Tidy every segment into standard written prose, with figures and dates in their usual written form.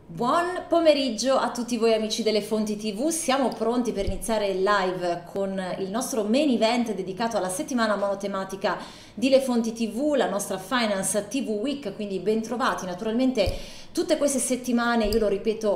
Buon pomeriggio a tutti voi amici delle Fonti TV, siamo pronti per iniziare il live con il nostro main event dedicato alla settimana monotematica di Le Fonti TV, la nostra Finance TV Week, quindi ben trovati. Naturalmente tutte queste settimane, io lo ripeto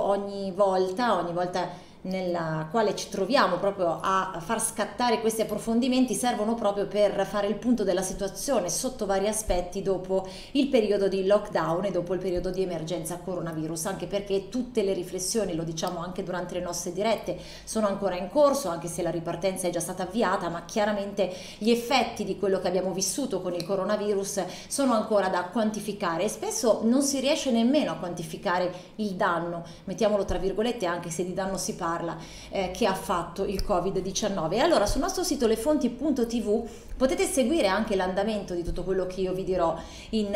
ogni volta nella quale ci troviamo proprio a far scattare questi approfondimenti, servono proprio per fare il punto della situazione sotto vari aspetti dopo il periodo di lockdown e dopo il periodo di emergenza coronavirus, anche perché tutte le riflessioni, lo diciamo anche durante le nostre dirette, sono ancora in corso, anche se la ripartenza è già stata avviata, ma chiaramente gli effetti di quello che abbiamo vissuto con il coronavirus sono ancora da quantificare e spesso non si riesce nemmeno a quantificare il danno, mettiamolo tra virgolette, anche se di danno si parla, che ha fatto il Covid-19. E allora sul nostro sito lefonti.tv potete seguire anche l'andamento di tutto quello che io vi dirò in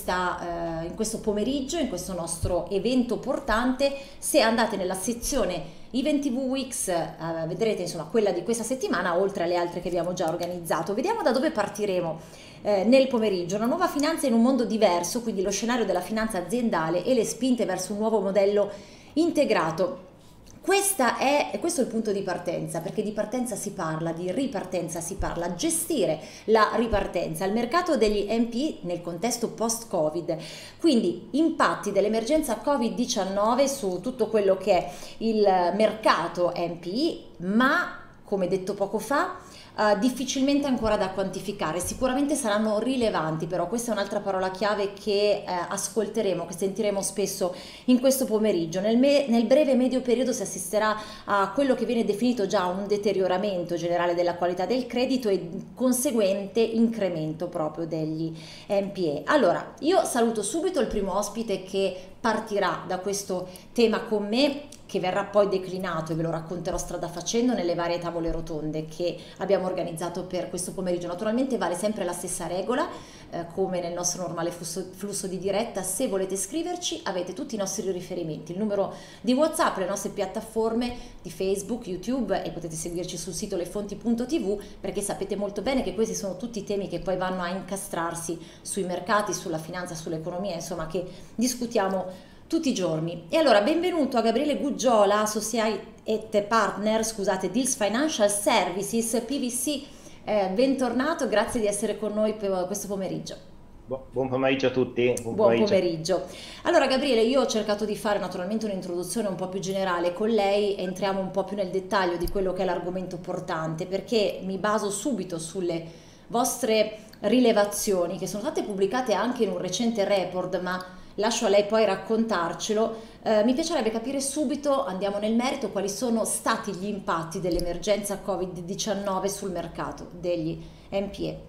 questo pomeriggio, in questo nostro evento portante. Se andate nella sezione Event TV Weeks vedrete insomma quella di questa settimana, oltre alle altre che abbiamo già organizzato. Vediamo da dove partiremo nel pomeriggio. Una nuova finanza in un mondo diverso, quindi lo scenario della finanza aziendale e le spinte verso un nuovo modello integrato. Questo è il punto di partenza, perché di partenza si parla, di ripartenza si parla, gestire la ripartenza, il mercato degli NPE nel contesto post-Covid, quindi impatti dell'emergenza Covid-19 su tutto quello che è il mercato NPE, ma come detto poco fa, difficilmente ancora da quantificare, sicuramente saranno rilevanti, però questa è un'altra parola chiave che ascolteremo, che sentiremo spesso in questo pomeriggio. Nel breve e medio periodo si assisterà a quello che viene definito già un deterioramento generale della qualità del credito e conseguente incremento proprio degli NPE. Allora, io saluto subito il primo ospite che partirà da questo tema con me, che verrà poi declinato e ve lo racconterò strada facendo nelle varie tavole rotonde che abbiamo organizzato per questo pomeriggio. Naturalmente vale sempre la stessa regola, come nel nostro normale flusso di diretta. Se volete scriverci avete tutti i nostri riferimenti, il numero di WhatsApp, le nostre piattaforme di Facebook, YouTube, e potete seguirci sul sito lefonti.tv, perché sapete molto bene che questi sono tutti temi che poi vanno a incastrarsi sui mercati, sulla finanza, sull'economia, insomma, che discutiamo tutti i giorni. E allora benvenuto a Gabriele Guggiola, Associate Partner, scusate, Deals Financial Services, PVC, bentornato, grazie di essere con noi per questo pomeriggio. Buon pomeriggio a tutti, buon Buon pomeriggio. pomeriggio. Allora Gabriele, io ho cercato di fare naturalmente un'introduzione un po' più generale con lei, entriamo un po' più nel dettaglio di quello che è l'argomento portante, perché mi baso subito sulle vostre rilevazioni che sono state pubblicate anche in un recente report, ma lascio a lei poi raccontarcelo. Mi piacerebbe capire subito, andiamo nel merito, quali sono stati gli impatti dell'emergenza Covid-19 sul mercato degli NPE.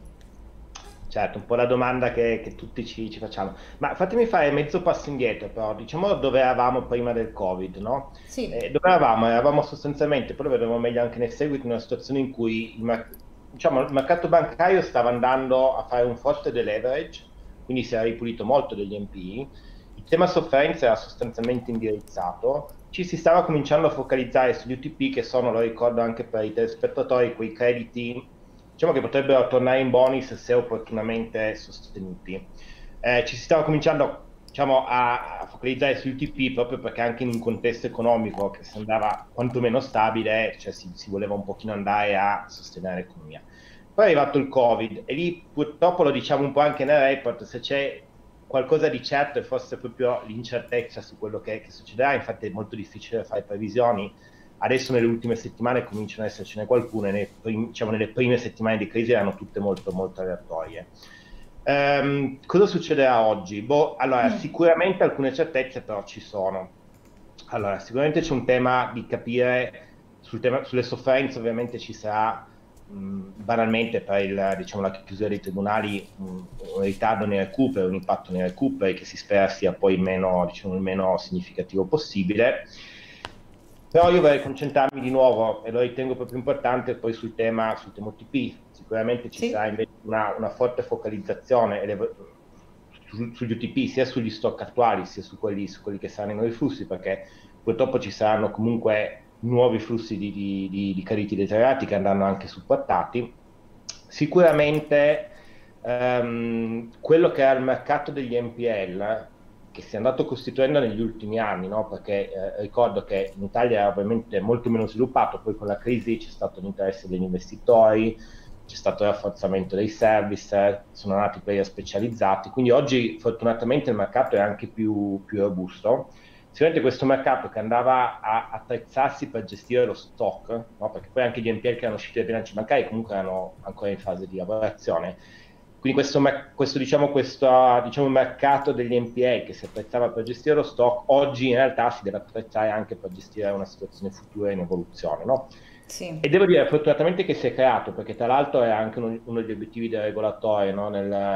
Certo, un po' la domanda che tutti ci facciamo. Ma fatemi fare mezzo passo indietro, però diciamo dove eravamo prima del Covid, no? Sì. Dove eravamo? Eravamo sostanzialmente, poi lo vedremo meglio anche nel seguito, in una situazione in cui diciamo, il mercato bancario stava andando a fare un forte deleverage, quindi si era ripulito molto degli NPE. Il tema sofferenza era sostanzialmente indirizzato. Ci si stava cominciando a focalizzare sugli UTP, che sono, lo ricordo anche per i telespettatori, quei crediti diciamo che potrebbero tornare in bonus se opportunamente sostenuti. Ci si stava cominciando diciamo, a focalizzare sugli UTP proprio perché anche in un contesto economico che sembrava quantomeno stabile, cioè si voleva un pochino andare a sostenere l'economia. Poi è arrivato il Covid e lì purtroppo lo diciamo un po' anche nel report, se c'è qualcosa di certo è forse proprio l'incertezza su quello che succederà, infatti è molto difficile fare previsioni. Adesso nelle ultime settimane cominciano ad essercene qualcune, diciamo, nelle prime settimane di crisi erano tutte molto, molto aleatorie. Cosa succederà oggi? Boh, allora, sicuramente alcune certezze però ci sono. Allora, sicuramente c'è un tema di capire sulle sofferenze, ovviamente ci sarà banalmente per diciamo, la chiusura dei tribunali un ritardo nei recuperi, un impatto nei recuperi che si spera sia poi diciamo, il meno significativo possibile. Però io vorrei concentrarmi di nuovo, e lo ritengo proprio importante, poi sul tema UTP. Sicuramente ci sarà Sì. invece una forte focalizzazione sugli UTP, sia sugli stock attuali, sia su quelli che saranno i nuovi flussi, perché purtroppo ci saranno comunque nuovi flussi di crediti deteriorati che andranno anche supportati. Sicuramente quello che è il mercato degli NPL, che si è andato costituendo negli ultimi anni, no? Perché ricordo che in Italia era ovviamente molto meno sviluppato, poi con la crisi c'è stato l'interesse degli investitori, c'è stato il rafforzamento dei service, sono nati player specializzati, quindi oggi fortunatamente il mercato è anche più robusto. Sicuramente questo mercato che andava a attrezzarsi per gestire lo stock, no? Perché poi anche gli NPL che erano usciti dai bilanci bancari comunque erano ancora in fase di lavorazione. Quindi questo mercato degli NPL che si attrezzava per gestire lo stock, oggi in realtà si deve attrezzare anche per gestire una situazione futura in evoluzione, no? Sì. E devo dire fortunatamente che si è creato, perché tra l'altro è anche uno degli obiettivi del regolatore, no?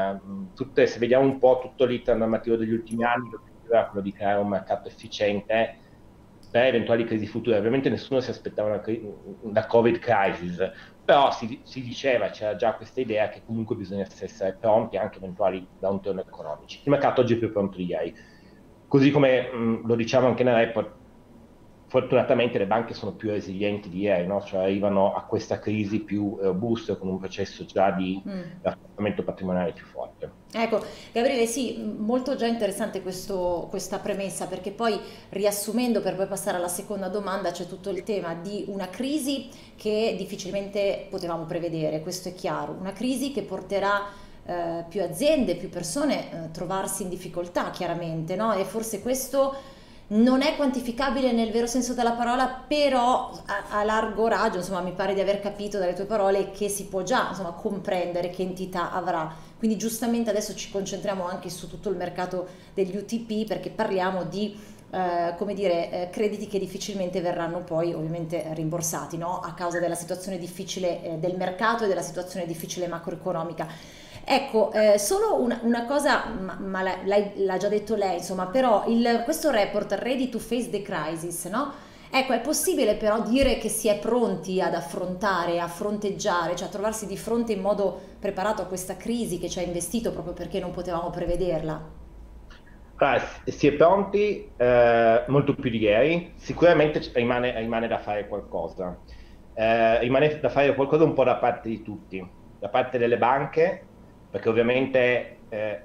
Se vediamo un po' tutto l'iter normativo degli ultimi anni, l'obiettivo era quello di creare un mercato efficiente per eventuali crisi future. Ovviamente nessuno si aspettava una Covid crisis, però si diceva, c'era già questa idea che comunque bisogna essere pronti anche a eventuali downturn economici. Il mercato oggi è più pronto di ieri. Così come lo diciamo anche nel report, fortunatamente le banche sono più resilienti di ieri, no? Cioè arrivano a questa crisi più robuste, con un processo già di rafforzamento patrimoniale più forte. Ecco, Gabriele, sì, molto già interessante questa premessa, perché poi riassumendo per poi passare alla seconda domanda c'è tutto il tema di una crisi che difficilmente potevamo prevedere, questo è chiaro, una crisi che porterà più aziende, più persone a trovarsi in difficoltà, chiaramente, no? E forse questo non è quantificabile nel vero senso della parola, però a largo raggio, insomma, mi pare di aver capito dalle tue parole che si può già, insomma, comprendere che entità avrà. Quindi giustamente adesso ci concentriamo anche su tutto il mercato degli UTP, perché parliamo di come dire, crediti che difficilmente verranno poi ovviamente rimborsati, no? A causa della situazione difficile del mercato e della situazione difficile macroeconomica. Ecco, solo una cosa, ma l'ha già detto lei, insomma, però questo report Ready to Face the Crisis, no? Ecco, è possibile però dire che si è pronti ad affrontare, a fronteggiare, cioè a trovarsi di fronte in modo preparato a questa crisi che ci ha investito proprio perché non potevamo prevederla? Allora, si è pronti molto più di ieri, sicuramente rimane da fare qualcosa. Rimane da fare qualcosa un po' da parte di tutti, da parte delle banche, perché ovviamente,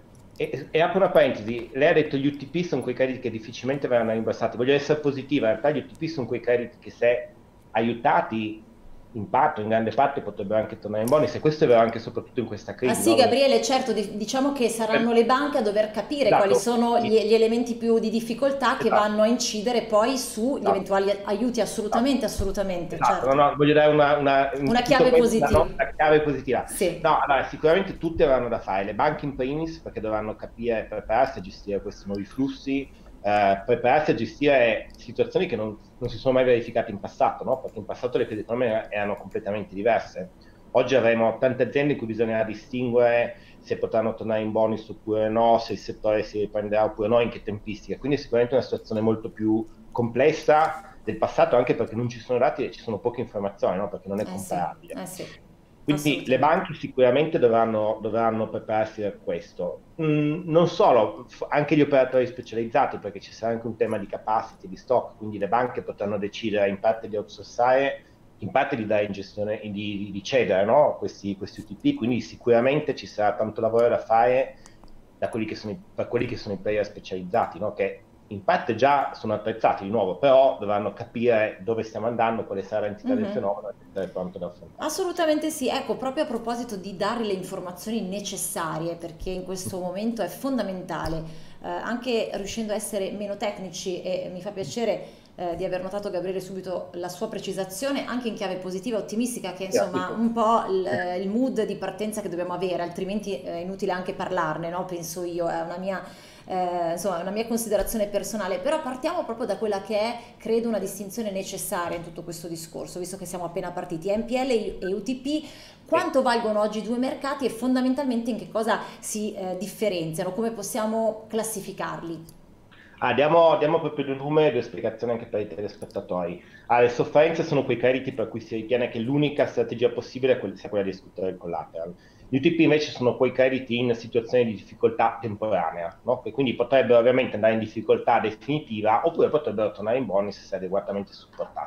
e apro una parentesi, lei ha detto gli UTP sono quei crediti che difficilmente verranno rimborsati. Voglio essere positiva, in realtà gli UTP sono quei crediti che se aiutati in parte, in grande parte, potrebbero anche tornare in bonus, e questo è vero anche e soprattutto in questa Ah crisi, sì, no? Gabriele, certo, diciamo che saranno le banche a dover capire quali Esatto, sono sì, gli elementi più di difficoltà che esatto, vanno a incidere poi sugli esatto. eventuali aiuti, Esatto, assolutamente, assolutamente, esatto. certo. No, no, voglio dare Una in tutto chiave questo positiva. una chiave positiva. Sì, No, allora, sicuramente tutte avranno da fare, le banche in primis, perché dovranno capire e prepararsi a gestire questi nuovi flussi, prepararsi a gestire situazioni che non si sono mai verificate in passato, no? Perché in passato le crisi economiche erano completamente diverse. Oggi avremo tante aziende in cui bisognerà distinguere se potranno tornare in bonus oppure no, se il settore si riprenderà oppure no, in che tempistica. Quindi è sicuramente una situazione molto più complessa del passato, anche perché non ci sono dati e ci sono poche informazioni, no? Perché non è sì, comparabile. sì, Quindi le assolutamente. banche sicuramente dovranno prepararsi per questo. Non solo, anche gli operatori specializzati, perché ci sarà anche un tema di capacity, di stock, quindi le banche potranno decidere in parte di outsourcare, in parte di dare in gestione, di cedere, no? Questi UTP, quindi sicuramente ci sarà tanto lavoro da fare per quelli che sono i player specializzati, no? Che in parte già sono attrezzati di nuovo, però dovranno capire dove stiamo andando, quale sarà l'entità del Mhm. fenomeno e essere pronto ad affrontarlo. Assolutamente sì, ecco, proprio a proposito di dare le informazioni necessarie, perché in questo momento è fondamentale, anche riuscendo a essere meno tecnici, e mi fa piacere di aver notato, Gabriele, subito la sua precisazione, anche in chiave positiva e ottimistica, che è insomma Sì. un po' il mood di partenza che dobbiamo avere, altrimenti è inutile anche parlarne, no? Penso io, è una mia insomma, una mia considerazione personale, però partiamo proprio da quella che è, credo, una distinzione necessaria in tutto questo discorso, visto che siamo appena partiti. NPL e UTP, Sì. quanto valgono oggi i due mercati e fondamentalmente in che cosa si differenziano, come possiamo classificarli? Diamo proprio due numeri e due spiegazioni anche per i telespettatori. Le sofferenze sono quei crediti per cui si ritiene che l'unica strategia possibile sia quella di sfruttare il collateral. Gli UTP invece sono quei crediti in situazioni di difficoltà temporanea, no? Che quindi potrebbero ovviamente andare in difficoltà definitiva oppure potrebbero tornare in bonus se adeguatamente supportati.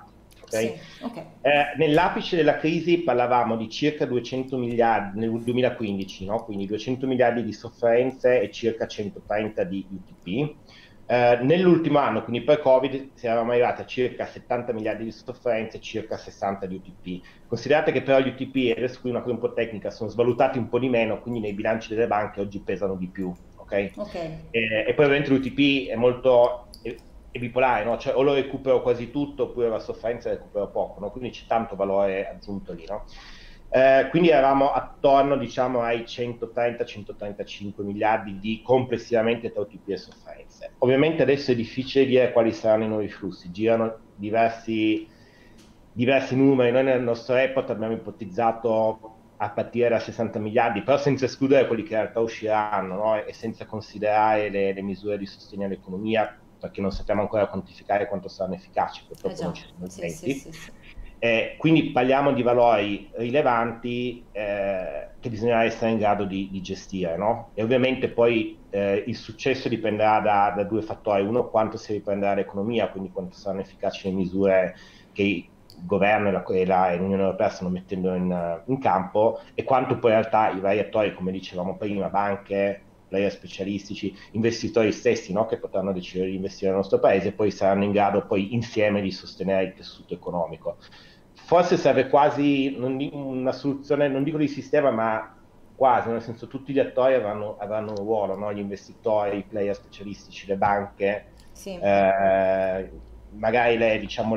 ok? Sì, ok. Nell'apice della crisi parlavamo di circa 200 miliardi nel 2015, no? Quindi 200 miliardi di sofferenze e circa 130 di UTP. Nell'ultimo anno, quindi pre-Covid, siamo arrivati a circa 70 miliardi di sofferenze e circa 60 di UTP. Considerate che però gli UTP, e adesso qui una cosa un po' tecnica, sono svalutati un po' di meno, quindi nei bilanci delle banche oggi pesano di più, ok? Ok, E poi ovviamente l'UTP è molto è bipolare, no? Cioè o lo recupero quasi tutto oppure la sofferenza recupero poco, no? Quindi c'è tanto valore aggiunto lì, no? Quindi eravamo attorno, diciamo, ai 130-135 miliardi di complessivamente tra UTP e sofferenze. Ovviamente adesso è difficile dire quali saranno i nuovi flussi, girano diversi numeri. Noi nel nostro report abbiamo ipotizzato a partire da 60 miliardi, però senza escludere quelli che in realtà usciranno, no? E senza considerare le misure di sostegno all'economia, perché non sappiamo ancora quantificare quanto saranno efficaci, purtroppo non già, ci sono i sì, sì, tempi. sì, sì. Quindi parliamo di valori rilevanti che bisognerà essere in grado di gestire, no? E ovviamente poi il successo dipenderà da due fattori: uno, quanto si riprenderà l'economia, quindi quanto saranno efficaci le misure che il governo e l'Unione Europea stanno mettendo in campo, e quanto poi in realtà i vari attori, come dicevamo prima, banche, player specialistici, investitori stessi, no, che potranno decidere di investire nel nostro paese, poi saranno in grado poi insieme di sostenere il tessuto economico. Forse serve quasi una soluzione, non dico di sistema, ma quasi, nel senso tutti gli attori avranno un ruolo, no? Gli investitori, i player specialistici, le banche, Sì. magari diciamo,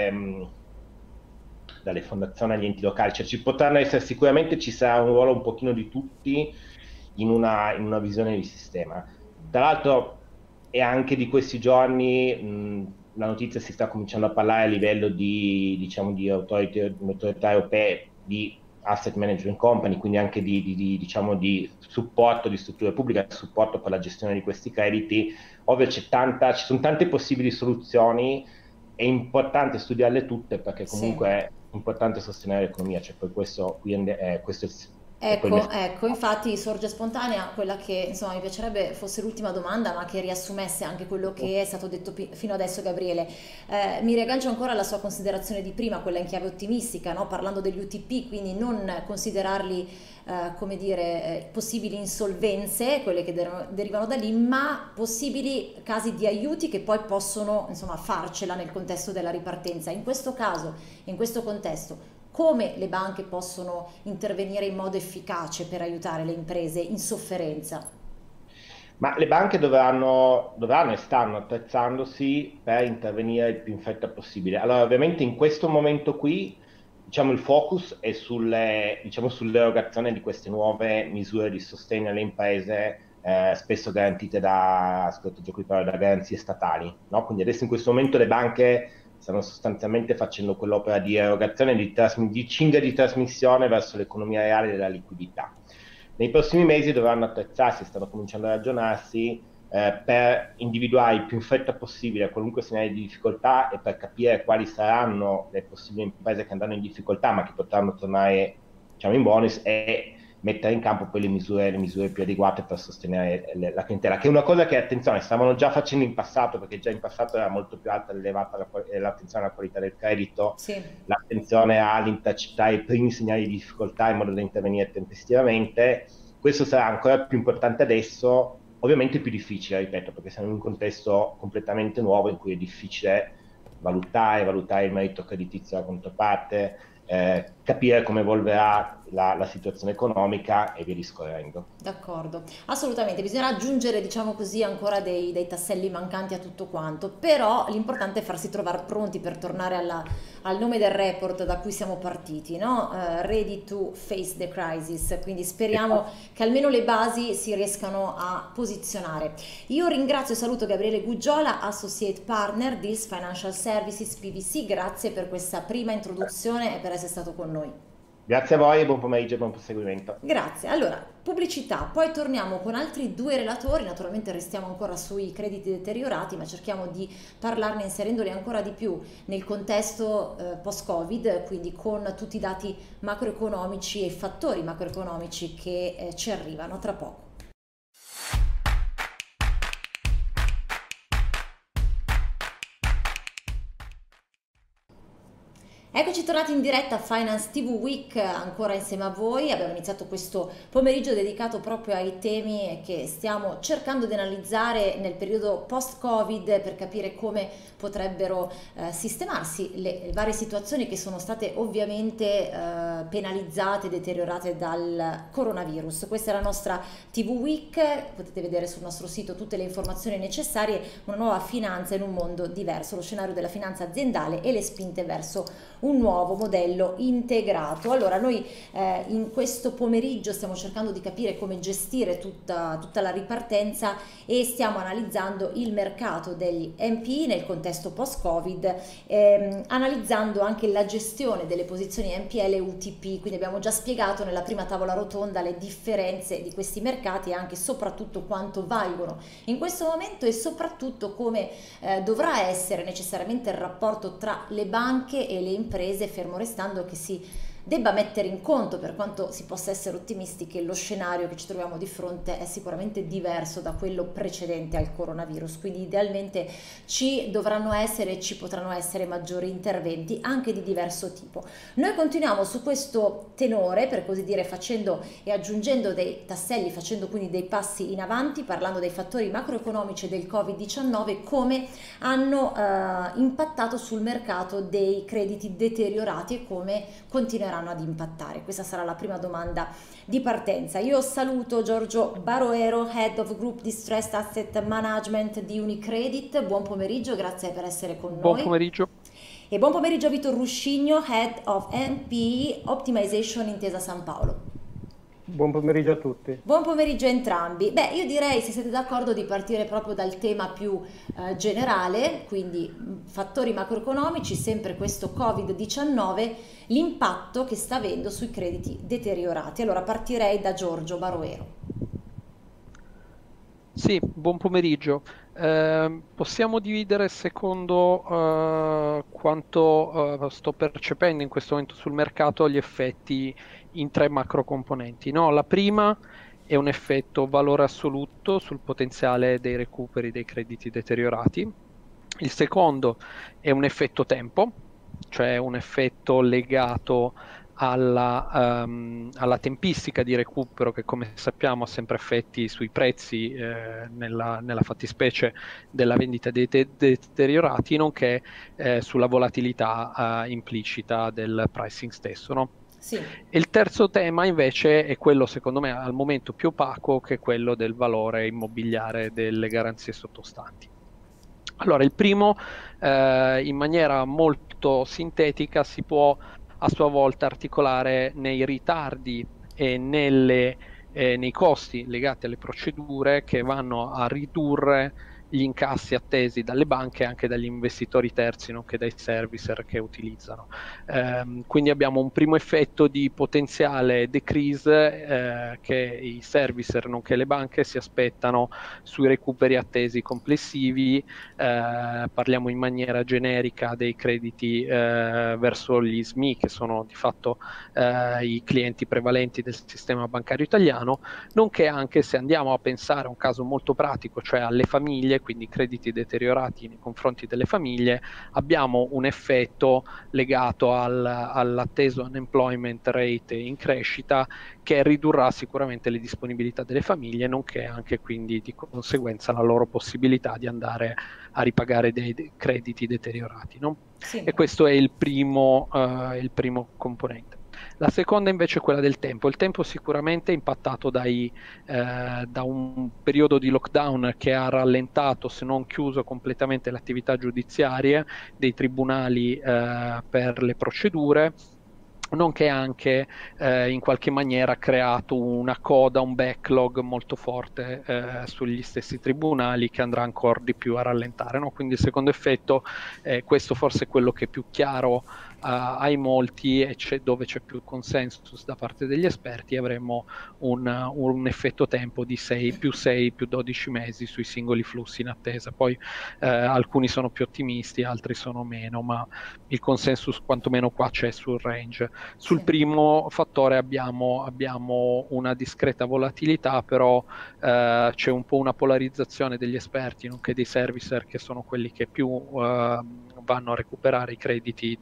dalle fondazioni agli enti locali, cioè ci potranno essere, sicuramente ci sarà un ruolo un pochino di tutti in una visione di sistema. Tra l'altro è anche di questi giorni la notizia, si sta cominciando a parlare a livello diciamo, di autorità europee, di asset management company, quindi anche diciamo, di supporto di strutture pubbliche, supporto per la gestione di questi crediti, ovvio ci sono tante possibili soluzioni. È importante studiarle tutte perché Sì. comunque è importante sostenere l'economia, cioè poi questo è poi il Ecco, messaggio. ecco, infatti sorge spontanea quella che insomma mi piacerebbe fosse l'ultima domanda, ma che riassumesse anche quello che è stato detto fino adesso, Gabriele. Mi riaggancio ancora alla sua considerazione di prima, quella in chiave ottimistica, no? Parlando degli UTP, quindi non considerarli come dire, possibili insolvenze, quelle che derivano da lì, ma possibili casi di aiuti che poi possono insomma farcela nel contesto della ripartenza. In questo caso, in questo contesto, come le banche possono intervenire in modo efficace per aiutare le imprese in sofferenza? Ma le banche dovranno e stanno attrezzandosi per intervenire il più in fretta possibile. Allora, ovviamente in questo momento qui, diciamo, il focus è diciamo, sull'erogazione di queste nuove misure di sostegno alle imprese, spesso garantite da garanzie statali, no? Quindi adesso in questo momento le banche stanno sostanzialmente facendo quell'opera di erogazione, di cinghia di trasmissione verso l'economia reale della liquidità. Nei prossimi mesi dovranno attrezzarsi, stanno cominciando a ragionarsi per individuare il più in fretta possibile qualunque segnale di difficoltà e per capire quali saranno le possibili imprese che andranno in difficoltà ma che potranno tornare, diciamo, in bonus, e mettere in campo poi le misure più adeguate per sostenere la clientela, che è una cosa che, attenzione, stavano già facendo in passato, perché già in passato era molto più alta elevata l'attenzione alla qualità del credito, Sì, l'attenzione all'intercettare i primi segnali di difficoltà in modo da intervenire tempestivamente. Questo sarà ancora più importante adesso, ovviamente più difficile, ripeto, perché siamo in un contesto completamente nuovo in cui è difficile valutare il merito creditizio della controparte, capire come evolverà la situazione economica e via discorrendo. d'accordo, assolutamente, bisognerà aggiungere, diciamo così, ancora dei tasselli mancanti a tutto quanto, però l'importante è farsi trovare pronti per tornare al nome del report da cui siamo partiti, no? Ready to face the crisis, quindi speriamo che almeno le basi si riescano a posizionare. Io ringrazio e saluto Gabriele Guggiola, Associate Partner Deals Financial Services PVC, grazie per questa prima introduzione e per essere stato con noi. Grazie a voi, buon pomeriggio e buon proseguimento. Grazie. Allora, pubblicità, poi torniamo con altri due relatori, naturalmente restiamo ancora sui crediti deteriorati, ma cerchiamo di parlarne inserendoli ancora di più nel contesto post-Covid, quindi con tutti i dati macroeconomici e i fattori macroeconomici che ci arrivano tra poco. Eccoci tornati in diretta a Finance TV Week, ancora insieme a voi. Abbiamo iniziato questo pomeriggio dedicato proprio ai temi che stiamo cercando di analizzare nel periodo post-Covid per capire come potrebbero sistemarsi le varie situazioni che sono state ovviamente penalizzate, deteriorate dal coronavirus. Questa è la nostra TV Week, potete vedere sul nostro sito tutte le informazioni necessarie, una nuova finanza in un mondo diverso, lo scenario della finanza aziendale e le spinte verso un nuovo modello integrato. Allora noi in questo pomeriggio stiamo cercando di capire come gestire tutta la ripartenza e stiamo analizzando il mercato degli NPI nel contesto post-Covid, analizzando anche la gestione delle posizioni NPL e UTP, quindi abbiamo già spiegato nella prima tavola rotonda le differenze di questi mercati e anche soprattutto quanto valgono in questo momento e soprattutto come dovrà essere necessariamente il rapporto tra le banche e le imprese, fermo restando che si debba mettere in conto, per quanto si possa essere ottimisti, che lo scenario che ci troviamo di fronte è sicuramente diverso da quello precedente al coronavirus, quindi idealmente ci dovranno essere e ci potranno essere maggiori interventi anche di diverso tipo. Noi continuiamo su questo tenore, per così dire, facendo e aggiungendo dei tasselli, facendo quindi dei passi in avanti, parlando dei fattori macroeconomici del Covid-19, come hanno impattato sul mercato dei crediti deteriorati e come continueranno ad impattare. Questa sarà la prima domanda di partenza. Io saluto Giorgio Baroero, Head of Group Distressed Asset Management di Unicredit. Buon pomeriggio, grazie per essere con noi. Buon pomeriggio. E buon pomeriggio a Vitor Ruscigno, Head of NPE Optimization Intesa San Paolo. Buon pomeriggio a tutti. Buon pomeriggio a entrambi. Beh, io direi, se siete d'accordo, di partire proprio dal tema più generale, quindi fattori macroeconomici, sempre questo Covid-19, l'impatto che sta avendo sui crediti deteriorati. Allora partirei da Giorgio Baroero. Sì, buon pomeriggio. Possiamo dividere secondo quanto sto percependo in questo momento sul mercato gli effetti in tre macro componenti, no? La prima è un effetto valore assoluto sul potenziale dei recuperi dei crediti deteriorati. Il secondo è un effetto tempo, cioè un effetto legato alla tempistica di recupero che, come sappiamo, ha sempre effetti sui prezzi nella fattispecie della vendita dei deteriorati, nonché sulla volatilità implicita del pricing stesso, no? Sì. E il terzo tema invece è quello, secondo me, al momento più opaco, che è quello del valore immobiliare delle garanzie sottostanti. Allora, il primo, in maniera molto sintetica, si può a sua volta articolare nei ritardi e nei costi legati alle procedure che vanno a ridurre gli incassi attesi dalle banche e anche dagli investitori terzi, nonché dai servicer che utilizzano. Quindi abbiamo un primo effetto di potenziale decrease che i servicer nonché le banche si aspettano sui recuperi attesi complessivi. Parliamo in maniera generica dei crediti verso gli SMI, che sono di fatto i clienti prevalenti del sistema bancario italiano, nonché anche, se andiamo a pensare a un caso molto pratico, cioè alle famiglie, quindi crediti deteriorati nei confronti delle famiglie, abbiamo un effetto legato all'atteso unemployment rate in crescita, che ridurrà sicuramente le disponibilità delle famiglie, nonché anche quindi di conseguenza la loro possibilità di andare a ripagare dei crediti deteriorati, no? Sì. E questo è il primo componente. La seconda invece è quella del tempo. Il tempo sicuramente è impattato da un periodo di lockdown che ha rallentato, se non chiuso completamente, le attività giudiziarie dei tribunali per le procedure, nonché anche in qualche maniera ha creato una coda, un backlog molto forte sugli stessi tribunali, che andrà ancora di più a rallentare, no? Quindi il secondo effetto, questo forse è quello che è più chiaro ai molti e dove c'è più consensus da parte degli esperti, avremo un effetto tempo di 6 più 12 mesi sui singoli flussi in attesa. Poi alcuni sono più ottimisti, altri sono meno, ma il consensus quantomeno qua c'è sul range. Sul primo fattore abbiamo una discreta volatilità, però c'è un po' una polarizzazione degli esperti, nonché dei servicer, che sono quelli che più vanno a recuperare i crediti deteriorati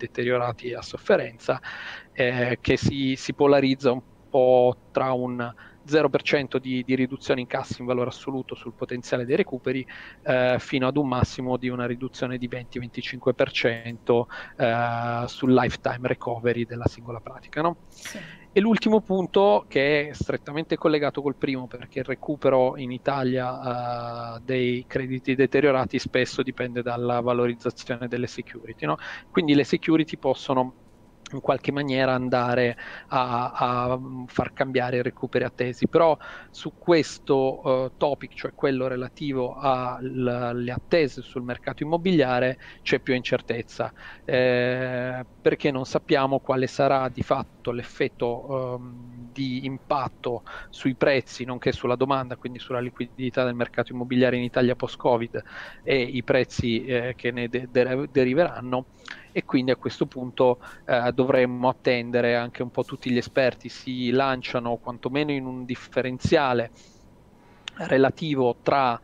deteriorati a sofferenza, che si polarizza un po' tra un 0% di riduzione in cassa in valore assoluto sul potenziale dei recuperi, fino ad un massimo di una riduzione di 20-25% sul lifetime recovery della singola pratica, no? Sì. E l'ultimo punto, che è strettamente collegato col primo, perché il recupero in Italia dei crediti deteriorati spesso dipende dalla valorizzazione delle security, no? Quindi le security possono in qualche maniera andare a far cambiare i recuperi attesi, però su questo topic, cioè quello relativo alle attese sul mercato immobiliare, c'è più incertezza, perché non sappiamo quale sarà di fatto l'effetto di impatto sui prezzi, nonché sulla domanda, quindi sulla liquidità del mercato immobiliare in Italia post-Covid e i prezzi che ne deriveranno. E quindi a questo punto dovremmo attendere, anche un po' tutti gli esperti si lanciano quantomeno in un differenziale relativo tra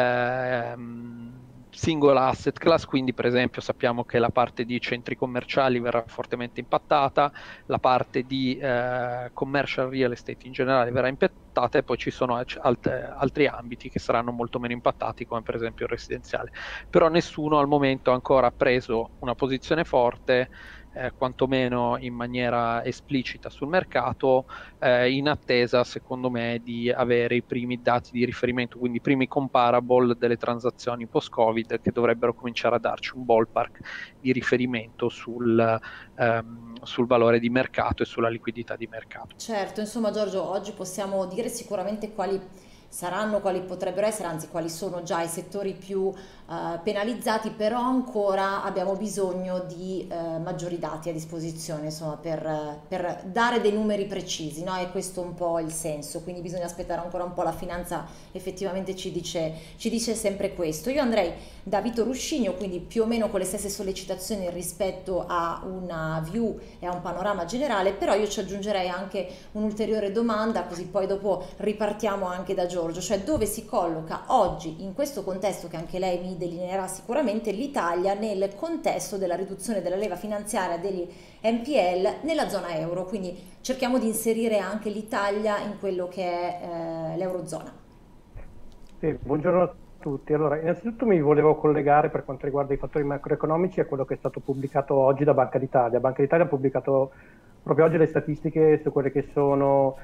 singola asset class, quindi per esempio sappiamo che la parte di centri commerciali verrà fortemente impattata, la parte di commercial real estate in generale verrà impattata, e poi ci sono altri ambiti che saranno molto meno impattati, come per esempio il residenziale. Però nessuno al momento ha ancora preso una posizione forte, quantomeno in maniera esplicita sul mercato, in attesa, secondo me, di avere i primi dati di riferimento, quindi i primi comparable delle transazioni post-Covid, che dovrebbero cominciare a darci un ballpark di riferimento sul valore di mercato e sulla liquidità di mercato. Certo, insomma Giorgio, oggi possiamo dire sicuramente quali saranno, quali potrebbero essere, anzi quali sono già i settori più penalizzati, però ancora abbiamo bisogno di maggiori dati a disposizione, insomma, per dare dei numeri precisi, no? E questo è un po' il senso, quindi bisogna aspettare ancora un po', la finanza effettivamente ci dice sempre questo. Io andrei da Vito Ruscigno, quindi più o meno con le stesse sollecitazioni rispetto a una view e a un panorama generale, però io ci aggiungerei anche un'ulteriore domanda, così poi dopo ripartiamo anche da Giorgio, cioè dove si colloca oggi, in questo contesto che anche lei mi delineerà sicuramente, l'Italia nel contesto della riduzione della leva finanziaria degli NPL nella zona euro, quindi cerchiamo di inserire anche l'Italia in quello che è l'Eurozona. Sì, buongiorno a tutti. Allora, innanzitutto mi volevo collegare, per quanto riguarda i fattori macroeconomici, a quello che è stato pubblicato oggi da Banca d'Italia. Banca d'Italia ha pubblicato proprio oggi le statistiche su quelle che sono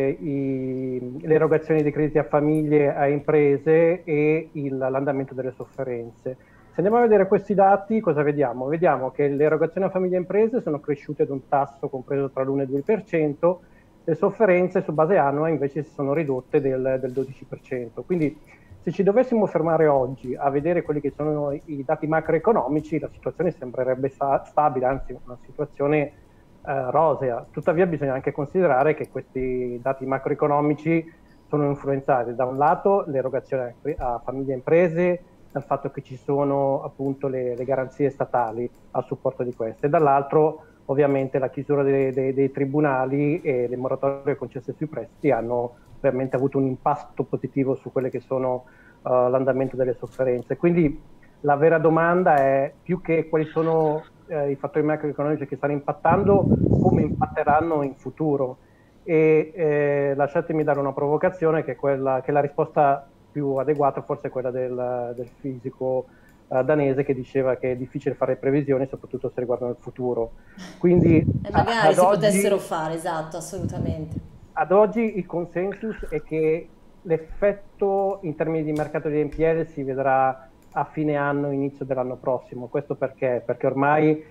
le erogazioni dei crediti a famiglie, a imprese e l'andamento delle sofferenze. Se andiamo a vedere questi dati, cosa vediamo? Vediamo che le erogazioni a famiglie e imprese sono cresciute ad un tasso compreso tra l'1 e il 2%, le sofferenze su base annua invece si sono ridotte del 12%. Quindi se ci dovessimo fermare oggi a vedere quelli che sono i dati macroeconomici, la situazione sembrerebbe stabile, anzi una situazione rosea. Tuttavia bisogna anche considerare che questi dati macroeconomici sono influenzati da un lato l'erogazione a famiglie e imprese, dal fatto che ci sono appunto le garanzie statali a supporto di queste, e dall'altro ovviamente la chiusura dei tribunali e le moratorie concesse sui prestiti hanno veramente avuto un impatto positivo su quelle che sono l'andamento delle sofferenze. Quindi la vera domanda è più che quali sono i fattori macroeconomici che stanno impattando, come impatteranno in futuro. E lasciatemi dare una provocazione, che è quella che la risposta più adeguata forse è quella del fisico danese, che diceva che è difficile fare previsioni, soprattutto se riguardano il futuro. Quindi magari si potessero fare, esatto, assolutamente. Ad oggi il consensus è che l'effetto in termini di mercato di NPL si vedrà a fine anno, inizio dell'anno prossimo. Questo perché? Perché ormai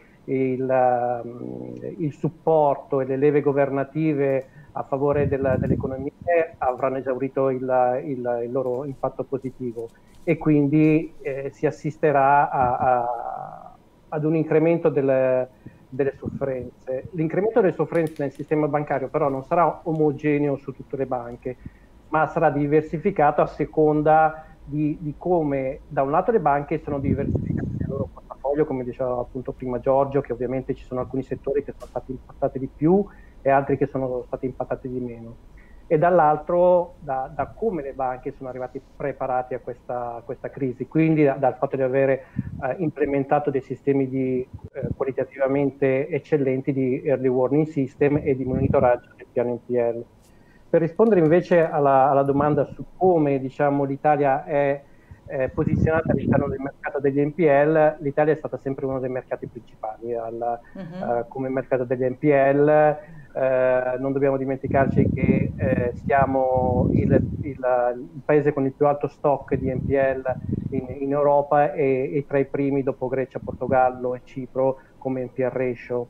il supporto e le leve governative a favore dell'economia avranno esaurito il loro impatto positivo, e quindi si assisterà ad un incremento delle sofferenze. L'incremento delle sofferenze nel sistema bancario però non sarà omogeneo su tutte le banche, ma sarà diversificato a seconda di come da un lato le banche sono diversificate nel loro portafoglio, come diceva appunto prima Giorgio, che ovviamente ci sono alcuni settori che sono stati impattati di più e altri che sono stati impattati di meno. e dall'altro da come le banche sono arrivate preparate a questa crisi, quindi dal fatto di avere implementato dei sistemi qualitativamente eccellenti di early warning system e di monitoraggio del piano NPL. Per rispondere invece alla domanda su come, diciamo, l'Italia è posizionata all'interno del mercato degli NPL, l'Italia è stata sempre uno dei mercati principali come mercato degli NPL. Non dobbiamo dimenticarci che siamo il paese con il più alto stock di NPL in Europa e tra i primi dopo Grecia, Portogallo e Cipro come NPL ratio.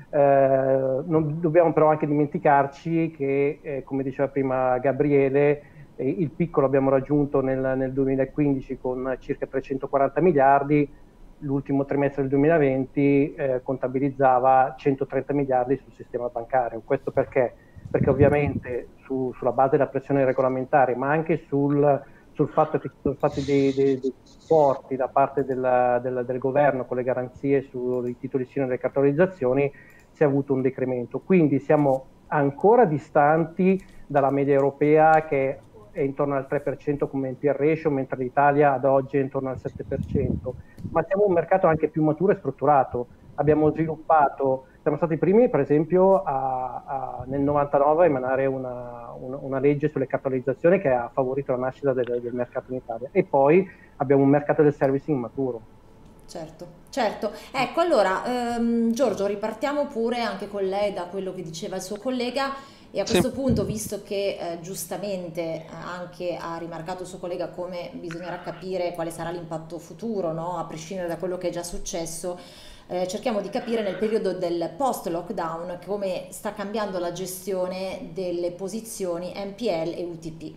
Non dobbiamo però anche dimenticarci che, come diceva prima Gabriele, il picco l'abbiamo raggiunto nel 2015 con circa 340 miliardi, l'ultimo trimestre del 2020 contabilizzava 130 miliardi sul sistema bancario. Questo perché? Perché ovviamente sulla base della pressione regolamentare, ma anche sul fatto che ci sono stati dei supporti da parte del governo con le garanzie sui titoli sino delle cartolarizzazioni, si è avuto un decremento. Quindi siamo ancora distanti dalla media europea, che è intorno al 3% come NPL ratio, mentre l'Italia ad oggi è intorno al 7%. Ma siamo un mercato anche più maturo e strutturato. Abbiamo sviluppato, siamo stati i primi per esempio nel 99 a emanare una legge sulle cartolarizzazioni che ha favorito la nascita del mercato in Italia, e poi abbiamo un mercato del servicing maturo. Certo. Ecco, allora, Giorgio, ripartiamo pure anche con lei da quello che diceva il suo collega, e a questo punto, visto che giustamente anche ha rimarcato il suo collega come bisognerà capire quale sarà l'impatto futuro, no? A prescindere da quello che è già successo, cerchiamo di capire nel periodo del post-lockdown come sta cambiando la gestione delle posizioni NPL e UTP.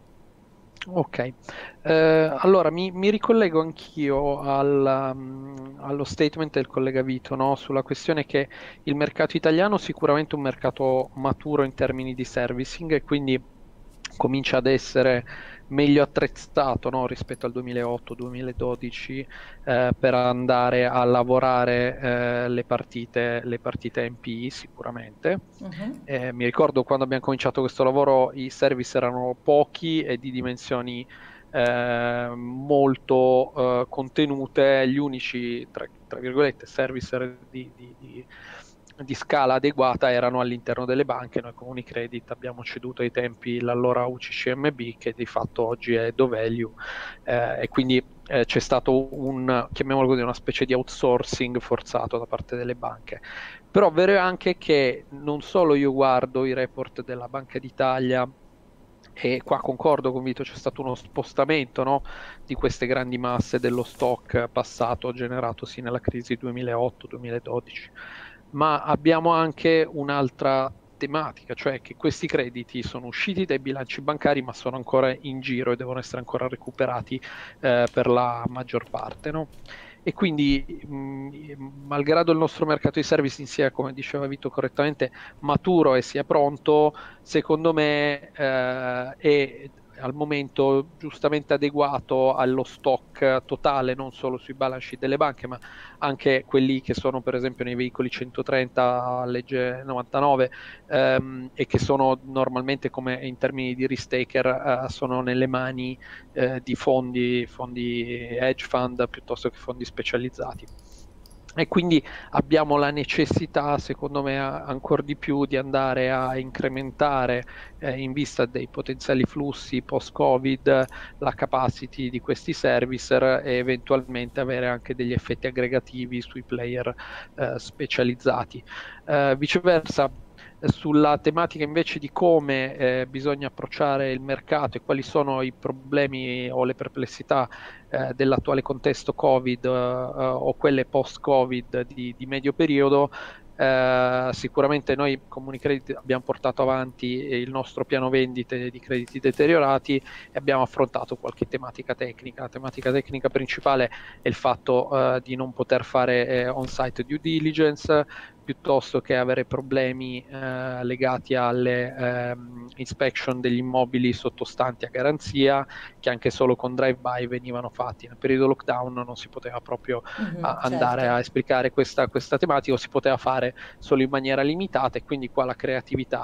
Ok, allora mi ricollego anch'io allo statement del collega Vito, no? Sulla questione che il mercato italiano è sicuramente un mercato maturo in termini di servicing, e quindi comincia ad essere meglio attrezzato, no? Rispetto al 2008-2012 per andare a lavorare le partite NPI sicuramente. Mi ricordo quando abbiamo cominciato questo lavoro i service erano pochi e di dimensioni molto contenute. Gli unici tra virgolette servicer di scala adeguata erano all'interno delle banche. Noi con Unicredit abbiamo ceduto ai tempi l'allora UCCMB, che di fatto oggi è doValue, e quindi c'è stato chiamiamolo così, una specie di outsourcing forzato da parte delle banche. Però vero è anche che non solo io guardo i report della Banca d'Italia, e qua concordo con Vito, c'è stato uno spostamento, no, di queste grandi masse dello stock passato generatosi nella crisi 2008-2012, ma abbiamo anche un'altra tematica, cioè che questi crediti sono usciti dai bilanci bancari ma sono ancora in giro e devono essere ancora recuperati per la maggior parte, no? E quindi malgrado il nostro mercato di servicing sia, come diceva Vito correttamente, maturo e sia pronto, secondo me è al momento giustamente adeguato allo stock totale, non solo sui balance sheet delle banche, ma anche quelli che sono per esempio nei veicoli 130 legge 99 e che sono normalmente, come in termini di risk-taker, sono nelle mani di fondi hedge fund piuttosto che fondi specializzati. E quindi abbiamo la necessità, secondo me, ancora di più di andare a incrementare in vista dei potenziali flussi post-Covid la capacity di questi servicer e eventualmente avere anche degli effetti aggregativi sui player specializzati. Viceversa, sulla tematica invece di come bisogna approcciare il mercato e quali sono i problemi o le perplessità dell'attuale contesto Covid o quelle post-Covid di medio periodo, sicuramente noi come Unicredit abbiamo portato avanti il nostro piano vendite di crediti deteriorati e abbiamo affrontato qualche tematica tecnica. La tematica tecnica principale è il fatto di non poter fare on-site due diligence, piuttosto che avere problemi legati alle inspection degli immobili sottostanti a garanzia, che anche solo con drive-by venivano fatti. Nel periodo lockdown non si poteva proprio andare a esplicare questa tematica, o si poteva fare solo in maniera limitata, e quindi qua la creatività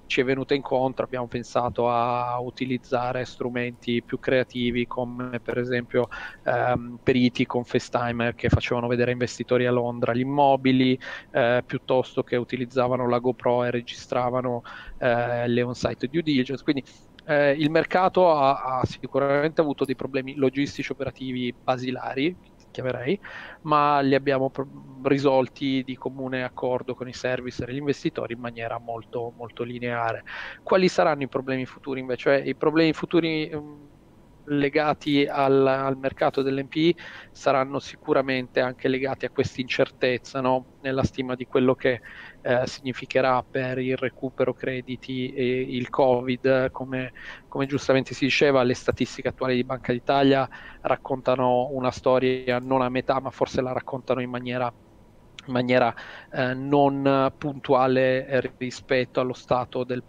ci è venuta incontro, abbiamo pensato a utilizzare strumenti più creativi come per esempio periti con FaceTime che facevano vedere a investitori a Londra gli immobili, piuttosto che utilizzavano la GoPro e registravano le on-site due diligence. Quindi il mercato ha sicuramente avuto dei problemi logistici operativi basilari, chiamerei, ma li abbiamo risolti di comune accordo con i servicer e gli investitori in maniera molto, molto lineare. Quali saranno i problemi futuri invece? I problemi futuri legati al mercato dell'NPI saranno sicuramente anche legati a questa incertezza, no? Nella stima di quello che significherà per il recupero crediti e il Covid, come giustamente si diceva, le statistiche attuali di Banca d'Italia raccontano una storia non a metà, ma forse la raccontano in maniera non puntuale rispetto allo stato del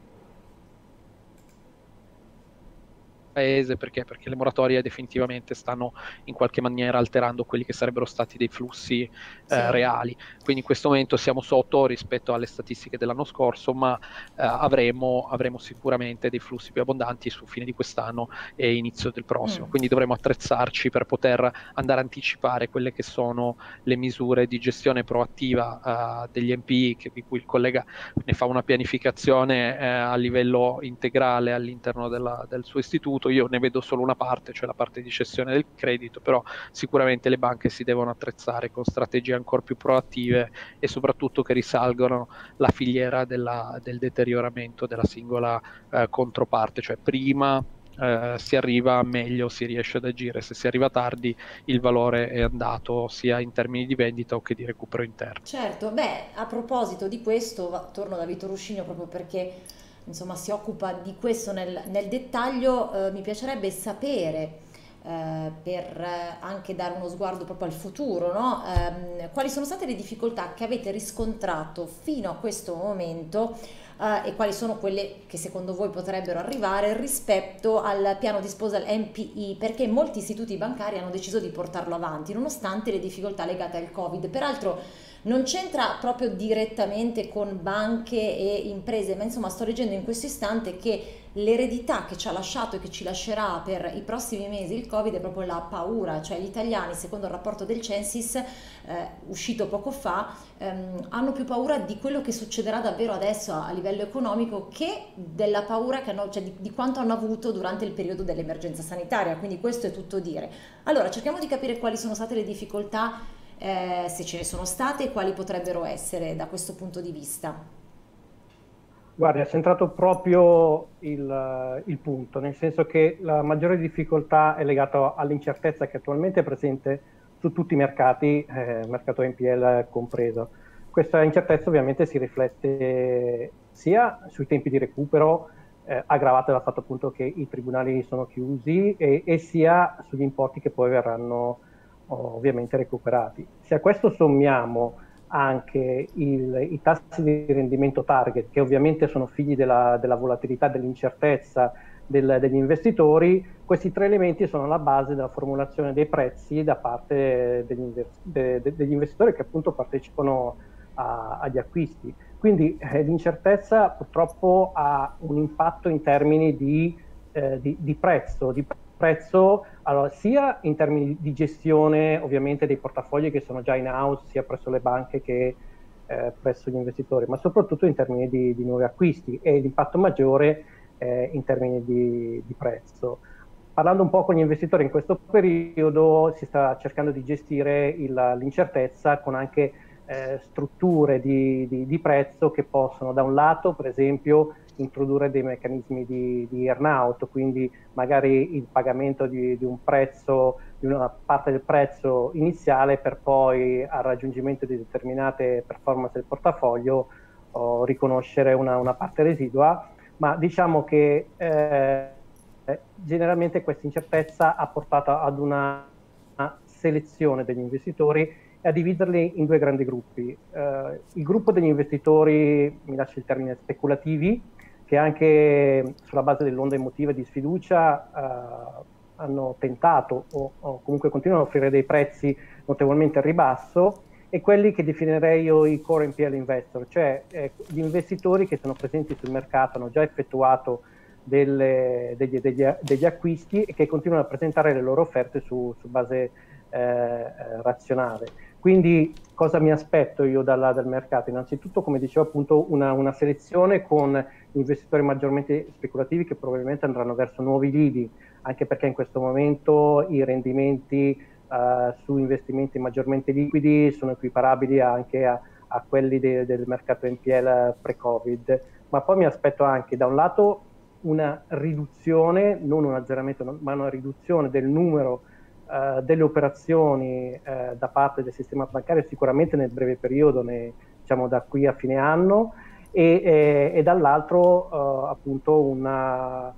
paese, perché le moratorie definitivamente stanno in qualche maniera alterando quelli che sarebbero stati dei flussi reali. Quindi in questo momento siamo sotto rispetto alle statistiche dell'anno scorso, ma avremo sicuramente dei flussi più abbondanti su fine di quest'anno e inizio del prossimo. Quindi dovremo attrezzarci per poter andare a anticipare quelle che sono le misure di gestione proattiva degli NPI, di cui il collega ne fa una pianificazione a livello integrale all'interno del suo istituto. Io ne vedo solo una parte, cioè la parte di cessione del credito, però sicuramente le banche si devono attrezzare con strategie ancora più proattive e soprattutto che risalgono la filiera del deterioramento della singola controparte, cioè prima si arriva, meglio si riesce ad agire. Se si arriva tardi il valore è andato sia in termini di vendita o che di recupero interno. Certo, beh, a proposito di questo, torno da Vito Ruscino proprio perché insomma si occupa di questo nel dettaglio. Mi piacerebbe sapere, per anche dare uno sguardo proprio al futuro, no? Quali sono state le difficoltà che avete riscontrato fino a questo momento e quali sono quelle che secondo voi potrebbero arrivare rispetto al piano disposal NPI, perché molti istituti bancari hanno deciso di portarlo avanti nonostante le difficoltà legate al Covid. Peraltro non c'entra proprio direttamente con banche e imprese, ma insomma sto leggendo in questo istante che l'eredità che ci ha lasciato e che ci lascerà per i prossimi mesi il Covid è proprio la paura, cioè gli italiani, secondo il rapporto del Censis uscito poco fa, hanno più paura di quello che succederà davvero adesso a livello economico che della paura che hanno, cioè di quanto hanno avuto durante il periodo dell'emergenza sanitaria, quindi questo è tutto dire. Allora cerchiamo di capire quali sono state le difficoltà, se ce ne sono state, e quali potrebbero essere da questo punto di vista. Guardi, ha centrato proprio il punto, nel senso che la maggiore difficoltà è legata all'incertezza che attualmente è presente su tutti i mercati, mercato NPL compreso. Questa incertezza ovviamente si riflette sia sui tempi di recupero, aggravate dal fatto appunto che i tribunali sono chiusi, e sia sugli importi che poi verranno ovviamente recuperati. Se a questo sommiamo anche i tassi di rendimento target, che ovviamente sono figli della volatilità, dell'incertezza degli investitori, questi tre elementi sono la base della formulazione dei prezzi da parte degli investitori che appunto partecipano agli acquisti. Quindi l'incertezza purtroppo ha un impatto in termini di prezzo, allora, sia in termini di gestione ovviamente dei portafogli che sono già in house sia presso le banche che presso gli investitori, ma soprattutto in termini di nuovi acquisti, e l'impatto maggiore in termini di prezzo. Parlando un po' con gli investitori in questo periodo si sta cercando di gestire l'incertezza con anche strutture di prezzo che possono da un lato per esempio introdurre dei meccanismi di earn-out, quindi magari il pagamento di un prezzo, di una parte del prezzo iniziale, per poi al raggiungimento di determinate performance del portafoglio riconoscere una parte residua, ma diciamo che generalmente questa incertezza ha portato ad una selezione degli investitori e a dividerli in due grandi gruppi. Il gruppo degli investitori, mi lascio il termine, speculativi, che anche sulla base dell'onda emotiva di sfiducia hanno tentato o comunque continuano a offrire dei prezzi notevolmente al ribasso, e quelli che definirei io i core NPL investor, cioè gli investitori che sono presenti sul mercato, hanno già effettuato degli acquisti e che continuano a presentare le loro offerte su base razionale. Quindi cosa mi aspetto io dal mercato? Innanzitutto, come dicevo appunto, una selezione con investitori maggiormente speculativi che probabilmente andranno verso nuovi lidi, anche perché in questo momento i rendimenti su investimenti maggiormente liquidi sono equiparabili anche a quelli del mercato NPL pre-Covid. Ma poi mi aspetto anche da un lato una riduzione, non un azzeramento, ma una riduzione del numero delle operazioni da parte del sistema bancario, sicuramente nel breve periodo, diciamo da qui a fine anno, e dall'altro appunto una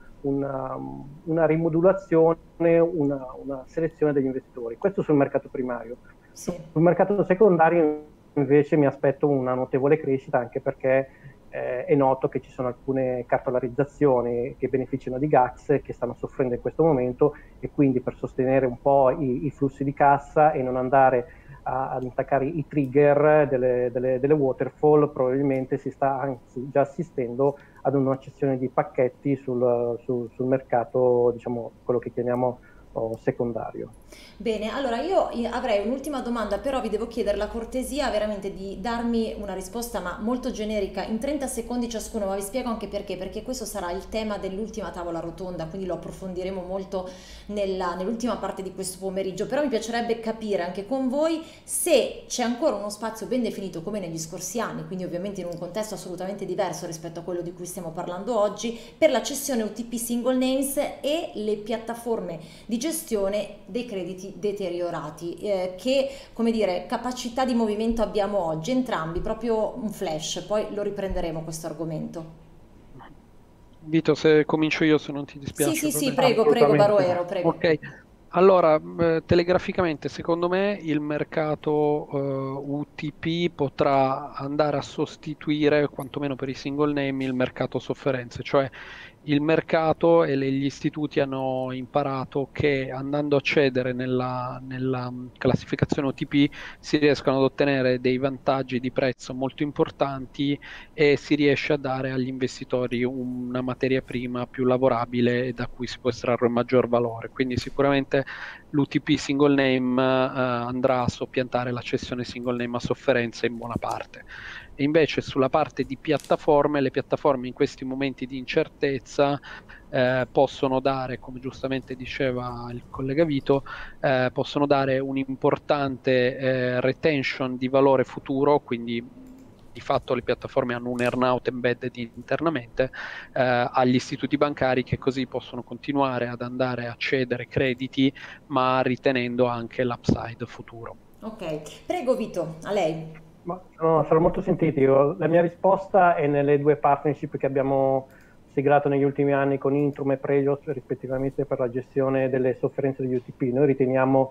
rimodulazione, una selezione degli investitori. Questo sul mercato primario. Sì. Sul mercato secondario invece mi aspetto una notevole crescita, anche perché è noto che ci sono alcune cartolarizzazioni che beneficiano di GACS che stanno soffrendo in questo momento, e quindi per sostenere un po' i flussi di cassa e non andare ad attaccare i trigger delle waterfall, probabilmente si sta anzi già assistendo ad un'accezione di pacchetti sul mercato, diciamo quello che chiamiamo secondario. Bene, allora io avrei un'ultima domanda, però vi devo chiedere la cortesia veramente di darmi una risposta ma molto generica, in 30 secondi ciascuno, ma vi spiego anche perché questo sarà il tema dell'ultima tavola rotonda, quindi lo approfondiremo molto nell'ultima parte di questo pomeriggio, però mi piacerebbe capire anche con voi se c'è ancora uno spazio ben definito come negli scorsi anni, quindi ovviamente in un contesto assolutamente diverso rispetto a quello di cui stiamo parlando oggi, per la cessione UTP single names e le piattaforme di gestione dei crediti deteriorati. Che, come dire, capacità di movimento abbiamo oggi? Entrambi, proprio un flash, poi lo riprenderemo questo argomento. Vito, se comincio io, se non ti dispiace. Sì, prego Baroero, prego. Ok, allora, telegraficamente, secondo me il mercato UTP potrà andare a sostituire, quantomeno per i single name, il mercato sofferenze, cioè il mercato e gli istituti hanno imparato che andando a cedere nella classificazione OTP si riescono ad ottenere dei vantaggi di prezzo molto importanti e si riesce a dare agli investitori una materia prima più lavorabile da cui si può estrarre un maggior valore. Quindi sicuramente l'UTP single name andrà a soppiantare la cessione single name a sofferenza in buona parte. E invece sulla parte di piattaforme, le piattaforme in questi momenti di incertezza possono dare, come giustamente diceva il collega Vito, possono dare un'importante retention di valore futuro, quindi di fatto le piattaforme hanno un earn-out embedded internamente agli istituti bancari, che così possono continuare ad andare a cedere crediti ma ritenendo anche l'upside futuro. Ok, prego Vito, a lei. No, sarò molto sentito. La mia risposta è nelle due partnership che abbiamo siglato negli ultimi anni con Intrum e Prelios, rispettivamente per la gestione delle sofferenze degli UTP. Noi riteniamo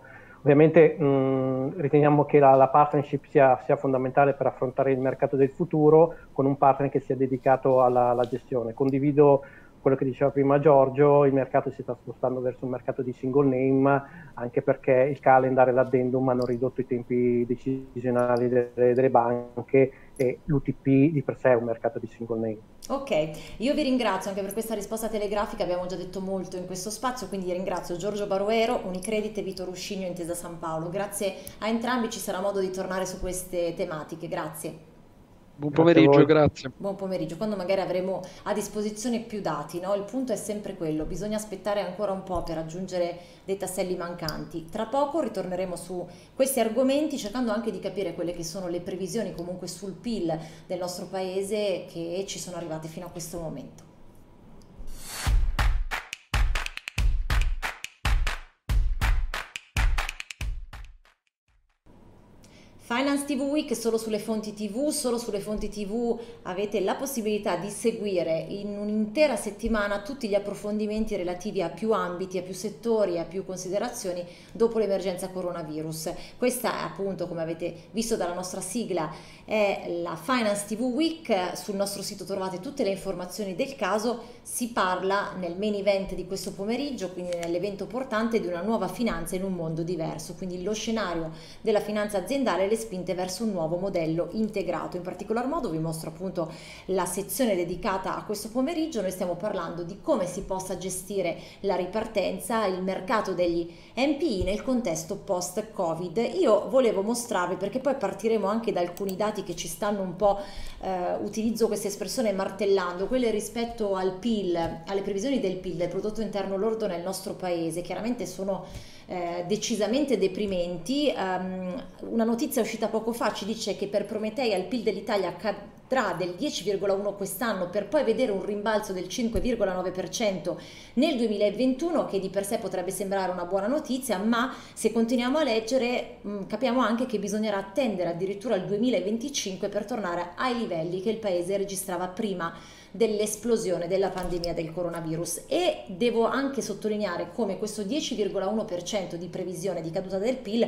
che la partnership sia fondamentale per affrontare il mercato del futuro, con un partner che sia dedicato alla gestione. Condivido quello che diceva prima Giorgio, il mercato si sta spostando verso un mercato di single name, anche perché il calendar e l'addendum hanno ridotto i tempi decisionali delle banche e l'UTP di per sé è un mercato di single name. Ok, io vi ringrazio anche per questa risposta telegrafica, abbiamo già detto molto in questo spazio, quindi ringrazio Giorgio Baroero, Unicredit e Vito Ruscigno, Intesa San Paolo. Grazie a entrambi, ci sarà modo di tornare su queste tematiche, grazie. Buon pomeriggio, grazie. Buon pomeriggio, quando magari avremo a disposizione più dati, no? Il punto è sempre quello, bisogna aspettare ancora un po' per aggiungere dei tasselli mancanti. Tra poco ritorneremo su questi argomenti cercando anche di capire quelle che sono le previsioni comunque sul PIL del nostro paese che ci sono arrivate fino a questo momento. Finance TV Week solo sulle fonti TV avete la possibilità di seguire in un'intera settimana tutti gli approfondimenti relativi a più ambiti, a più settori, a più considerazioni dopo l'emergenza coronavirus. Questa appunto, come avete visto dalla nostra sigla, è la Finance TV Week. Sul nostro sito trovate tutte le informazioni del caso, si parla nel main event di questo pomeriggio, quindi nell'evento portante, di una nuova finanza in un mondo diverso, quindi lo scenario della finanza aziendale, le le spinte verso un nuovo modello integrato. In particolar modo vi mostro appunto la sezione dedicata a questo pomeriggio. Noi stiamo parlando di come si possa gestire la ripartenza, il mercato degli NPI nel contesto post-Covid. Io volevo mostrarvi, perché poi partiremo anche da alcuni dati che ci stanno un po', utilizzo questa espressione martellando, quelle rispetto al PIL, alle previsioni del PIL, del prodotto interno lordo nel nostro paese. Chiaramente sono decisamente deprimenti. Una notizia uscita poco fa ci dice che per Prometei il PIL dell'Italia cadrà del 10,1 quest'anno, per poi vedere un rimbalzo del 5,9% nel 2021, che di per sé potrebbe sembrare una buona notizia, ma se continuiamo a leggere capiamo anche che bisognerà attendere addirittura il 2025 per tornare ai livelli che il paese registrava prima dell'esplosione della pandemia del coronavirus. E devo anche sottolineare come questo 10,1% di previsione di caduta del PIL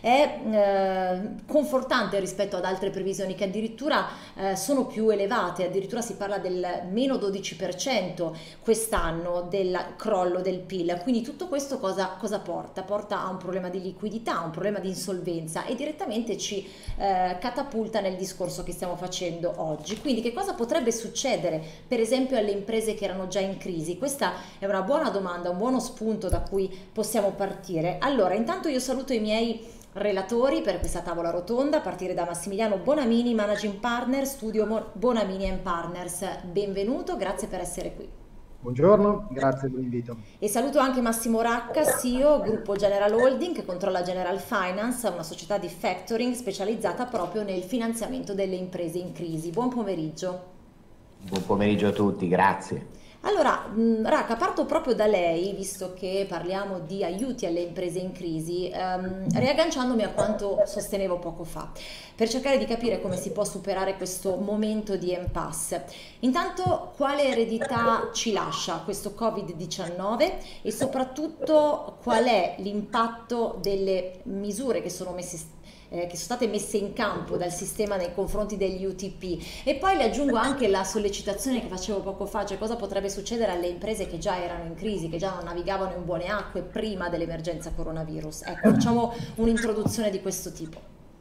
è confortante rispetto ad altre previsioni che addirittura sono più elevate. Addirittura si parla del meno 12% quest'anno del crollo del PIL. Quindi tutto questo cosa porta? Porta a un problema di liquidità, a un problema di insolvenza, e direttamente ci catapulta nel discorso che stiamo facendo oggi. Quindi che cosa potrebbe succedere per esempio alle imprese che erano già in crisi? Questa è una buona domanda, un buono spunto da cui possiamo partire. Allora, intanto io saluto i miei relatori per questa tavola rotonda, a partire da Massimiliano Bonamini, Managing Partner, Studio Bonamini & Partners. Benvenuto, grazie per essere qui. Buongiorno, grazie per l'invito. E saluto anche Massimo Racca, CEO, gruppo General Holding, che controlla General Finance, una società di factoring specializzata proprio nel finanziamento delle imprese in crisi. Buon pomeriggio. Buon pomeriggio a tutti, grazie. Allora, Racca, parto proprio da lei, visto che parliamo di aiuti alle imprese in crisi, riagganciandomi a quanto sostenevo poco fa, per cercare di capire come si può superare questo momento di impasse. Intanto, quale eredità ci lascia questo Covid-19 e soprattutto qual è l'impatto delle misure che sono state messe in campo dal sistema nei confronti degli UTP? E poi le aggiungo anche la sollecitazione che facevo poco fa, cioè cosa potrebbe succedere alle imprese che già erano in crisi, che già non navigavano in buone acque prima dell'emergenza coronavirus. Ecco, facciamo un'introduzione di questo tipo.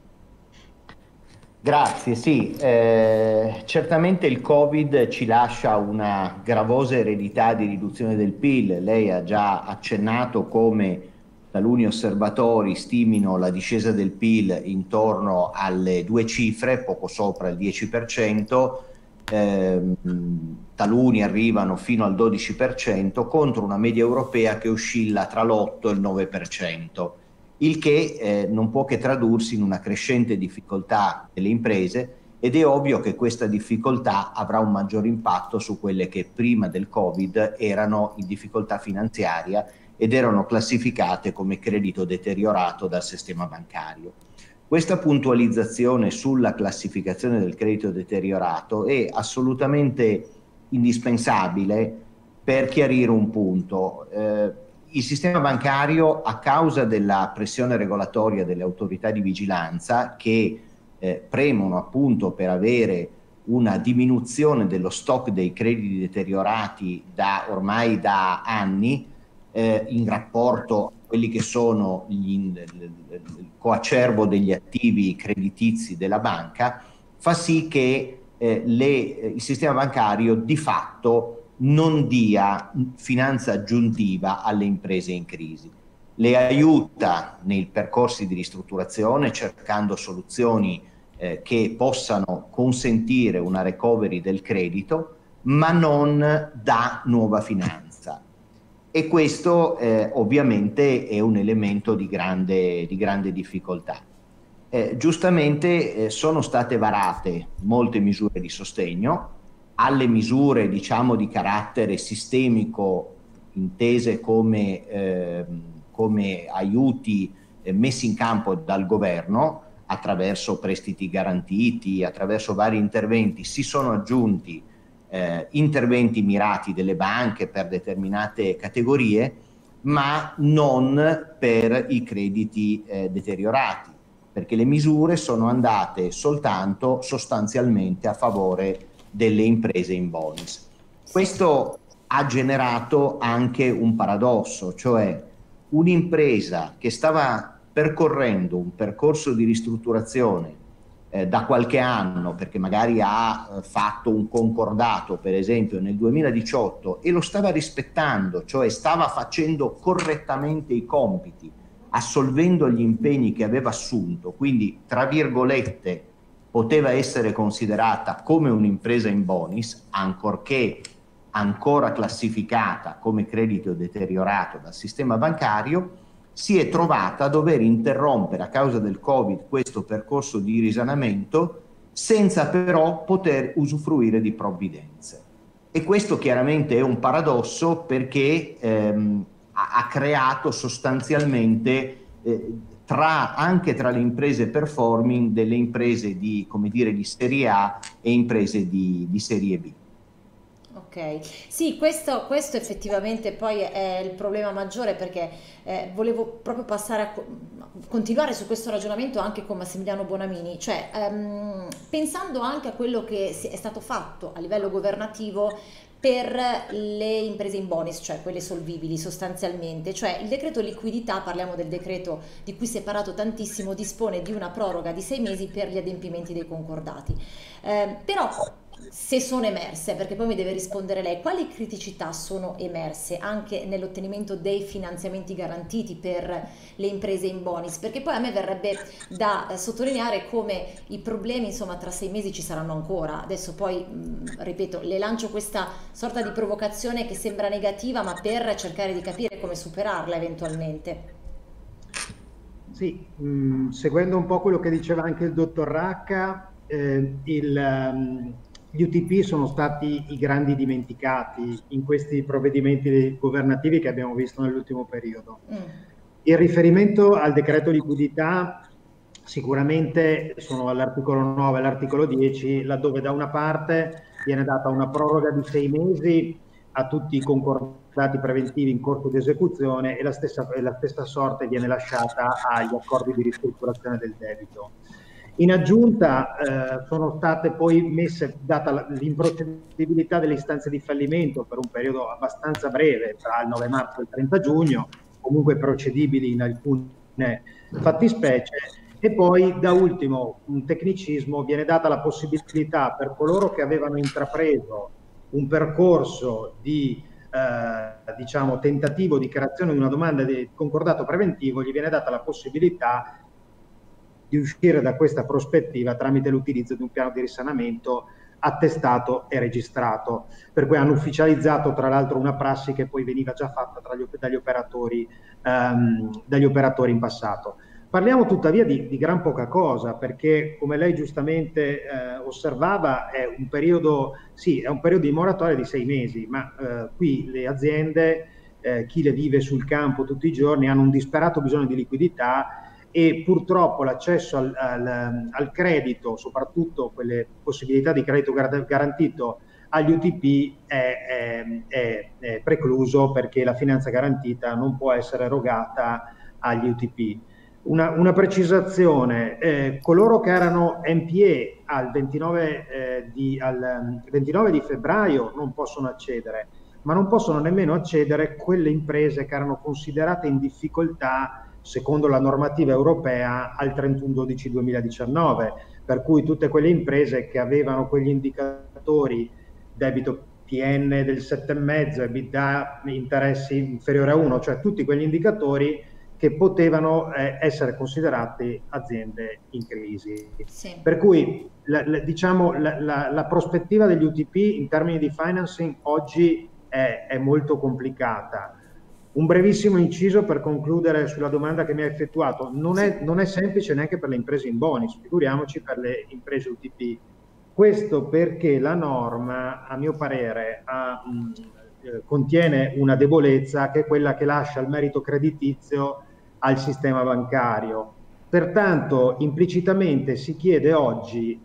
Grazie, sì, certamente il Covid ci lascia una gravosa eredità di riduzione del PIL. Lei ha già accennato come taluni osservatori stimino la discesa del PIL intorno alle 2 cifre, poco sopra il 10%, taluni arrivano fino al 12%, contro una media europea che oscilla tra l'8 e il 9%, il che non può che tradursi in una crescente difficoltà delle imprese, ed è ovvio che questa difficoltà avrà un maggior impatto su quelle che prima del Covid erano in difficoltà finanziaria ed erano classificate come credito deteriorato dal sistema bancario. Questa puntualizzazione sulla classificazione del credito deteriorato è assolutamente indispensabile per chiarire un punto. Il sistema bancario, a causa della pressione regolatoria delle autorità di vigilanza che premono appunto per avere una diminuzione dello stock dei crediti deteriorati ormai da anni, in rapporto a quelli che sono il coacervo degli attivi creditizi della banca, fa sì che il sistema bancario di fatto non dia finanza aggiuntiva alle imprese in crisi. Le aiuta nei percorsi di ristrutturazione cercando soluzioni che possano consentire una recovery del credito, ma non dà nuova finanza. E questo ovviamente è un elemento di grande difficoltà. Giustamente sono state varate molte misure di sostegno. Alle misure, diciamo, di carattere sistemico, intese come aiuti messi in campo dal governo attraverso prestiti garantiti, attraverso vari interventi, si sono aggiunti interventi mirati delle banche per determinate categorie, ma non per i crediti deteriorati, perché le misure sono andate soltanto sostanzialmente a favore delle imprese in bonus. Questo ha generato anche un paradosso, cioè un'impresa che stava percorrendo un percorso di ristrutturazione da qualche anno, perché magari ha fatto un concordato, per esempio, nel 2018 e lo stava rispettando, cioè stava facendo correttamente i compiti, assolvendo gli impegni che aveva assunto, quindi, tra virgolette, poteva essere considerata come un'impresa in bonis, ancorché ancora classificata come credito deteriorato dal sistema bancario, si è trovata a dover interrompere a causa del Covid questo percorso di risanamento senza però poter usufruire di provvidenze. E questo chiaramente è un paradosso, perché ha creato sostanzialmente anche tra le imprese performing delle imprese di, come dire, di serie A e imprese di serie B. Ok, sì, questo effettivamente poi è il problema maggiore, perché volevo proprio passare a continuare su questo ragionamento anche con Massimiliano Bonamini, cioè pensando anche a quello che è stato fatto a livello governativo per le imprese in bonus, cioè quelle solvibili sostanzialmente, cioè il decreto liquidità, parliamo del decreto di cui si è parlato tantissimo, dispone di una proroga di 6 mesi per gli adempimenti dei concordati, però se sono emerse, perché poi mi deve rispondere lei, quali criticità sono emerse anche nell'ottenimento dei finanziamenti garantiti per le imprese in bonus? Perché poi a me verrebbe da sottolineare come i problemi, insomma, tra 6 mesi ci saranno ancora. Adesso poi, ripeto, le lancio questa sorta di provocazione che sembra negativa, ma per cercare di capire come superarla eventualmente. Sì, seguendo un po' quello che diceva anche il dottor Racca, gli UTP sono stati i grandi dimenticati in questi provvedimenti governativi che abbiamo visto nell'ultimo periodo. Il riferimento al decreto liquidità sicuramente sono all'articolo 9 e all'articolo 10, laddove da una parte viene data una proroga di 6 mesi a tutti i concordati preventivi in corso di esecuzione, e la stessa sorte viene lasciata agli accordi di ristrutturazione del debito. In aggiunta sono state poi messe, data l'improcedibilità delle istanze di fallimento per un periodo abbastanza breve, tra il 9 marzo e il 30 giugno, comunque procedibili in alcune fattispecie, e poi da ultimo un tecnicismo: viene data la possibilità per coloro che avevano intrapreso un percorso di diciamo tentativo di creazione di una domanda di concordato preventivo, gli viene data la possibilità di uscire da questa prospettiva tramite l'utilizzo di un piano di risanamento attestato e registrato, per cui hanno ufficializzato tra l'altro una prassi che poi veniva già fatta dagli operatori in passato. Parliamo tuttavia di gran poca cosa, perché come lei giustamente osservava è un periodo di moratoria di 6 mesi, ma qui le aziende, chi le vive sul campo tutti i giorni, hanno un disperato bisogno di liquidità, e purtroppo l'accesso al credito, soprattutto quelle possibilità di credito garantito agli UTP, è precluso, perché la finanza garantita non può essere erogata agli UTP. Una precisazione: coloro che erano NPE al 29 di febbraio non possono accedere, ma non possono nemmeno accedere quelle imprese che erano considerate in difficoltà secondo la normativa europea al 31/12/2019, per cui tutte quelle imprese che avevano quegli indicatori, debito PN del 7,5, EBITDA, interessi inferiori a 1, cioè tutti quegli indicatori che potevano essere considerati aziende in crisi. Sì. Per cui la prospettiva degli UTP in termini di financing oggi è molto complicata. Un brevissimo inciso per concludere sulla domanda che mi ha effettuato: non è semplice neanche per le imprese in bonus, figuriamoci per le imprese UTP. Questo perché la norma, a mio parere, contiene una debolezza, che è quella che lascia il merito creditizio al sistema bancario. Pertanto implicitamente si chiede oggi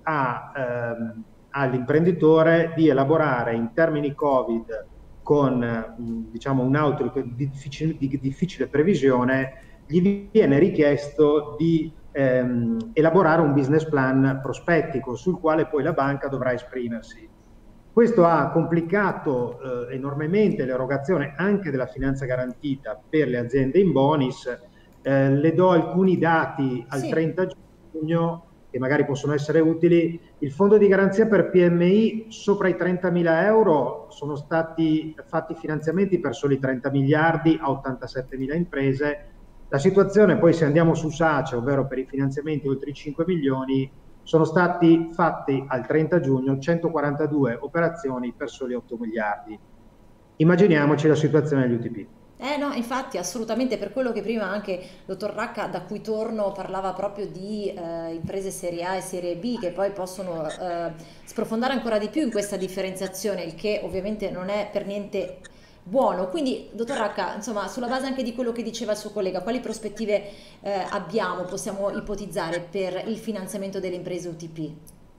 all'imprenditore di elaborare in termini Covid, con diciamo un outlook di difficile previsione, gli viene richiesto di elaborare un business plan prospettico sul quale poi la banca dovrà esprimersi. Questo ha complicato enormemente l'erogazione anche della finanza garantita per le aziende in bonus, Le do alcuni dati al 30 giugno che magari possono essere utili. Il fondo di garanzia per PMI sopra i 30.000 euro sono stati fatti finanziamenti per soli 30 miliardi a 87.000 imprese. La situazione poi, se andiamo su SACE, ovvero per i finanziamenti oltre i 5 milioni, sono stati fatti al 30 giugno 142 operazioni per soli 8 miliardi. Immaginiamoci la situazione degli UTP. No, infatti, assolutamente, per quello che prima anche dottor Racca, da cui torno, parlava proprio di imprese serie A e serie B che poi possono sprofondare ancora di più in questa differenziazione, il che ovviamente non è per niente buono. Quindi, dottor Racca, insomma, sulla base anche di quello che diceva il suo collega, quali prospettive possiamo ipotizzare per il finanziamento delle imprese UTP?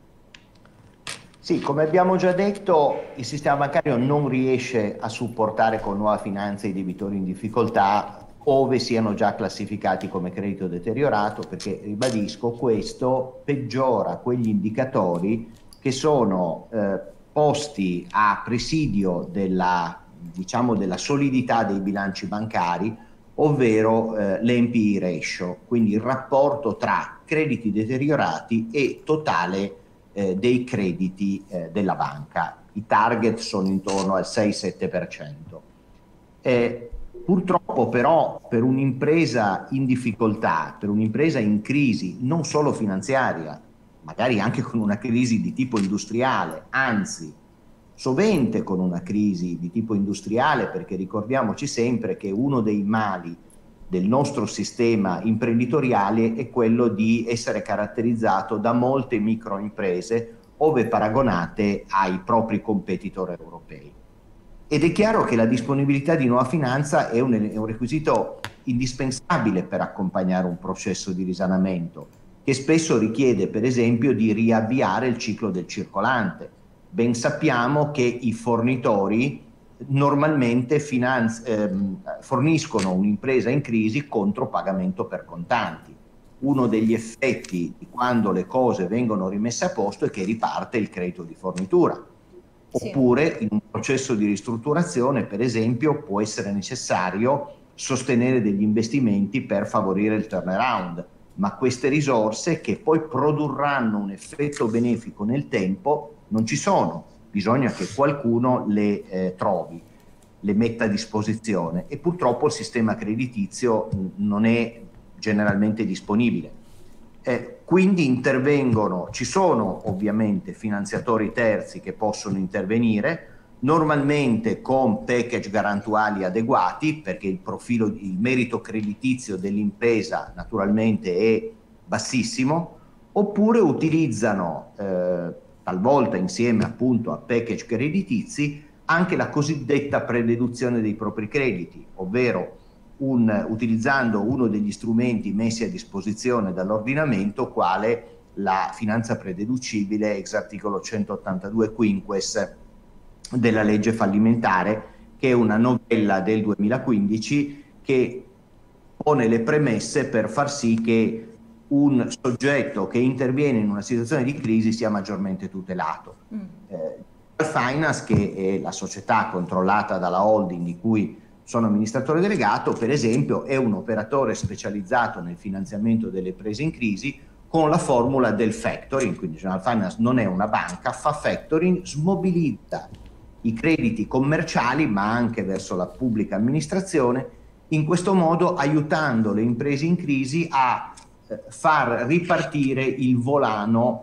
Sì, come abbiamo già detto, il sistema bancario non riesce a supportare con nuova finanza i debitori in difficoltà, ove siano già classificati come credito deteriorato, perché, ribadisco, questo peggiora quegli indicatori che sono posti a presidio della solidità dei bilanci bancari, ovvero l'NPE ratio, quindi il rapporto tra crediti deteriorati e totale dei crediti della banca. I target sono intorno al 6-7%. Purtroppo però per un'impresa in difficoltà, per un'impresa in crisi, non solo finanziaria, magari anche con una crisi di tipo industriale, anzi sovente con una crisi di tipo industriale, perché ricordiamoci sempre che uno dei mali del nostro sistema imprenditoriale è quello di essere caratterizzato da molte microimprese, ove paragonate ai propri competitor europei. Ed è chiaro che la disponibilità di nuova finanza è un requisito indispensabile per accompagnare un processo di risanamento, che spesso richiede, per esempio, di riavviare il ciclo del circolante. Ben sappiamo che i fornitori normalmente forniscono un'impresa in crisi contro pagamento per contanti. Uno degli effetti di quando le cose vengono rimesse a posto è che riparte il credito di fornitura. Oppure in un processo di ristrutturazione, per esempio, può essere necessario sostenere degli investimenti per favorire il turnaround, ma queste risorse, che poi produrranno un effetto benefico nel tempo, non ci sono. Bisogna che qualcuno le trovi, le metta a disposizione, e purtroppo il sistema creditizio non è generalmente disponibile. Quindi ci sono ovviamente finanziatori terzi che possono intervenire, normalmente con package garantuali adeguati, perché il merito creditizio dell'impresa naturalmente è bassissimo, oppure utilizzano talvolta insieme appunto a package creditizi anche la cosiddetta prededuzione dei propri crediti, ovvero utilizzando uno degli strumenti messi a disposizione dall'ordinamento, quale la finanza prededucibile ex articolo 182 quinques della legge fallimentare, che è una novella del 2015 che pone le premesse per far sì che un soggetto che interviene in una situazione di crisi sia maggiormente tutelato. Finance, che è la società controllata dalla holding di cui sono amministratore delegato, per esempio, è un operatore specializzato nel finanziamento delle imprese in crisi con la formula del factoring, quindi General Finance non è una banca, fa factoring, smobilizza i crediti commerciali ma anche verso la pubblica amministrazione, in questo modo aiutando le imprese in crisi a far ripartire il volano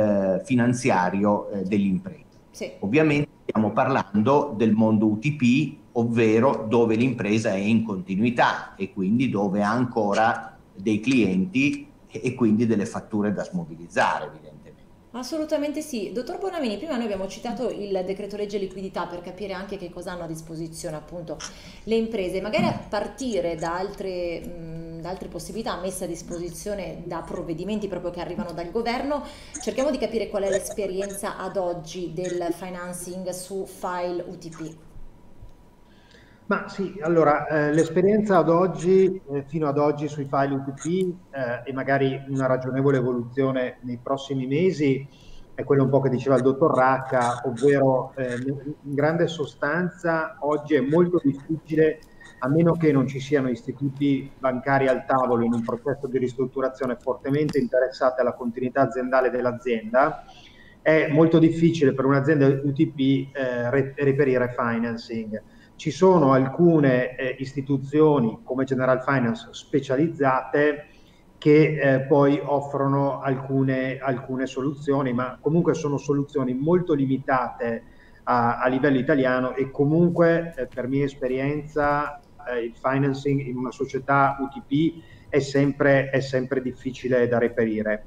finanziario dell'impresa. Ovviamente stiamo parlando del mondo UTP, ovvero dove l'impresa è in continuità e quindi dove ha ancora dei clienti e quindi delle fatture da smobilizzare, evidentemente. Assolutamente sì. Dottor Bonamini, prima noi abbiamo citato il decreto legge liquidità per capire anche che cosa hanno a disposizione appunto le imprese, magari a partire da altre possibilità messe a disposizione da provvedimenti proprio che arrivano dal governo. Cerchiamo di capire qual è l'esperienza ad oggi del financing su file UTP. Ma sì, allora l'esperienza ad oggi, fino ad oggi sui file UTP e magari una ragionevole evoluzione nei prossimi mesi è quello un po' che diceva il dottor Racca, ovvero in grande sostanza oggi è molto difficile a meno che non ci siano istituti bancari al tavolo in un processo di ristrutturazione fortemente interessati alla continuità aziendale dell'azienda, è molto difficile per un'azienda UTP reperire financing. Ci sono alcune istituzioni come General Finance specializzate che poi offrono alcune soluzioni, ma comunque sono soluzioni molto limitate a livello italiano, e comunque per mia esperienza il financing in una società UTP è sempre difficile da reperire.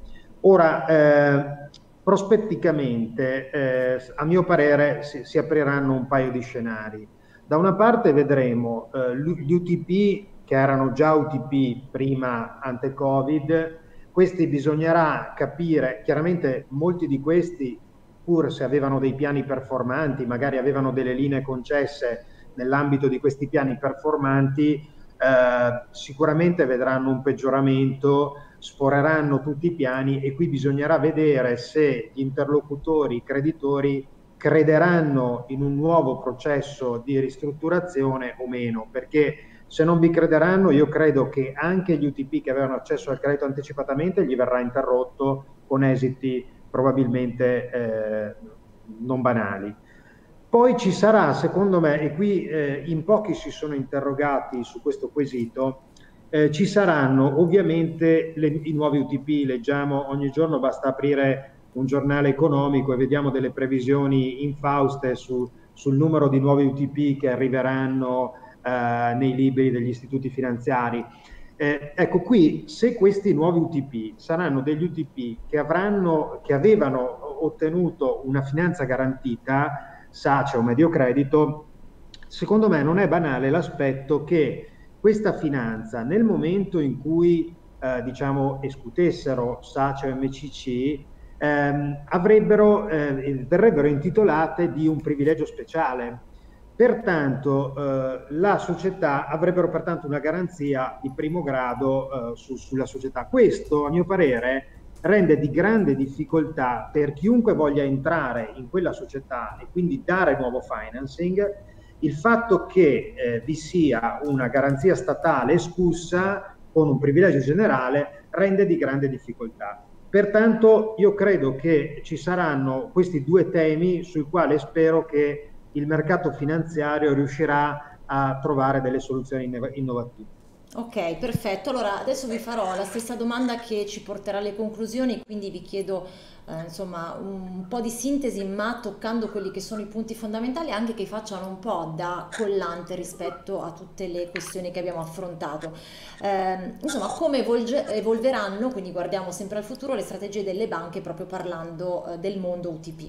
Ora, prospetticamente, a mio parere, si apriranno un paio di scenari. Da una parte vedremo gli UTP che erano già UTP prima ante-Covid, questi bisognerà capire, chiaramente molti di questi, pur se avevano dei piani performanti, magari avevano delle linee concesse nell'ambito di questi piani performanti, sicuramente vedranno un peggioramento, sforeranno tutti i piani, e qui bisognerà vedere se gli interlocutori, i creditori, crederanno in un nuovo processo di ristrutturazione o meno, perché se non vi crederanno, io credo che anche gli UTP che avevano accesso al credito anticipatamente gli verrà interrotto con esiti probabilmente non banali. Poi ci sarà, secondo me, e qui in pochi si sono interrogati su questo quesito, ci saranno ovviamente i nuovi UTP. Leggiamo ogni giorno, basta aprire un giornale economico e vediamo delle previsioni infauste sul numero di nuovi UTP che arriveranno nei libri degli istituti finanziari. Ecco, qui, se questi nuovi UTP saranno degli UTP che avevano ottenuto una finanza garantita, SACE o Mediocredito, secondo me non è banale l'aspetto che questa finanza, nel momento in cui diciamo escutessero SACE o MCC, verrebbero intitolate di un privilegio speciale. Pertanto la società avrebbero pertanto una garanzia di primo grado sulla società. Questo, a mio parere, rende di grande difficoltà per chiunque voglia entrare in quella società e quindi dare nuovo financing, il fatto che vi sia una garanzia statale escussa con un privilegio generale rende di grande difficoltà. Pertanto io credo che ci saranno questi due temi sui quali spero che il mercato finanziario riuscirà a trovare delle soluzioni innovative. Ok, perfetto. Allora adesso vi farò la stessa domanda che ci porterà alle conclusioni, quindi vi chiedo insomma un po' di sintesi, ma toccando quelli che sono i punti fondamentali, anche che facciano un po' da collante rispetto a tutte le questioni che abbiamo affrontato. Insomma, come evolveranno, quindi guardiamo sempre al futuro, le strategie delle banche proprio parlando del mondo UTP.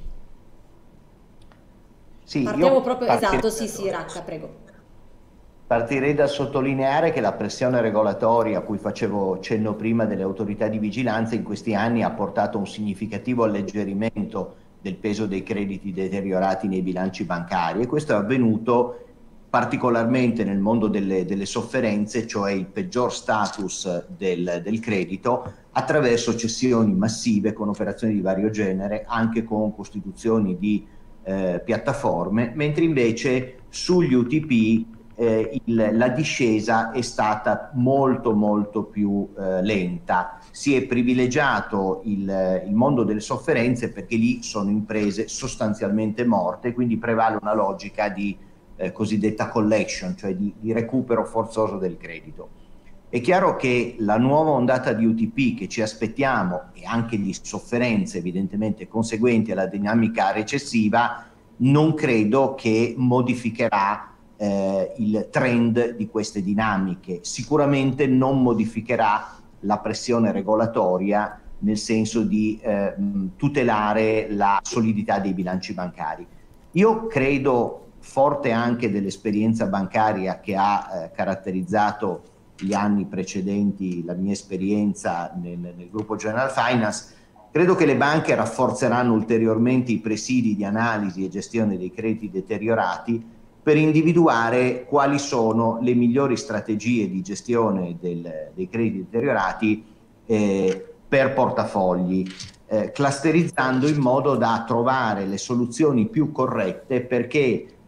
Sì, Partiamo proprio, esatto, sì, Racca, prego. Partirei dal sottolineare che la pressione regolatoria a cui facevo cenno prima delle autorità di vigilanza in questi anni ha portato un significativo alleggerimento del peso dei crediti deteriorati nei bilanci bancari, e questo è avvenuto particolarmente nel mondo delle sofferenze, cioè il peggior status del credito, attraverso cessioni massive con operazioni di vario genere, anche con costituzioni di piattaforme, mentre invece sugli UTP la discesa è stata molto più lenta. Si è privilegiato il mondo delle sofferenze perché lì sono imprese sostanzialmente morte, quindi prevale una logica di cosiddetta collection, cioè di recupero forzoso del credito. È chiaro che la nuova ondata di UTP che ci aspettiamo, e anche di sofferenze evidentemente conseguenti alla dinamica recessiva, non credo che modificherà il trend di queste dinamiche. Sicuramente non modificherà la pressione regolatoria nel senso di tutelare la solidità dei bilanci bancari. Io credo, forte anche dell'esperienza bancaria che ha caratterizzato gli anni precedenti la mia esperienza nel gruppo General Finance, credo che le banche rafforzeranno ulteriormente i presidi di analisi e gestione dei crediti deteriorati per individuare quali sono le migliori strategie di gestione dei crediti deteriorati per portafogli, clusterizzando in modo da trovare le soluzioni più corrette, perché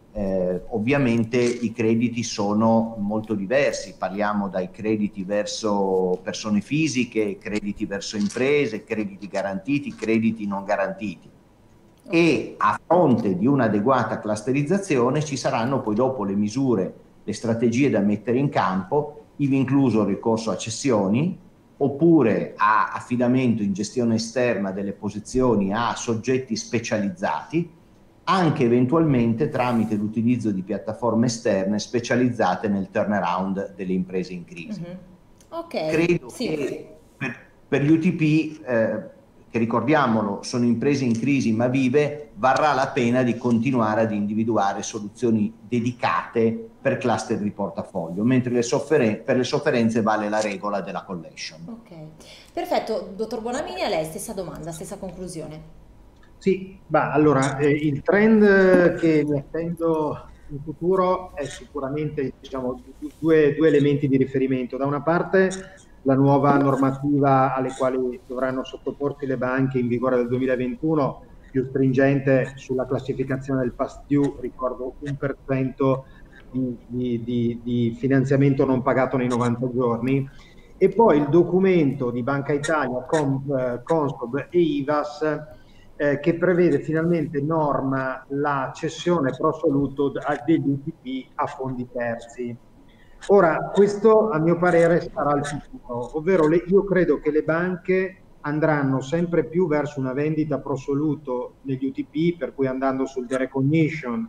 ovviamente i crediti sono molto diversi, parliamo dai crediti verso persone fisiche, crediti verso imprese, crediti garantiti, crediti non garantiti. E a fronte di un'adeguata clusterizzazione ci saranno poi dopo le misure, le strategie da mettere in campo, ivi incluso il ricorso a cessioni oppure a affidamento in gestione esterna delle posizioni a soggetti specializzati, anche eventualmente tramite l'utilizzo di piattaforme esterne specializzate nel turnaround delle imprese in crisi. Credo che per gli UTP, che ricordiamolo sono imprese in crisi ma vive, varrà la pena di continuare ad individuare soluzioni dedicate per cluster di portafoglio, mentre per le sofferenze vale la regola della collection. Ok, perfetto. Dottor Bonamini, a lei stessa domanda, stessa conclusione. Sì, allora il trend che mi attendo in futuro è sicuramente, diciamo, due elementi di riferimento. Da una parte la nuova normativa alle quali dovranno sottoporsi le banche in vigore del 2021, più stringente sulla classificazione del past due, ricordo 1% di finanziamento non pagato nei 90 giorni, e poi il documento di Banca Italia, Consob e IVAS, che prevede finalmente norma la cessione pro soluto degli UTP a fondi terzi. Ora, questo a mio parere sarà il futuro, ovvero io credo che le banche andranno sempre più verso una vendita pro soluto negli UTP, per cui andando sul derecognition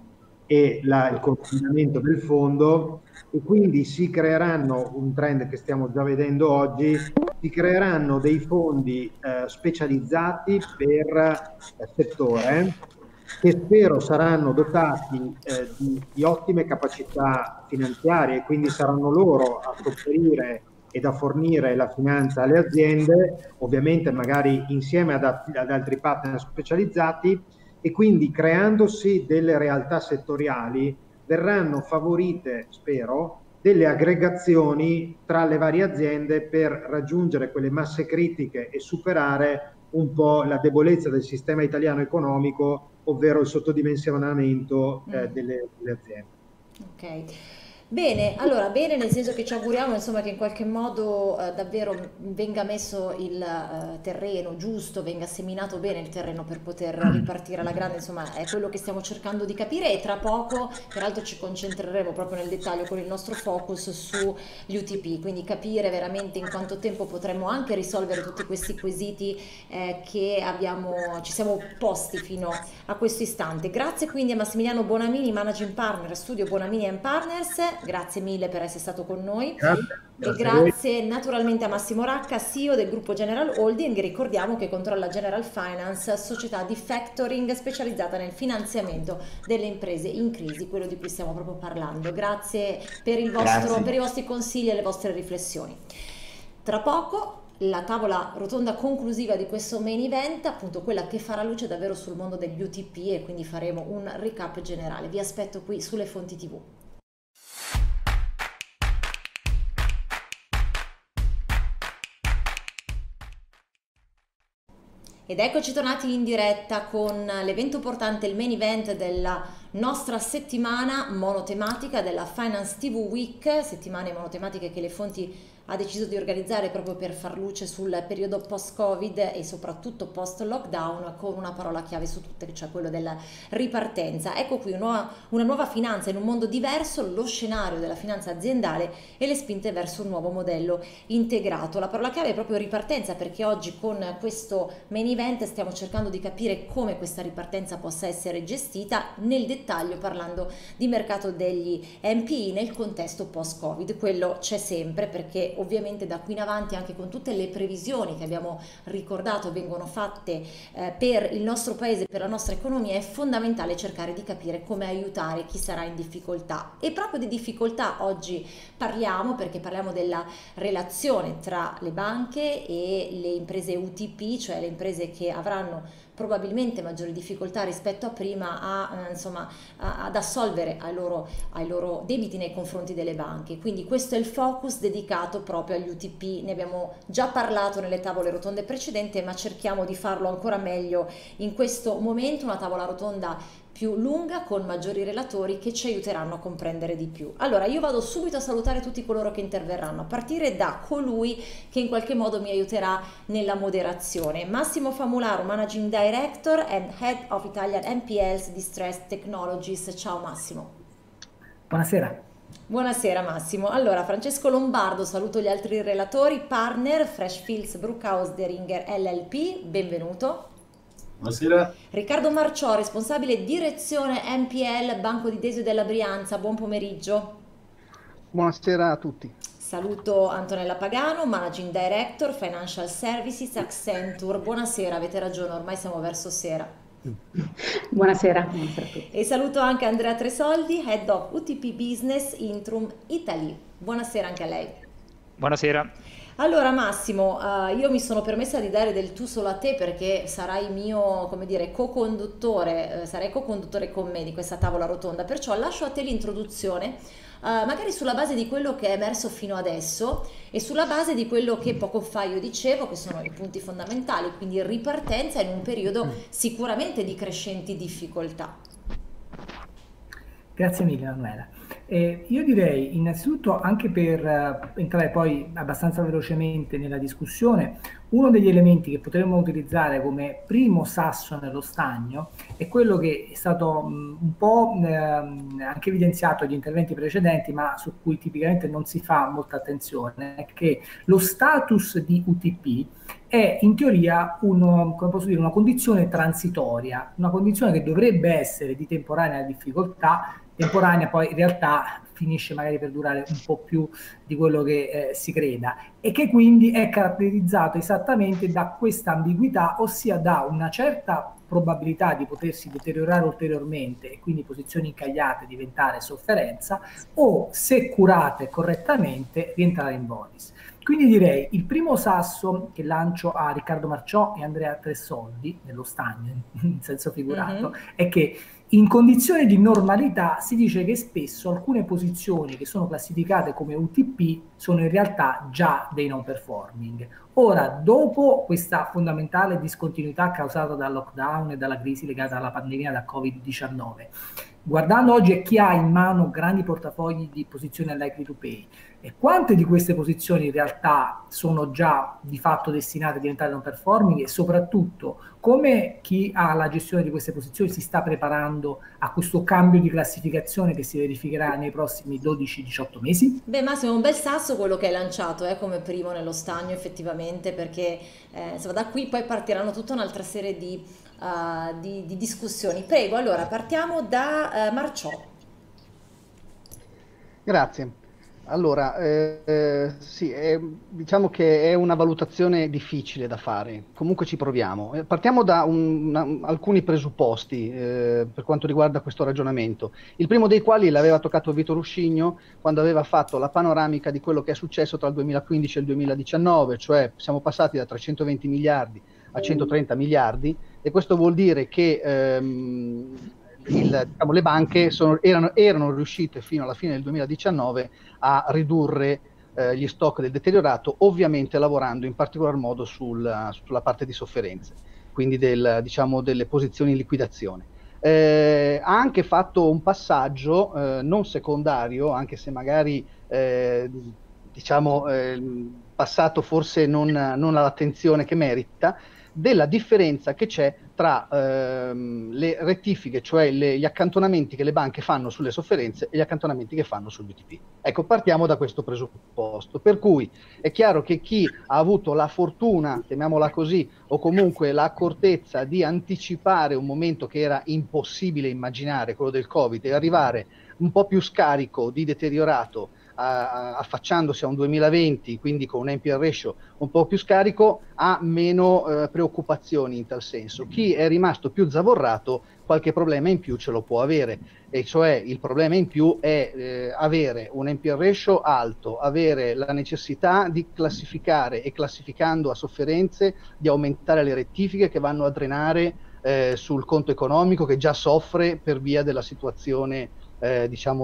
e il consolidamento del fondo, e quindi si creeranno un trend che stiamo già vedendo oggi, si creeranno dei fondi specializzati per settore, che spero saranno dotati di ottime capacità finanziarie, e quindi saranno loro a sopperire ed a fornire la finanza alle aziende, ovviamente magari insieme ad altri partner specializzati, e quindi creandosi delle realtà settoriali verranno favorite, spero, delle aggregazioni tra le varie aziende per raggiungere quelle masse critiche e superare un po' la debolezza del sistema italiano economico, ovvero il sottodimensionamento delle aziende. Ok. Bene, allora bene nel senso che ci auguriamo insomma che in qualche modo davvero venga messo il terreno giusto, venga seminato bene il terreno per poter ripartire alla grande, insomma è quello che stiamo cercando di capire, e tra poco peraltro ci concentreremo proprio nel dettaglio con il nostro focus sugli UTP, quindi capire veramente in quanto tempo potremo anche risolvere tutti questi quesiti che ci siamo posti fino a questo istante. Grazie quindi a Massimiliano Bonamini, Managing Partner Studio Bonamini & Partners. Grazie mille per essere stato con noi. E grazie naturalmente a Massimo Racca, CEO del gruppo General Holding. Ricordiamo che controlla General Finance, società di factoring specializzata nel finanziamento delle imprese in crisi, quello di cui stiamo proprio parlando. Grazie per i vostri consigli e le vostre riflessioni. Tra poco la tavola rotonda conclusiva di questo main event, appunto quella che farà luce davvero sul mondo degli UTP, e quindi faremo un recap generale. Vi aspetto qui sulle Fonti TV. Ed eccoci tornati in diretta con l'evento portante, il main event della nostra settimana monotematica della Finance TV Week, settimane monotematiche che le Fonti ha deciso di organizzare proprio per far luce sul periodo post-Covid e soprattutto post-lockdown, con una parola chiave su tutte, cioè quello della ripartenza. Ecco qui una nuova finanza in un mondo diverso, lo scenario della finanza aziendale e le spinte verso un nuovo modello integrato. La parola chiave è proprio ripartenza, perché oggi con questo main event stiamo cercando di capire come questa ripartenza possa essere gestita nel dettaglio, parlando di mercato degli NPI nel contesto post-Covid. Quello c'è sempre, perché ovviamente da qui in avanti, anche con tutte le previsioni che abbiamo ricordato vengono fatte per il nostro paese, per la nostra economia, è fondamentale cercare di capire come aiutare chi sarà in difficoltà. E proprio di difficoltà oggi parliamo, perché parliamo della relazione tra le banche e le imprese UTP, cioè le imprese che avranno probabilmente maggiori difficoltà rispetto a prima ad assolvere ai loro debiti nei confronti delle banche. Quindi questo è il focus dedicato proprio agli UTP. Ne abbiamo già parlato nelle tavole rotonde precedenti, ma cerchiamo di farlo ancora meglio in questo momento, una tavola rotonda più lunga con maggiori relatori che ci aiuteranno a comprendere di più. Allora, io vado subito a salutare tutti coloro che interverranno, a partire da colui che in qualche modo mi aiuterà nella moderazione. Massimo Famularo, Managing Director and Head of Italian NPLs Distressed Technologies. Ciao Massimo. Buonasera. Buonasera Massimo. Allora, Francesco Lombardo, saluto gli altri relatori, partner Freshfields Bruckhaus Deringer LLP, benvenuto. Buonasera. Riccardo Marciò, responsabile direzione NPL Banco di Desio della Brianza, buon pomeriggio. Buonasera a tutti. Saluto Antonella Pagano, Managing Director Financial Services Accenture. Buonasera, avete ragione, ormai siamo verso sera. Buonasera. Buonasera a tutti. E saluto anche Andrea Tresoldi, Head of UTP Business Intrum Italy. Buonasera anche a lei. Buonasera. Allora Massimo, io mi sono permessa di dare del tu solo a te perché sarai mio, come dire, co-conduttore, sarai co-conduttore con me di questa tavola rotonda, perciò lascio a te l'introduzione, magari sulla base di quello che è emerso fino adesso e sulla base di quello che poco fa io dicevo, che sono i punti fondamentali, quindi ripartenza in un periodo sicuramente di crescenti difficoltà. Grazie mille Manuela. Io direi innanzitutto, anche per entrare poi abbastanza velocemente nella discussione, uno degli elementi che potremmo utilizzare come primo sasso nello stagno è quello che è stato un po' anche evidenziato negli interventi precedenti, ma su cui tipicamente non si fa molta attenzione, che lo status di UTP è in teoria come posso dire, una condizione transitoria, una condizione che dovrebbe essere di temporanea difficoltà, temporanea poi in realtà finisce magari per durare un po' più di quello che si creda, e che quindi è caratterizzato esattamente da questa ambiguità, ossia da una certa probabilità di potersi deteriorare ulteriormente e quindi posizioni incagliate diventare sofferenza, o se curate correttamente rientrare in bonus. Quindi direi il primo sasso che lancio a Riccardo Marciò e Andrea Tresoldi, nello stagno in senso figurato, è che in condizioni di normalità si dice che spesso alcune posizioni che sono classificate come UTP sono in realtà già dei non performing. Ora, dopo questa fondamentale discontinuità causata dal lockdown e dalla crisi legata alla pandemia da Covid-19, guardando oggi a chi ha in mano grandi portafogli di posizioni likely to pay, e quante di queste posizioni in realtà sono già di fatto destinate a diventare non performing, e soprattutto come chi ha la gestione di queste posizioni si sta preparando a questo cambio di classificazione che si verificherà nei prossimi 12-18 mesi? Beh Massimo, è un bel sasso quello che hai lanciato come primo nello stagno effettivamente, perché insomma, da qui poi partiranno tutta un'altra serie di discussioni. Prego, allora partiamo da Marciò. Grazie. Allora, sì, diciamo che è una valutazione difficile da fare, comunque ci proviamo. Partiamo da alcuni presupposti per quanto riguarda questo ragionamento. Il primo dei quali l'aveva toccato Vito Ruscigno quando aveva fatto la panoramica di quello che è successo tra il 2015 e il 2019, cioè siamo passati da 320 miliardi a 130 miliardi, e questo vuol dire che le banche erano riuscite fino alla fine del 2019 a ridurre gli stock del deteriorato, ovviamente lavorando in particolar modo sulla parte di sofferenze, quindi delle posizioni in liquidazione. Ha anche fatto un passaggio non secondario, anche se magari passato forse non all'attenzione che merita, della differenza che c'è tra le rettifiche, cioè gli accantonamenti che le banche fanno sulle sofferenze e gli accantonamenti che fanno sugli UTP. Ecco, partiamo da questo presupposto, per cui è chiaro che chi ha avuto la fortuna, chiamiamola così, o comunque l'accortezza di anticipare un momento che era impossibile immaginare, quello del Covid, e arrivare un po' più scarico di deteriorato, affacciandosi a un 2020, quindi con un NPL ratio un po' più scarico, ha meno preoccupazioni in tal senso. Chi è rimasto più zavorrato qualche problema in più ce lo può avere, e cioè il problema in più è avere un NPL ratio alto, avere la necessità di classificare, e classificando a sofferenze di aumentare le rettifiche che vanno a drenare sul conto economico che già soffre per via della situazione diciamo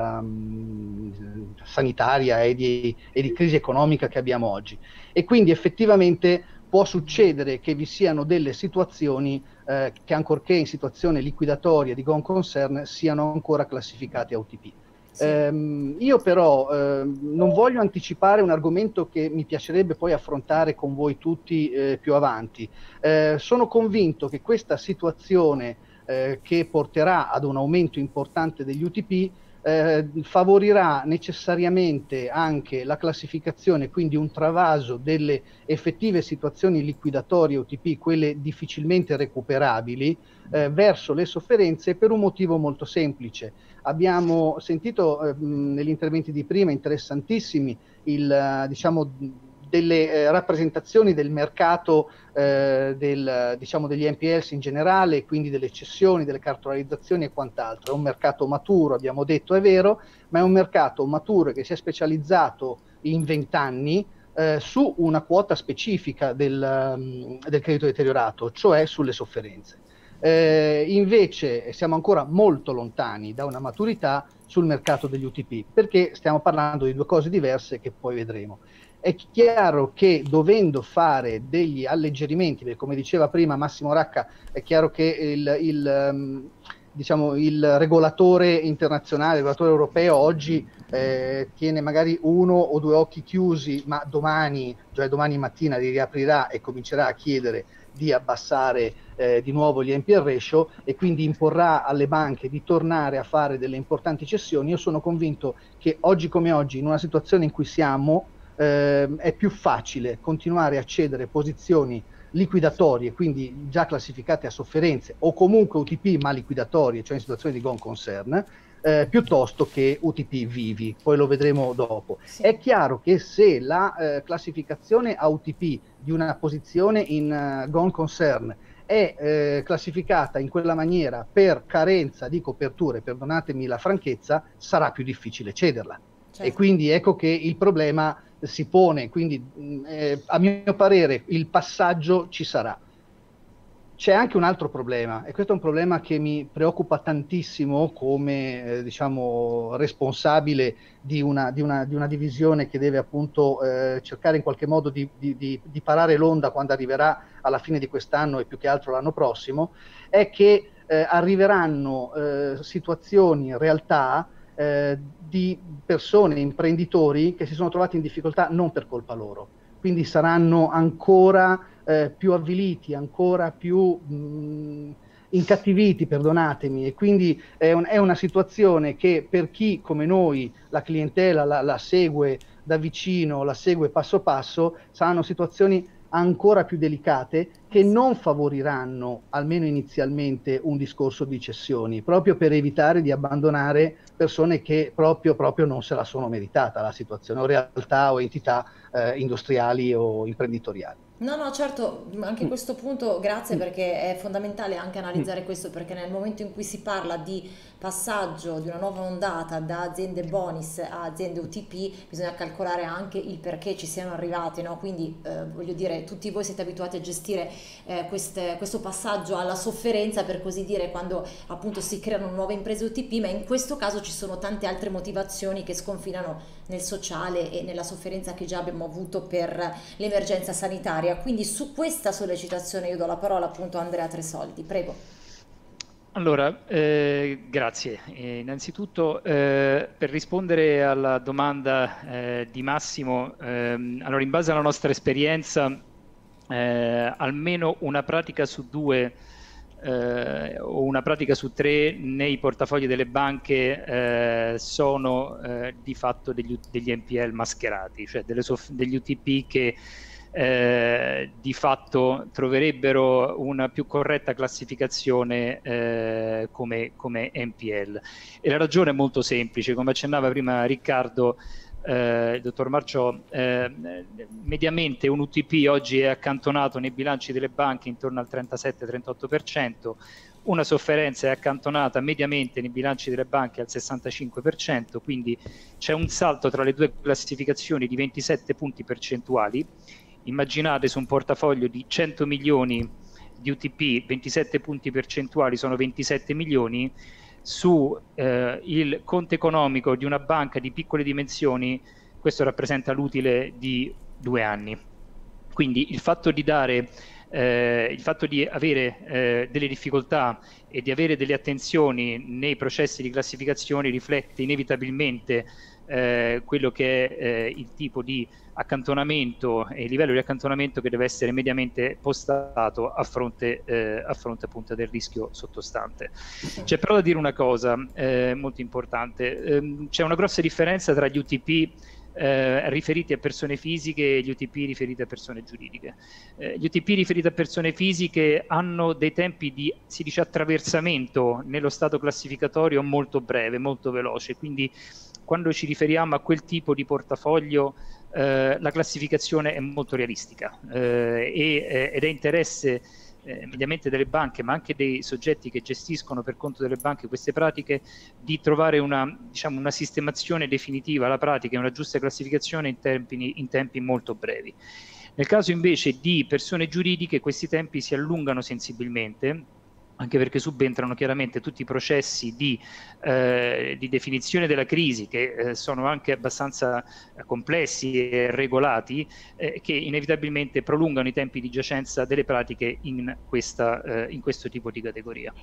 sanitaria e di crisi economica che abbiamo oggi. E quindi effettivamente può succedere che vi siano delle situazioni che, ancorché in situazione liquidatoria di going concern, siano ancora classificate a UTP. Sì. Io però non voglio anticipare un argomento che mi piacerebbe poi affrontare con voi tutti più avanti. Sono convinto che questa situazione che porterà ad un aumento importante degli UTP favorirà necessariamente anche la classificazione, quindi un travaso delle effettive situazioni liquidatorie UTP, quelle difficilmente recuperabili, verso le sofferenze, per un motivo molto semplice. Abbiamo sentito negli interventi di prima interessantissimi diciamo, delle rappresentazioni del mercato diciamo, degli NPLs in generale, quindi delle cessioni, delle cartolarizzazioni e quant'altro. È un mercato maturo, abbiamo detto, è vero, ma è un mercato maturo che si è specializzato in 20 anni su una quota specifica del credito deteriorato, cioè sulle sofferenze. Invece siamo ancora molto lontani da una maturità sul mercato degli UTP, perché stiamo parlando di due cose diverse che poi vedremo. È chiaro che dovendo fare degli alleggerimenti, perché come diceva prima Massimo Racca, è chiaro che diciamo, il regolatore internazionale, il regolatore europeo oggi tiene magari uno o due occhi chiusi, ma domani, cioè domani mattina, li riaprirà e comincerà a chiedere di abbassare di nuovo gli NPL ratio e quindi imporrà alle banche di tornare a fare delle importanti cessioni. Io sono convinto che oggi come oggi, in una situazione in cui siamo, è più facile continuare a cedere posizioni liquidatorie, quindi già classificate a sofferenze, o comunque UTP ma liquidatorie, cioè in situazioni di going concern, piuttosto che UTP vivi, poi lo vedremo dopo. Sì. È chiaro che se la classificazione a UTP di una posizione in going concern è classificata in quella maniera per carenza di coperture, perdonatemi la franchezza, sarà più difficile cederla. Certo. E quindi ecco che il problema si pone, quindi a mio parere il passaggio ci sarà. C'è anche un altro problema, e questo è un problema che mi preoccupa tantissimo come diciamo, responsabile di una divisione che deve appunto cercare in qualche modo di parare l'onda quando arriverà alla fine di quest'anno e più che altro l'anno prossimo, è che arriveranno situazioni, in realtà, di persone, imprenditori che si sono trovati in difficoltà non per colpa loro, quindi saranno ancora più avviliti, ancora più incattiviti, perdonatemi, e quindi è una situazione che per chi come noi la clientela la segue da vicino, la segue passo passo, saranno situazioni ancora più delicate che non favoriranno, almeno inizialmente, un discorso di cessioni, proprio per evitare di abbandonare persone che proprio non se la sono meritata la situazione, o realtà o entità industriali o imprenditoriali. No, certo, anche questo punto, grazie, perché è fondamentale anche analizzare questo, perché nel momento in cui si parla di passaggio di una nuova ondata da aziende bonus a aziende UTP, bisogna calcolare anche il perché ci siano arrivati, no? Quindi voglio dire, tutti voi siete abituati a gestire questo passaggio alla sofferenza, per così dire, quando appunto si creano nuove imprese UTP, ma in questo caso ci sono tante altre motivazioni che sconfinano nel sociale e nella sofferenza che già abbiamo avuto per l'emergenza sanitaria. Quindi su questa sollecitazione io do la parola appunto a Andrea Tresoldi, prego. Allora, grazie. Innanzitutto per rispondere alla domanda di Massimo, allora in base alla nostra esperienza almeno una pratica su due o una pratica su tre nei portafogli delle banche sono di fatto degli NPL mascherati, cioè degli UTP che di fatto troverebbero una più corretta classificazione come NPL, e la ragione è molto semplice, come accennava prima Riccardo, il dottor Marciò, mediamente un UTP oggi è accantonato nei bilanci delle banche intorno al 37-38%, una sofferenza è accantonata mediamente nei bilanci delle banche al 65%, quindi c'è un salto tra le due classificazioni di 27 punti percentuali. Immaginate su un portafoglio di 100 milioni di UTP, 27 punti percentuali sono 27 milioni, su il conto economico di una banca di piccole dimensioni, questo rappresenta l'utile di 2 anni. Quindi il fatto di avere delle difficoltà e di avere delle attenzioni nei processi di classificazione riflette inevitabilmente quello che è il tipo di accantonamento e il livello di accantonamento che deve essere mediamente postato a fronte appunto del rischio sottostante. C'è però da dire una cosa molto importante: c'è una grossa differenza tra gli UTP riferiti a persone fisiche e gli UTP riferiti a persone giuridiche. Gli UTP riferiti a persone fisiche hanno dei tempi di, si dice, attraversamento nello stato classificatorio molto breve, molto veloce, quindi quando ci riferiamo a quel tipo di portafoglio la classificazione è molto realistica ed è interesse mediamente delle banche, ma anche dei soggetti che gestiscono per conto delle banche queste pratiche, di trovare una sistemazione definitiva alla pratica e una giusta classificazione in tempi molto brevi. Nel caso invece di persone giuridiche questi tempi si allungano sensibilmente, anche perché subentrano chiaramente tutti i processi di definizione della crisi, che sono anche abbastanza complessi e regolati, che inevitabilmente prolungano i tempi di giacenza delle pratiche in questo tipo di categoria.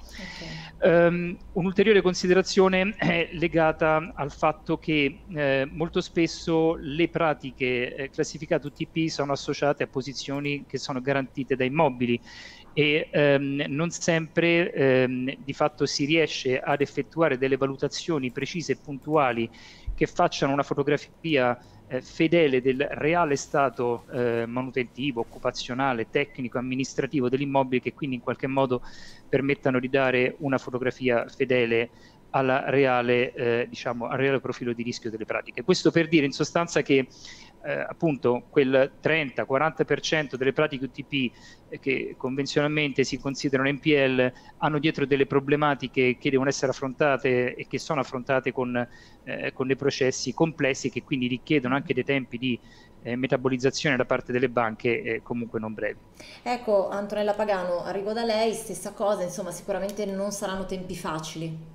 Okay. Un'ulteriore considerazione è legata al fatto che molto spesso le pratiche classificate UTP sono associate a posizioni che sono garantite da immobili, e non sempre di fatto si riesce ad effettuare delle valutazioni precise e puntuali che facciano una fotografia fedele del reale stato manutentivo, occupazionale, tecnico, amministrativo dell'immobile, che quindi in qualche modo permettano di dare una fotografia fedele al reale profilo di rischio delle pratiche. Questo per dire in sostanza che appunto quel 30-40% delle pratiche UTP che convenzionalmente si considerano NPL hanno dietro delle problematiche che devono essere affrontate e che sono affrontate con dei processi complessi, che quindi richiedono anche dei tempi di metabolizzazione da parte delle banche comunque non brevi. Ecco, Antonella Pagano, arrivo da lei, stessa cosa, insomma sicuramente non saranno tempi facili.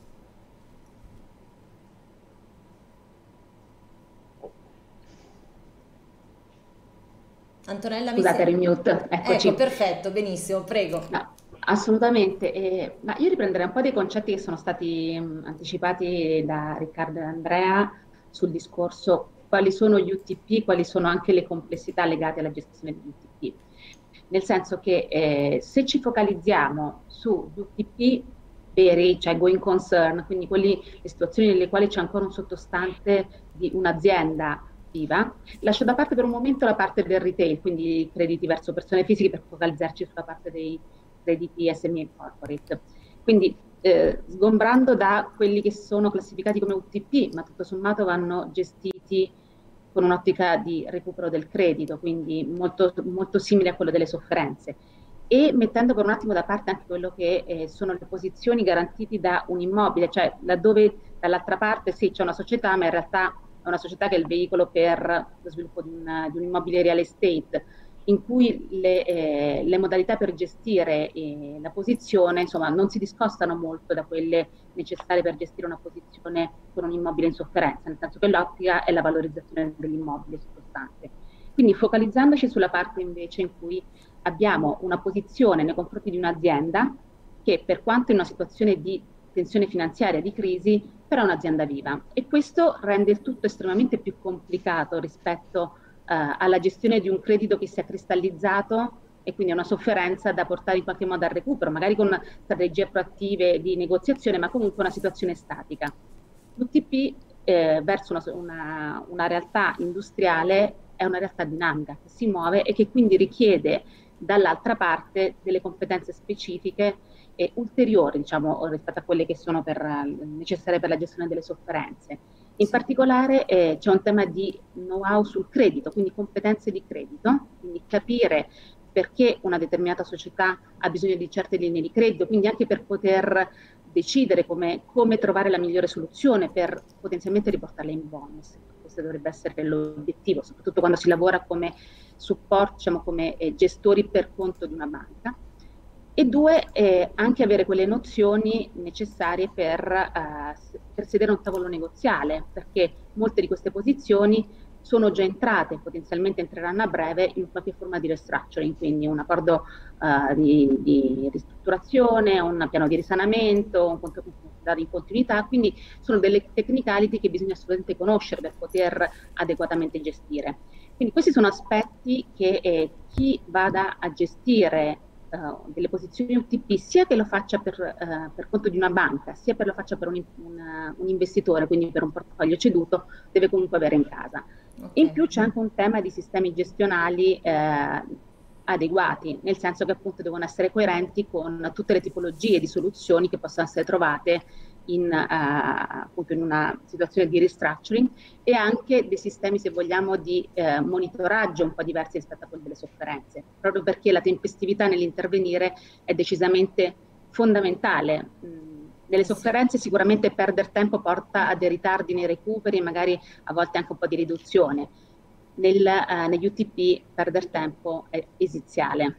Antonella, scusate, ero in mute. Eccoci. Ecco, perfetto, benissimo, prego. No, assolutamente, ma io riprenderei un po' dei concetti che sono stati anticipati da Riccardo e Andrea sul discorso quali sono gli UTP, quali sono anche le complessità legate alla gestione degli UTP. Nel senso che se ci focalizziamo su UTP veri, cioè going concern, quindi le situazioni nelle quali c'è ancora un sottostante di un'azienda viva, lascio da parte per un momento la parte del retail, quindi crediti verso persone fisiche, per focalizzarci sulla parte dei crediti SME e corporate. Quindi sgombrando da quelli che sono classificati come UTP, ma tutto sommato vanno gestiti con un'ottica di recupero del credito, quindi molto, molto simile a quello delle sofferenze, e mettendo per un attimo da parte anche quello che sono le posizioni garantite da un immobile, cioè laddove dall'altra parte sì c'è una società, ma in realtà è una società che è il veicolo per lo sviluppo di un immobile real estate, in cui le modalità per gestire la posizione, insomma, non si discostano molto da quelle necessarie per gestire una posizione con un immobile in sofferenza, nel senso che l'ottica è la valorizzazione dell'immobile sottostante. Quindi focalizzandoci sulla parte invece in cui abbiamo una posizione nei confronti di un'azienda che, per quanto in una situazione di tensione finanziaria, di crisi, però è un'azienda viva, e questo rende il tutto estremamente più complicato rispetto alla gestione di un credito che si è cristallizzato e quindi è una sofferenza da portare in qualche modo al recupero, magari con strategie proattive di negoziazione, ma comunque una situazione statica. L'UTP verso una realtà industriale è una realtà dinamica che si muove e che quindi richiede dall'altra parte delle competenze specifiche e ulteriori, diciamo, rispetto a quelle che sono necessarie per la gestione delle sofferenze. In particolare c'è un tema di know-how sul credito, quindi competenze di credito, quindi capire perché una determinata società ha bisogno di certe linee di credito, quindi anche per poter decidere come trovare la migliore soluzione per potenzialmente riportarla in bonus. Questo dovrebbe essere l'obiettivo, soprattutto quando si lavora come support, diciamo come gestori per conto di una banca. e due, anche avere quelle nozioni necessarie per sedere a un tavolo negoziale, perché molte di queste posizioni sono già entrate, potenzialmente entreranno a breve in qualche forma di restructuring, quindi un accordo di ristrutturazione, un piano di risanamento, un conto in continuità, quindi sono delle technicality che bisogna assolutamente conoscere per poter adeguatamente gestire. Quindi questi sono aspetti che chi vada a gestire delle posizioni UTP, sia che lo faccia per conto di una banca, sia che lo faccia per un investitore, quindi per un portafoglio ceduto, deve comunque avere in casa. Okay. In più c'è anche un tema di sistemi gestionali adeguati, nel senso che appunto devono essere coerenti con tutte le tipologie di soluzioni che possono essere trovate appunto in una situazione di restructuring, e anche dei sistemi, se vogliamo, di monitoraggio un po' diversi rispetto a quelli delle sofferenze, proprio perché la tempestività nell'intervenire è decisamente fondamentale. Nelle sofferenze sicuramente perdere tempo porta a dei ritardi nei recuperi, magari a volte anche un po' di riduzione. Negli UTP perdere tempo è esiziale.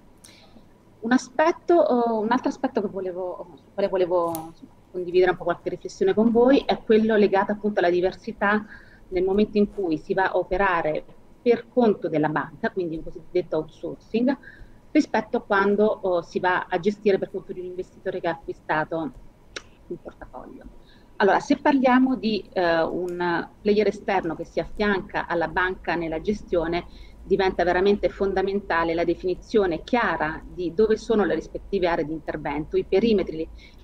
Un altro aspetto sul quale volevo condividere un po' qualche riflessione con voi è quello legato appunto alla diversità nel momento in cui si va a operare per conto della banca, quindi un cosiddetto outsourcing, rispetto a quando si va a gestire per conto di un investitore che ha acquistato un portafoglio. Allora, se parliamo di un player esterno che si affianca alla banca nella gestione, diventa veramente fondamentale la definizione chiara di dove sono le rispettive aree di intervento, i perimetri,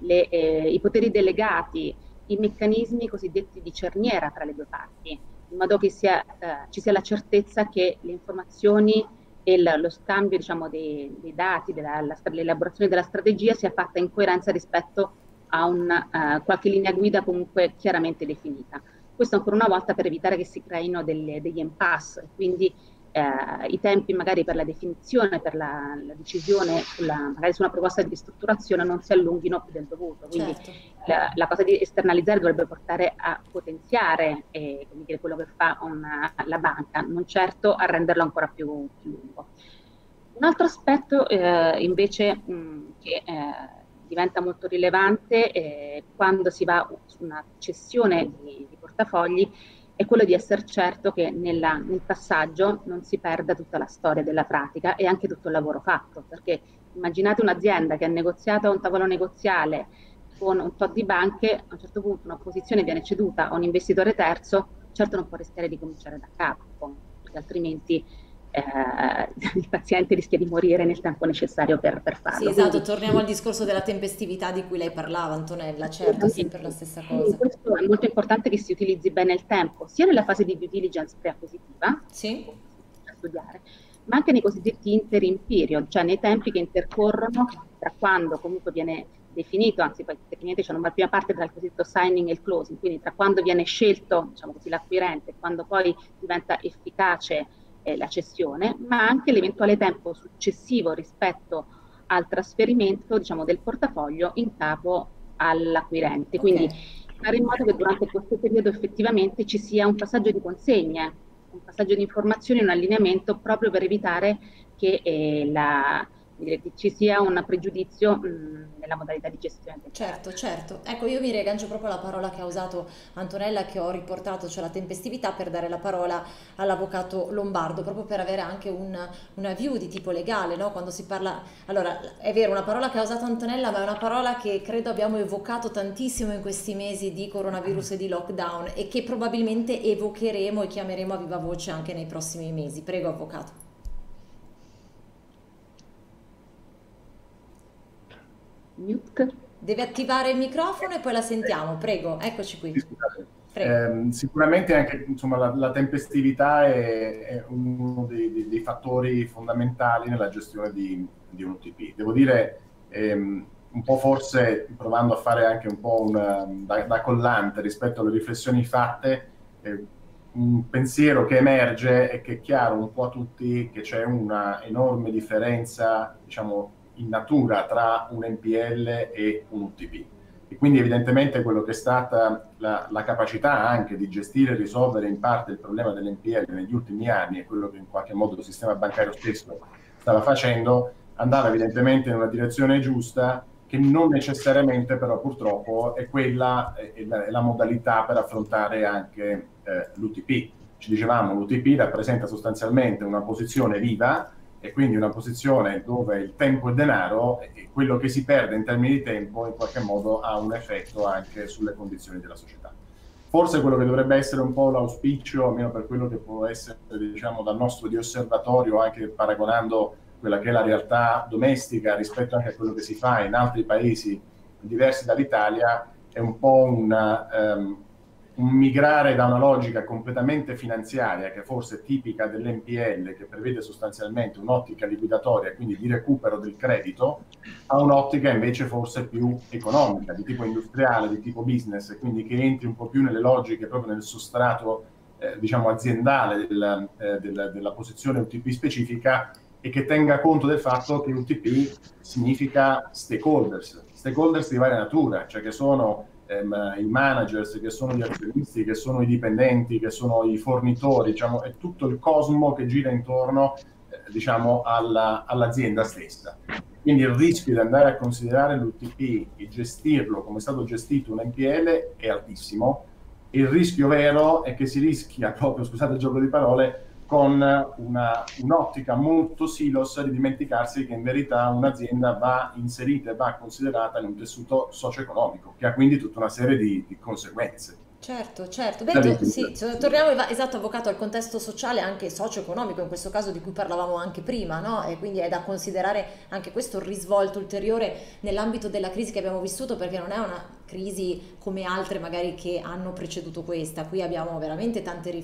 i poteri delegati, i meccanismi cosiddetti di cerniera tra le due parti, in modo che ci sia la certezza che le informazioni e lo scambio, diciamo, dei dati, l'elaborazione della strategia sia fatta in coerenza rispetto a qualche linea guida comunque chiaramente definita. Questo ancora una volta per evitare che si creino degli impasse, quindi i tempi magari per la definizione, per la decisione magari su una proposta di ristrutturazione non si allunghino più del dovuto. Quindi certo, la cosa di esternalizzare dovrebbe portare a potenziare quello che fa la banca, non certo a renderlo ancora più lungo. Un altro aspetto invece che diventa molto rilevante quando si va su una cessione di portafogli è quello di essere certo che nel passaggio non si perda tutta la storia della pratica e anche tutto il lavoro fatto, perché immaginate un'azienda che ha negoziato a un tavolo negoziale con un tot di banche, a un certo punto una posizione viene ceduta a un investitore terzo, certo non può rischiare di cominciare da capo, perché altrimenti il paziente rischia di morire nel tempo necessario per farlo. Sì, esatto, quindi torniamo al discorso della tempestività di cui lei parlava, Antonella, certo, sempre la stessa cosa. Questo è molto importante, che si utilizzi bene il tempo, sia nella fase di due diligence preacquisitiva, sì, da studiare, ma anche nei cosiddetti interim period, cioè nei tempi che intercorrono tra quando comunque viene definito, anzi poi tecnicamente c'è una prima parte dal cosiddetto signing e il closing, quindi tra quando viene scelto, diciamo così, l'acquirente e quando poi diventa efficace la cessione, ma anche l'eventuale tempo successivo rispetto al trasferimento, diciamo, del portafoglio in capo all'acquirente. Quindi fare in modo che durante questo periodo effettivamente ci sia un passaggio di consegne, un passaggio di informazioni, un allineamento, proprio per evitare che ci sia un pregiudizio nella modalità di gestione. Certo, certo. Ecco, io mi riaggancio proprio alla parola che ha usato Antonella, che ho riportato, cioè la tempestività, per dare la parola all'avvocato Lombardo, proprio per avere anche una view di tipo legale, no? Quando si parla... Allora, è vero, una parola che ha usato Antonella, ma è una parola che credo abbiamo evocato tantissimo in questi mesi di coronavirus e di lockdown, e che probabilmente evocheremo e chiameremo a viva voce anche nei prossimi mesi. Prego, avvocato. Mute. Deve attivare il microfono e poi la sentiamo, prego, eccoci qui. Sicuramente anche, insomma, la tempestività è uno dei fattori fondamentali nella gestione di un UTP. Devo dire, un po' forse provando a fare anche un po' da collante rispetto alle riflessioni fatte, un pensiero che emerge è che è chiaro un po' a tutti che c'è una enorme differenza, diciamo, in natura tra un NPL e un UTP, e quindi evidentemente quello che è stata la capacità anche di gestire e risolvere in parte il problema dell'NPL negli ultimi anni, e quello che in qualche modo il sistema bancario stesso stava facendo, andava evidentemente in una direzione giusta, che non necessariamente però purtroppo è quella, è la modalità per affrontare anche l'UTP. Ci dicevamo, l'UTP rappresenta sostanzialmente una posizione viva, e quindi una posizione dove il tempo è denaro, e quello che si perde in termini di tempo in qualche modo ha un effetto anche sulle condizioni della società. Forse quello che dovrebbe essere un po' l'auspicio, almeno per quello che può essere, diciamo, dal nostro di osservatorio, anche paragonando quella che è la realtà domestica rispetto anche a quello che si fa in altri paesi diversi dall'Italia, è un po' un migrare da una logica completamente finanziaria, che forse è tipica dell'NPL, che prevede sostanzialmente un'ottica liquidatoria, quindi di recupero del credito, a un'ottica invece forse più economica, di tipo industriale, di tipo business, e quindi che entri un po' più nelle logiche, proprio nel sostrato diciamo aziendale della posizione UTP specifica, e che tenga conto del fatto che UTP significa stakeholders di varia natura, cioè che sono i managers, che sono gli azionisti, che sono i dipendenti, che sono i fornitori, diciamo, è tutto il cosmo che gira intorno diciamo all'azienda stessa. Quindi il rischio di andare a considerare l'UTP e gestirlo come è stato gestito un NPL è altissimo. Il rischio vero è che si rischia proprio, scusate il gioco di parole, con un'ottica molto silos, di dimenticarsi che in verità un'azienda va inserita e va considerata in un tessuto socio-economico, che ha quindi tutta una serie di conseguenze. Certo, certo. Beh, sì, torniamo, esatto, avvocato, al contesto sociale, anche socio-economico, in questo caso di cui parlavamo anche prima, no? E quindi è da considerare anche questo risvolto ulteriore nell'ambito della crisi che abbiamo vissuto, perché non è una crisi come altre magari che hanno preceduto questa. Qui abbiamo veramente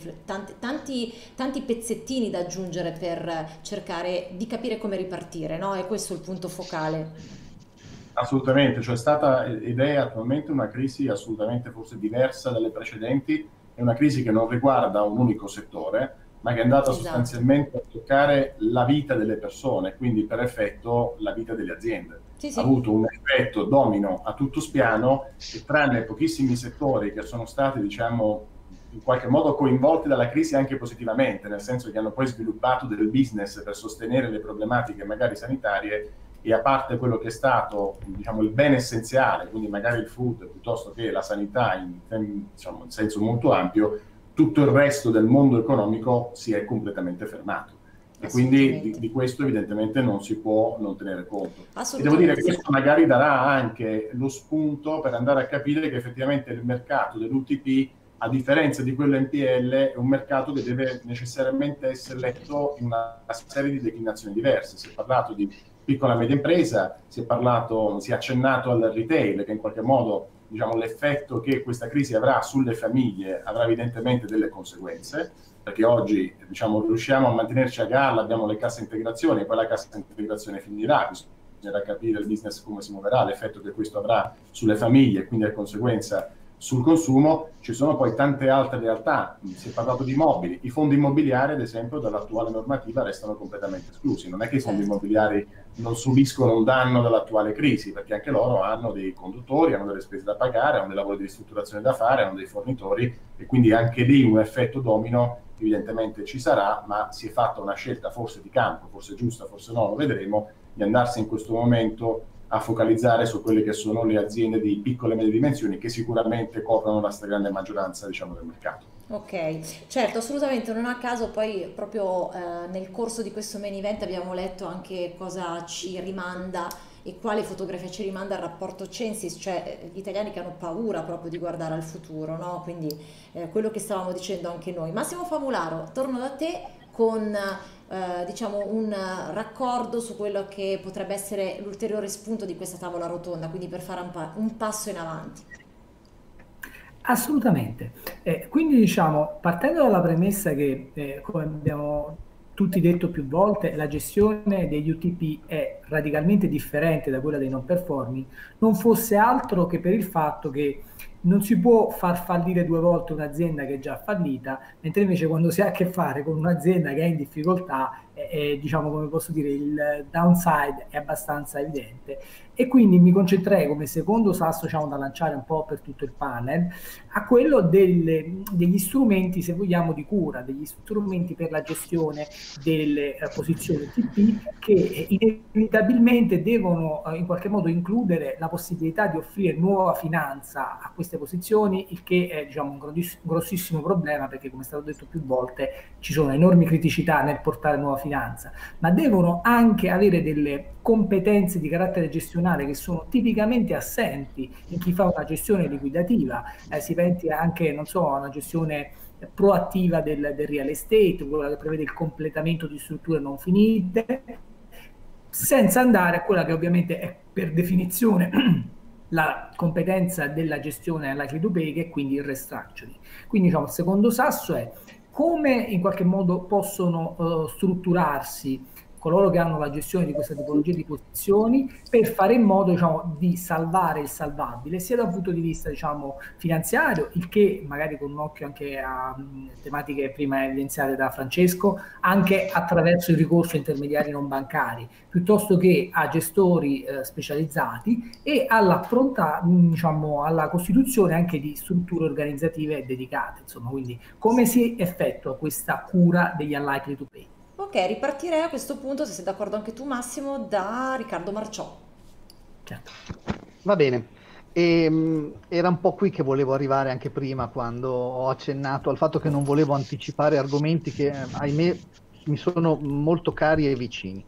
tanti pezzettini da aggiungere per cercare di capire come ripartire, no? E questo è il punto focale. Assolutamente, cioè è stata ed è attualmente una crisi assolutamente forse diversa dalle precedenti, è una crisi che non riguarda un unico settore, ma che è andata sostanzialmente a toccare la vita delle persone, quindi per effetto la vita delle aziende. Sì. Ha avuto un effetto domino a tutto spiano, e tranne pochissimi settori che sono stati, diciamo, in qualche modo coinvolti dalla crisi anche positivamente, nel senso che hanno poi sviluppato del business per sostenere le problematiche magari sanitarie, e a parte quello che è stato, diciamo, il bene essenziale, quindi magari il food piuttosto che la sanità diciamo, in senso molto ampio, tutto il resto del mondo economico si è completamente fermato. E quindi di questo evidentemente non si può non tenere conto. E devo dire che questo magari darà anche lo spunto per andare a capire che effettivamente il mercato dell'UTP, a differenza di quello NPL, è un mercato che deve necessariamente essere letto in una serie di declinazioni diverse. Si è parlato di piccola e media impresa, si è accennato al retail, che in qualche modo, diciamo, l'effetto che questa crisi avrà sulle famiglie avrà evidentemente delle conseguenze, perché oggi, diciamo, riusciamo a mantenerci a galla, abbiamo le casse integrazioni, e poi la cassa integrazione finirà, bisognerà capire il business come si muoverà, l'effetto che questo avrà sulle famiglie e quindi di conseguenza sul consumo. Ci sono poi tante altre realtà, si è parlato di immobili, i fondi immobiliari ad esempio dall'attuale normativa restano completamente esclusi. Non è che i fondi immobiliari non subiscono un danno dall'attuale crisi, perché anche loro hanno dei conduttori, hanno delle spese da pagare, hanno dei lavori di ristrutturazione da fare, hanno dei fornitori, e quindi anche lì un effetto domino evidentemente ci sarà, ma si è fatta una scelta forse di campo, forse giusta, forse no, lo vedremo, di andarsi in questo momento a focalizzare su quelle che sono le aziende di piccole e medie dimensioni, che sicuramente coprono la stragrande maggioranza, diciamo, del mercato. Ok, certo, assolutamente, non a caso poi proprio nel corso di questo main event abbiamo letto anche cosa ci rimanda e quale fotografia ci rimanda il rapporto Censis, cioè gli italiani che hanno paura proprio di guardare al futuro, no? Quindi quello che stavamo dicendo anche noi. Massimo Famularo, torno da te con diciamo un raccordo su quello che potrebbe essere l'ulteriore spunto di questa tavola rotonda, quindi per fare un passo in avanti. Assolutamente. Quindi diciamo, partendo dalla premessa che, come abbiamo tutti detto più volte, la gestione degli UTP è radicalmente differente da quella dei non performing, non fosse altro che per il fatto che non si può far fallire 2 volte un'azienda che è già fallita, mentre invece quando si ha a che fare con un'azienda che è in difficoltà, diciamo, come posso dire, il downside è abbastanza evidente. E quindi mi concentrerei come secondo sasso, diciamo, da lanciare un po' per tutto il panel, a quello degli strumenti, se vogliamo, di cura, degli strumenti per la gestione delle posizioni UTP, che inevitabilmente devono in qualche modo includere la possibilità di offrire nuova finanza a queste posizioni, il che è, diciamo, un grossissimo problema, perché, come è stato detto più volte, ci sono enormi criticità nel portare nuova finanza, ma devono anche avere delle competenze di carattere gestionale che sono tipicamente assenti in chi fa una gestione liquidativa. Si pensi anche, non so, a una gestione proattiva del real estate, quella che prevede il completamento di strutture non finite, senza andare a quella che ovviamente è per definizione la competenza della gestione likely to pay, che è quindi il restructuring. Quindi, diciamo, il secondo sasso è come in qualche modo possono strutturarsi coloro che hanno la gestione di questa tipologia di posizioni per fare in modo, diciamo, di salvare il salvabile, sia da un punto di vista, diciamo, finanziario, il che magari con un occhio anche a tematiche prima evidenziate da Francesco, anche attraverso il ricorso a intermediari non bancari, piuttosto che a gestori specializzati, e alla pronta, diciamo, alla costituzione anche di strutture organizzative dedicate. Insomma, quindi come si effettua questa cura degli unlikely to pay? Ok, ripartirei a questo punto, se sei d'accordo anche tu Massimo, da Riccardo Marciò. Certo. Va bene. Era un po' qui che volevo arrivare anche prima, quando ho accennato al fatto che non volevo anticipare argomenti che, ahimè, mi sono molto cari e vicini.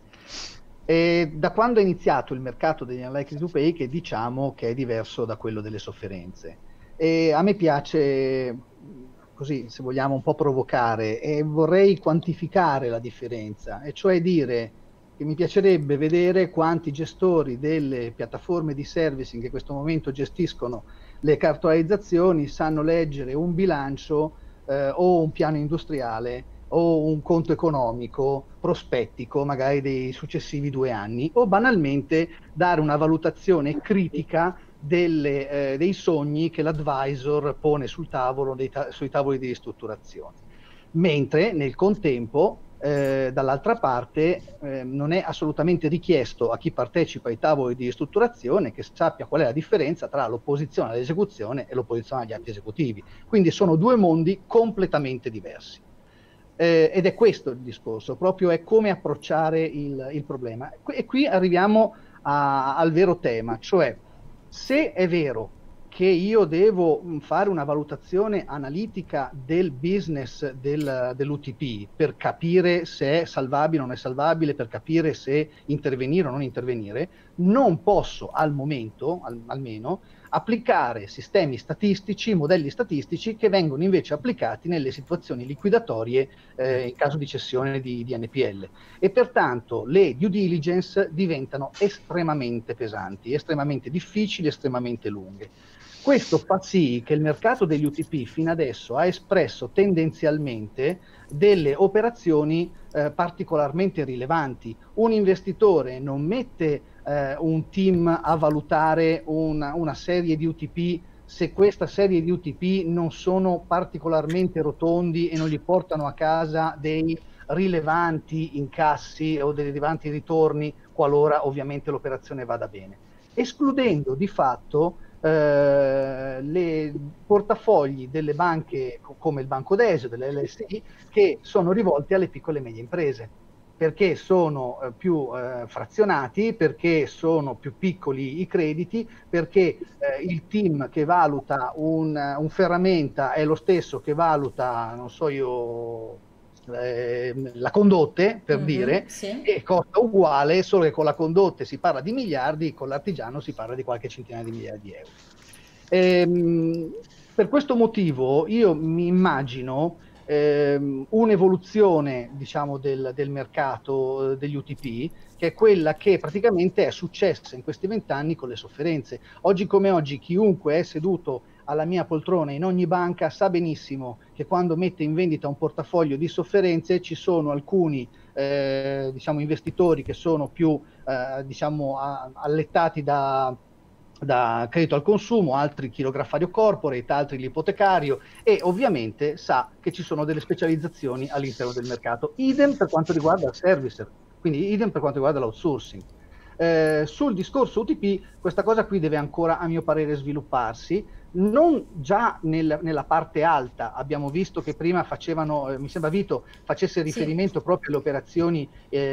Da quando è iniziato il mercato degli unlikely to pay, che diciamo che è diverso da quello delle sofferenze. A me piace, così, se vogliamo, un po' provocare, e vorrei quantificare la differenza, e cioè dire che mi piacerebbe vedere quanti gestori delle piattaforme di servicing che in questo momento gestiscono le cartolarizzazioni sanno leggere un bilancio o un piano industriale o un conto economico prospettico, magari dei successivi 2 anni, o banalmente dare una valutazione critica dei sogni che l'advisor pone sul tavolo, sui tavoli di ristrutturazione. Mentre nel contempo, dall'altra parte, non è assolutamente richiesto a chi partecipa ai tavoli di ristrutturazione che sappia qual è la differenza tra l'opposizione all'esecuzione e l'opposizione agli atti esecutivi. Quindi sono 2 mondi completamente diversi. Ed è questo il discorso, proprio è come approcciare il problema. E qui arriviamo al vero tema, cioè, se è vero che io devo fare una valutazione analitica del business dell'UTP per capire se è salvabile o non è salvabile, per capire se intervenire o non intervenire, non posso al momento, almeno, applicare sistemi statistici, modelli statistici che vengono invece applicati nelle situazioni liquidatorie in caso di cessione di NPL. E pertanto le due diligence diventano estremamente pesanti, estremamente difficili, estremamente lunghe. Questo fa sì che il mercato degli UTP fino adesso ha espresso tendenzialmente delle operazioni particolarmente rilevanti. Un investitore non mette un team a valutare una serie di UTP se questa serie di UTP non sono particolarmente rotondi e non gli portano a casa dei rilevanti incassi o dei rilevanti ritorni, qualora ovviamente l'operazione vada bene, escludendo di fatto le portafogli delle banche come il Banco Desio, delle LSI, che sono rivolti alle piccole e medie imprese, perché sono più frazionati, perché sono più piccoli i crediti, perché il team che valuta un ferramenta è lo stesso che valuta, non so io, la condotte, per dire, sì, e costa uguale, solo che con la condotte si parla di miliardi, con l'artigiano si parla di qualche centinaia di migliaia di euro. Per questo motivo io mi immagino un'evoluzione, diciamo, del mercato degli UTP, che è quella che praticamente è successa in questi 20 anni con le sofferenze. Oggi come oggi chiunque è seduto alla mia poltrona in ogni banca sa benissimo che quando mette in vendita un portafoglio di sofferenze ci sono alcuni diciamo investitori che sono più diciamo allettati da da credito al consumo, altri chirograffario corporate, altri l'ipotecario, e ovviamente sa che ci sono delle specializzazioni all'interno del mercato. Idem per quanto riguarda il servicer, quindi idem per quanto riguarda l'outsourcing. Sul discorso UTP questa cosa qui deve ancora, a mio parere, svilupparsi. Non già nella parte alta, abbiamo visto che prima facevano, mi sembra Vito facesse riferimento proprio alle operazioni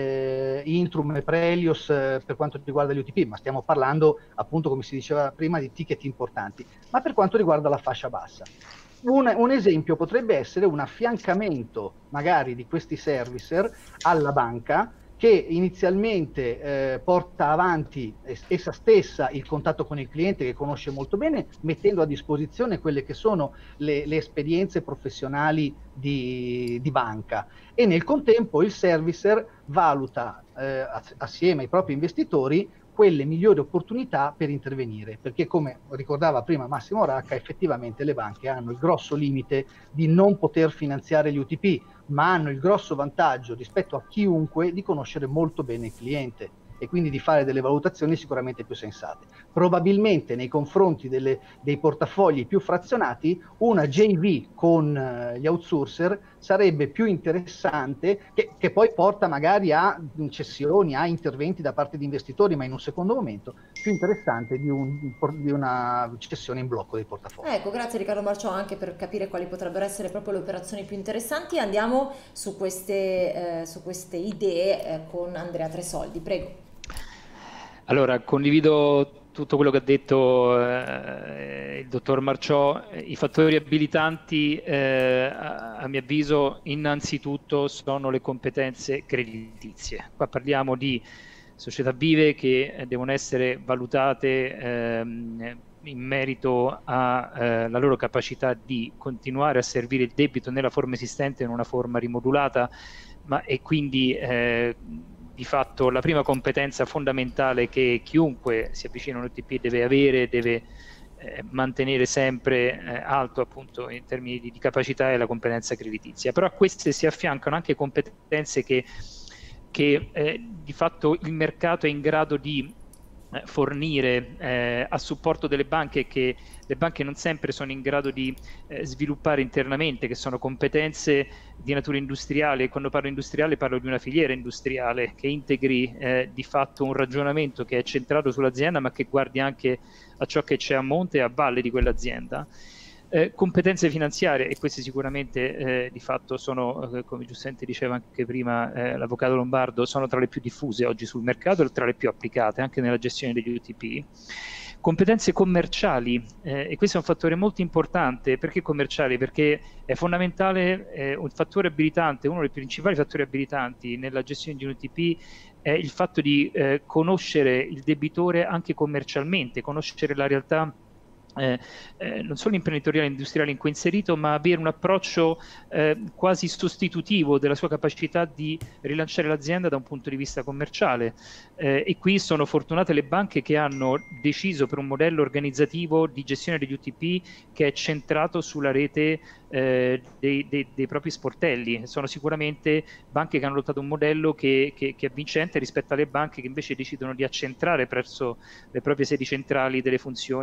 Intrum e Prelios per quanto riguarda gli UTP, ma stiamo parlando appunto, come si diceva prima, di ticket importanti. Ma per quanto riguarda la fascia bassa, un esempio potrebbe essere un affiancamento magari di questi servicer alla banca, che inizialmente porta avanti essa stessa il contatto con il cliente, che conosce molto bene, mettendo a disposizione quelle che sono le esperienze professionali di banca, e nel contempo il servicer valuta assieme ai propri investitori quelle migliori opportunità per intervenire, perché come ricordava prima Massimo Racca, effettivamente le banche hanno il grosso limite di non poter finanziare gli UTP, ma hanno il grosso vantaggio rispetto a chiunque di conoscere molto bene il cliente e quindi di fare delle valutazioni sicuramente più sensate. Probabilmente nei confronti dei portafogli più frazionati una JV con gli outsourcer sarebbe più interessante, che poi porta magari a cessioni, a interventi da parte di investitori, ma in un secondo momento più interessante di una cessione in blocco dei portafogli. Ecco, grazie Riccardo Marciò anche per capire quali potrebbero essere proprio le operazioni più interessanti. Andiamo su queste idee con Andrea Tresoldi, prego. Allora, condivido tutto quello che ha detto il dottor Marciò. I fattori abilitanti, a mio avviso, innanzitutto sono le competenze creditizie. Qua parliamo di società vive che devono essere valutate in merito alla loro capacità di continuare a servire il debito nella forma esistente, in una forma rimodulata, e quindi di fatto la prima competenza fondamentale che chiunque si avvicina a un UTP deve avere, deve mantenere sempre alto appunto in termini di capacità, è la competenza creditizia. Però a queste si affiancano anche competenze che di fatto il mercato è in grado di fornire a supporto delle banche, che le banche non sempre sono in grado di sviluppare internamente, che sono competenze di natura industriale. Quando parlo industriale parlo di una filiera industriale che integri di fatto un ragionamento che è centrato sull'azienda, ma che guardi anche a ciò che c'è a monte e a valle di quell'azienda. Competenze finanziarie, e queste sicuramente di fatto sono, come giustamente diceva anche prima l'avvocato Lombardo, sono tra le più diffuse oggi sul mercato e tra le più applicate anche nella gestione degli UTP. Competenze commerciali, e questo è un fattore molto importante. Perché commerciali? Perché è fondamentale, un fattore abilitante, uno dei principali fattori abilitanti nella gestione di un UTP è il fatto di conoscere il debitore anche commercialmente, conoscere la realtà non solo imprenditoriale e industriale in cui è inserito, ma avere un approccio quasi sostitutivo della sua capacità di rilanciare l'azienda da un punto di vista commerciale, e qui sono fortunate le banche che hanno deciso per un modello organizzativo di gestione degli UTP che è centrato sulla rete dei propri sportelli. Sono sicuramente banche che hanno adottato un modello che è vincente rispetto alle banche che invece decidono di accentrare presso le proprie sedi centrali nelle funzioni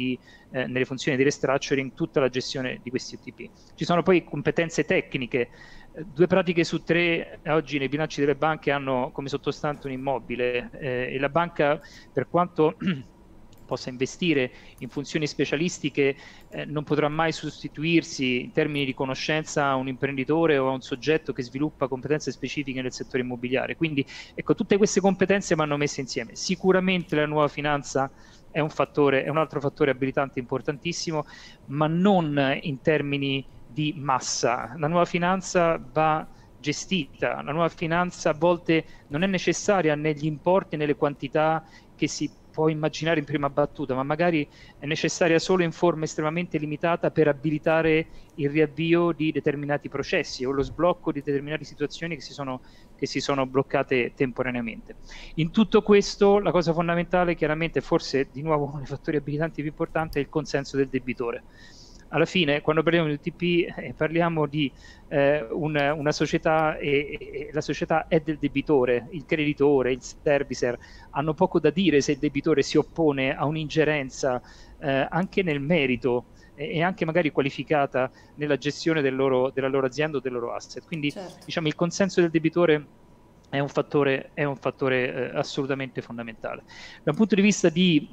di restructuring tutta la gestione di questi UTP. Ci sono poi competenze tecniche. 2 pratiche su 3 oggi nei bilanci delle banche hanno come sottostante un immobile, e la banca, per quanto possa investire in funzioni specialistiche, non potrà mai sostituirsi in termini di conoscenza a un imprenditore o a un soggetto che sviluppa competenze specifiche nel settore immobiliare. Quindi ecco, tutte queste competenze vanno messe insieme. Sicuramente la nuova finanza è un altro fattore abilitante importantissimo, ma non in termini di massa. La nuova finanza va gestita, la nuova finanza a volte non è necessaria negli importi e nelle quantità che si può immaginare in prima battuta, ma magari è necessaria solo in forma estremamente limitata per abilitare il riavvio di determinati processi o lo sblocco di determinate situazioni che si sono bloccate temporaneamente. In tutto questo la cosa fondamentale, chiaramente, forse di nuovo uno dei fattori abilitanti più importanti, è il consenso del debitore. alla fine quando parliamo di UTP parliamo di una società e la società è del debitore, il creditore, il servicer hanno poco da dire se il debitore si oppone a un'ingerenza anche nel merito e anche magari qualificata nella gestione della loro azienda o del loro asset. Quindi diciamo il consenso del debitore è un fattore assolutamente fondamentale. Da un punto di vista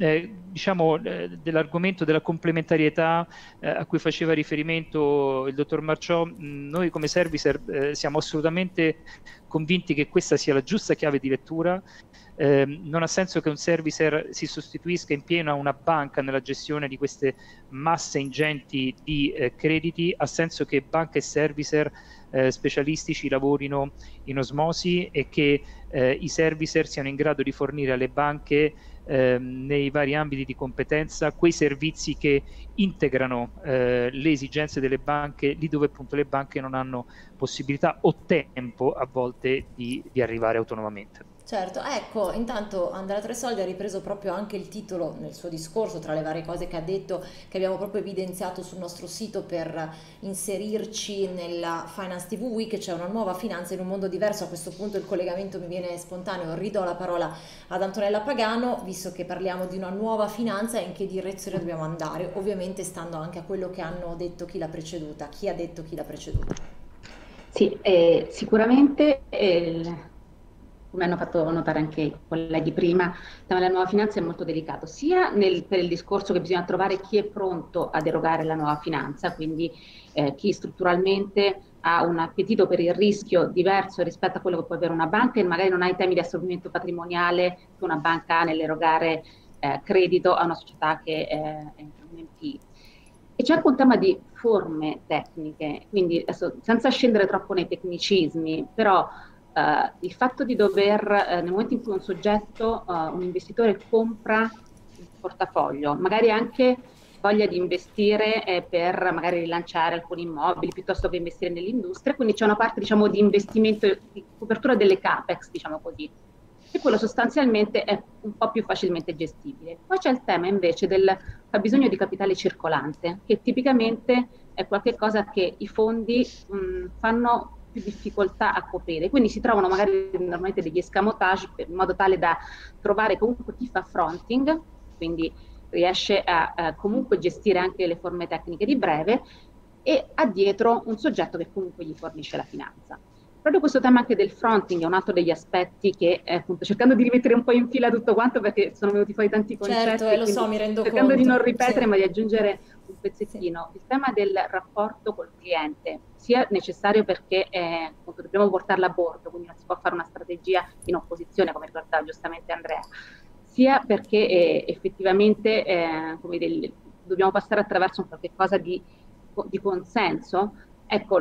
dell'argomento della complementarietà a cui faceva riferimento il dottor Marciò, noi come servicer siamo assolutamente convinti che questa sia la giusta chiave di lettura. Non ha senso che un servicer si sostituisca in pieno a una banca nella gestione di queste masse ingenti di crediti, ha senso che banca e servicer specialistici lavorino in osmosi e che i servicer siano in grado di fornire alle banche nei vari ambiti di competenza quei servizi che integrano le esigenze delle banche lì dove appunto le banche non hanno possibilità o tempo a volte di arrivare autonomamente. Certo, ecco, intanto Andrea Tresoldi ha ripreso proprio anche il titolo nel suo discorso, tra le varie cose che ha detto, che abbiamo proprio evidenziato sul nostro sito per inserirci nella Finance TV Week. C'è una nuova finanza in un mondo diverso. A questo punto il collegamento mi viene spontaneo, ridò la parola ad Antonella Pagano, visto che parliamo di una nuova finanza, in che direzione dobbiamo andare, ovviamente stando anche a quello che hanno detto chi l'ha preceduta, chi ha detto chi l'ha preceduta. Sì, sicuramente come hanno fatto notare anche i colleghi prima, il tema della nuova finanza è molto delicato, sia per il discorso che bisogna trovare chi è pronto ad erogare la nuova finanza, quindi chi strutturalmente ha un appetito per il rischio diverso rispetto a quello che può avere una banca e magari non ha i temi di assorbimento patrimoniale che una banca ha nell'erogare credito a una società che è un NPI. E c'è anche un tema di forme tecniche, quindi adesso, senza scendere troppo nei tecnicismi, però il fatto di dover, nel momento in cui un soggetto, un investitore compra il portafoglio, magari anche voglia di investire per magari rilanciare alcuni immobili piuttosto che investire nell'industria, quindi c'è una parte diciamo di investimento, di copertura delle capex, diciamo così, e quello sostanzialmente è un po' più facilmente gestibile. Poi c'è il tema invece del fabbisogno di capitale circolante, che tipicamente è qualcosa che i fondi fanno più difficoltà a coprire, quindi si trovano magari normalmente degli escamotage in modo tale da trovare comunque chi fa fronting, quindi riesce a comunque gestire anche le forme tecniche di breve e ha dietro un soggetto che comunque gli fornisce la finanza. Proprio questo tema anche del fronting è un altro degli aspetti che appunto cercando di rimettere un po' in fila tutto quanto perché sono venuti fuori tanti concetti, certo, lo so, mi rendo cercando conto di non ripetere sì, ma di aggiungere un pezzettino. Sì. Il tema del rapporto col cliente sia necessario perché appunto dobbiamo portarla a bordo, quindi non si può fare una strategia in opposizione come ricordava giustamente Andrea, sia perché effettivamente come dire, dobbiamo passare attraverso un qualche cosa di consenso. Ecco,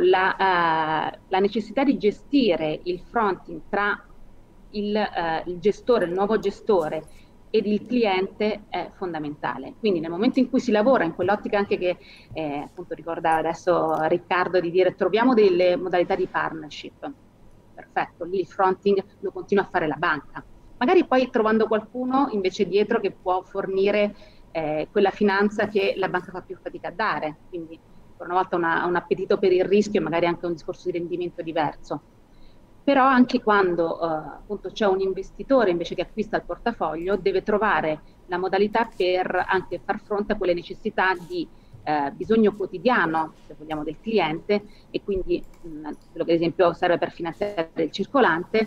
la necessità di gestire il fronting tra il gestore, il nuovo gestore ed il cliente è fondamentale. Quindi nel momento in cui si lavora in quell'ottica anche che appunto ricordava adesso Riccardo di dire troviamo delle modalità di partnership, perfetto, lì il fronting lo continua a fare la banca. Magari poi trovando qualcuno invece dietro che può fornire quella finanza che la banca fa più fatica a dare, quindi una volta un appetito per il rischio e magari anche un discorso di rendimento diverso. Però anche quando appunto c'è un investitore invece che acquista il portafoglio deve trovare la modalità per anche far fronte a quelle necessità di bisogno quotidiano, se vogliamo, del cliente e quindi quello che ad esempio serve per finanziare il circolante,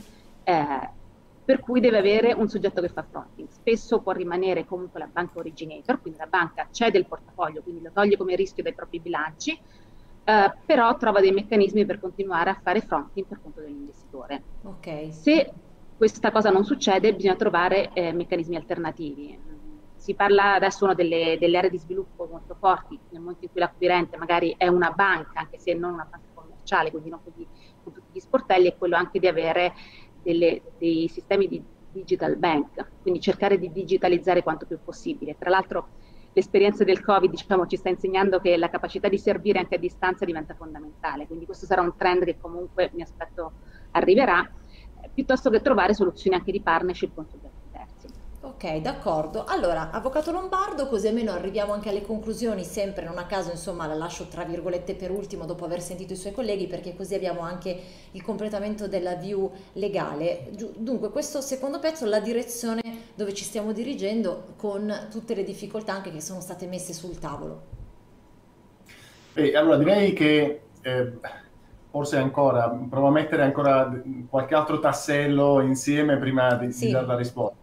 per cui deve avere un soggetto che fa fronting. Spesso può rimanere comunque la banca originator, quindi la banca cede il portafoglio, quindi lo toglie come rischio dai propri bilanci, però trova dei meccanismi per continuare a fare fronting per conto dell'investitore. Okay. Se questa cosa non succede, bisogna trovare meccanismi alternativi. Si parla adesso delle aree di sviluppo molto forti, nel momento in cui l'acquirente magari è una banca, anche se non una banca commerciale, quindi non così con tutti gli sportelli, è quello anche di avere dei sistemi di digital bank, quindi cercare di digitalizzare quanto più possibile. Tra l'altro l'esperienza del Covid diciamo, ci sta insegnando che la capacità di servire anche a distanza diventa fondamentale, quindi questo sarà un trend che comunque mi aspetto arriverà, piuttosto che trovare soluzioni anche di partnership con soggetti terzi. Ok, Ok, d'accordo. Allora, Avvocato Lombardo, così almeno arriviamo anche alle conclusioni, sempre non a caso, insomma, la lascio tra virgolette per ultimo dopo aver sentito i suoi colleghi, perché così abbiamo anche il completamento della view legale. Dunque, questo secondo pezzo, la direzione dove ci stiamo dirigendo con tutte le difficoltà anche che sono state messe sul tavolo. Allora, direi che forse ancora, provo a mettere ancora qualche altro tassello insieme prima di dare la risposta.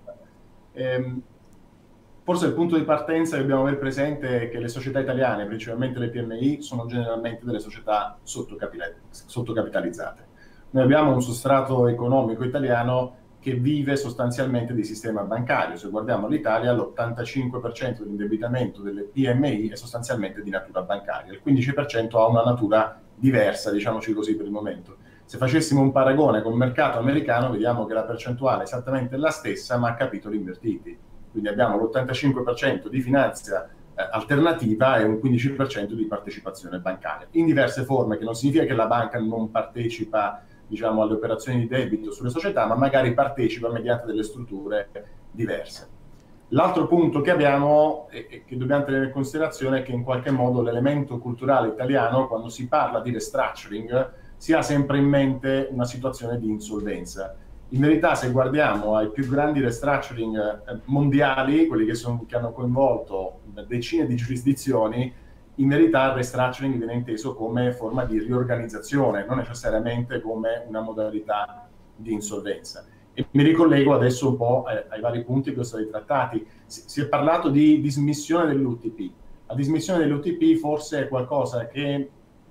Forse il punto di partenza che dobbiamo avere presente è che le società italiane, principalmente le PMI, sono generalmente delle società sottocapitalizzate. Noi abbiamo un sostrato economico italiano che vive sostanzialmente di sistema bancario. Se guardiamo l'Italia, l'85% dell'indebitamento delle PMI è sostanzialmente di natura bancaria, il 15% ha una natura diversa, diciamoci così per il momento. Se facessimo un paragone con il mercato americano, vediamo che la percentuale è esattamente la stessa, ma a capitoli invertiti. Quindi abbiamo l'85% di finanza alternativa e un 15% di partecipazione bancaria, in diverse forme, che non significa che la banca non partecipa, diciamo, alle operazioni di debito sulle società, ma magari partecipa mediante delle strutture diverse. L'altro punto che abbiamo e che dobbiamo tenere in considerazione è che in qualche modo l'elemento culturale italiano, quando si parla di restructuring, si ha sempre in mente una situazione di insolvenza. In verità, se guardiamo ai più grandi restructuring mondiali, quelli che hanno coinvolto decine di giurisdizioni, in verità il restructuring viene inteso come forma di riorganizzazione, non necessariamente come una modalità di insolvenza. E mi ricollego adesso un po' ai vari punti che sono stati trattati. Si è parlato di dismissione dell'UTP. La dismissione dell'UTP forse è qualcosa che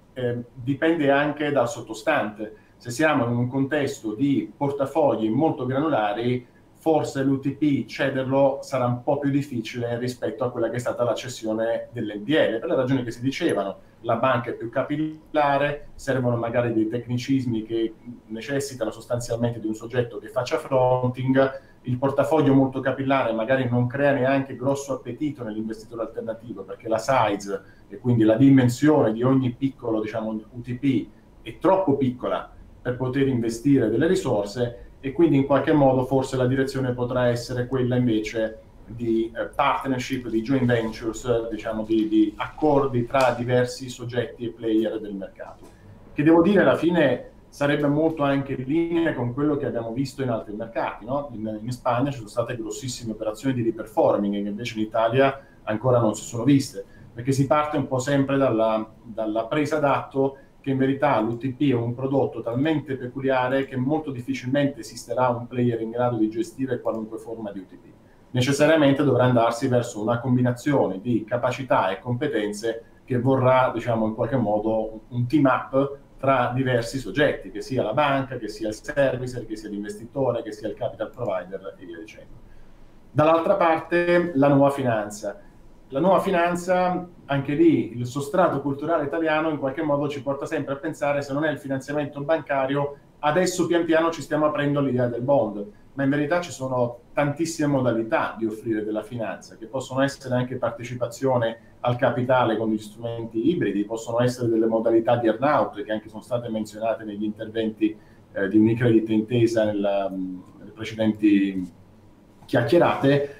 dipende anche dal sottostante. Se siamo in un contesto di portafogli molto granulari, forse l'UTP cederlo sarà un po' più difficile rispetto a quella che è stata la cessione dell'NPL, per le ragioni che si dicevano. La banca è più capillare, servono magari dei tecnicismi che necessitano sostanzialmente di un soggetto che faccia fronting, il portafoglio molto capillare magari non crea neanche grosso appetito nell'investitore alternativo, perché la size e quindi la dimensione di ogni piccolo, diciamo, UTP è troppo piccola per poter investire delle risorse, e quindi in qualche modo forse la direzione potrà essere quella invece di partnership, di joint ventures, diciamo di accordi tra diversi soggetti e player del mercato, che devo dire alla fine sarebbe molto anche in linea con quello che abbiamo visto in altri mercati, no? In Spagna ci sono state grossissime operazioni di reperforming che invece in Italia ancora non si sono viste, perché si parte un po' sempre dalla presa d'atto che in verità l'UTP è un prodotto talmente peculiare che molto difficilmente esisterà un player in grado di gestire qualunque forma di UTP. Necessariamente dovrà andarsi verso una combinazione di capacità e competenze che vorrà, diciamo, in qualche modo un team up tra diversi soggetti, che sia la banca, che sia il servicer, che sia l'investitore, che sia il capital provider e via dicendo. Dall'altra parte la nuova finanza. La nuova finanza, anche lì, il sostrato culturale italiano in qualche modo ci porta sempre a pensare, se non è il finanziamento bancario, adesso pian piano ci stiamo aprendo all'idea del bond, ma in verità ci sono tantissime modalità di offrire della finanza, che possono essere anche partecipazione al capitale con gli strumenti ibridi, possono essere delle modalità di earn-out, che anche sono state menzionate negli interventi di Unicredit Intesa nelle precedenti chiacchierate,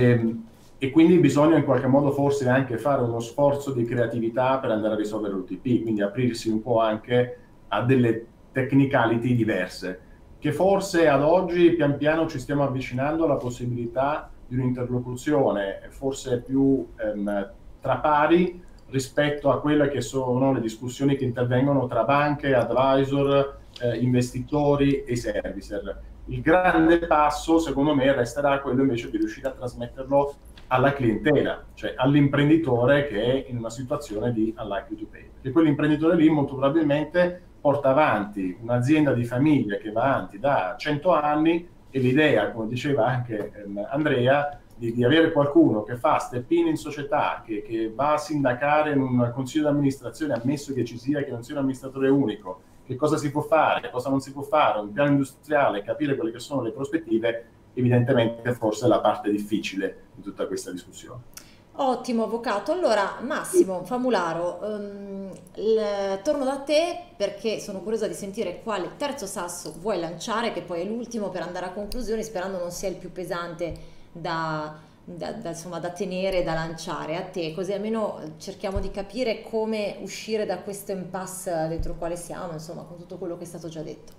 e quindi bisogna in qualche modo forse anche fare uno sforzo di creatività per andare a risolvere l'UTP, quindi aprirsi un po' anche a delle technicality diverse, che forse ad oggi pian piano ci stiamo avvicinando alla possibilità di un'interlocuzione forse più tra pari rispetto a quelle che sono le discussioni che intervengono tra banche, advisor, investitori e servicer. Il grande passo, secondo me, resterà quello invece di riuscire a trasmetterlo alla clientela, cioè all'imprenditore che è in una situazione di unlikely to pay. Perché quell'imprenditore lì molto probabilmente porta avanti un'azienda di famiglia che va avanti da 100 anni, e l'idea, come diceva anche Andrea, di avere qualcuno che fa step-in in società, che va a sindacare in un consiglio di amministrazione, ammesso che ci sia, che non sia un amministratore unico, che cosa si può fare, cosa non si può fare, un piano industriale, capire quelle che sono le prospettive, evidentemente forse è la parte difficile di tutta questa discussione. Ottimo avvocato, allora Massimo Famularo, torno da te perché sono curiosa di sentire quale terzo sasso vuoi lanciare, che poi è l'ultimo per andare a conclusione, sperando non sia il più pesante insomma, da tenere, da lanciare a te, così almeno cerchiamo di capire come uscire da questo impasse dentro il quale siamo, insomma, con tutto quello che è stato già detto.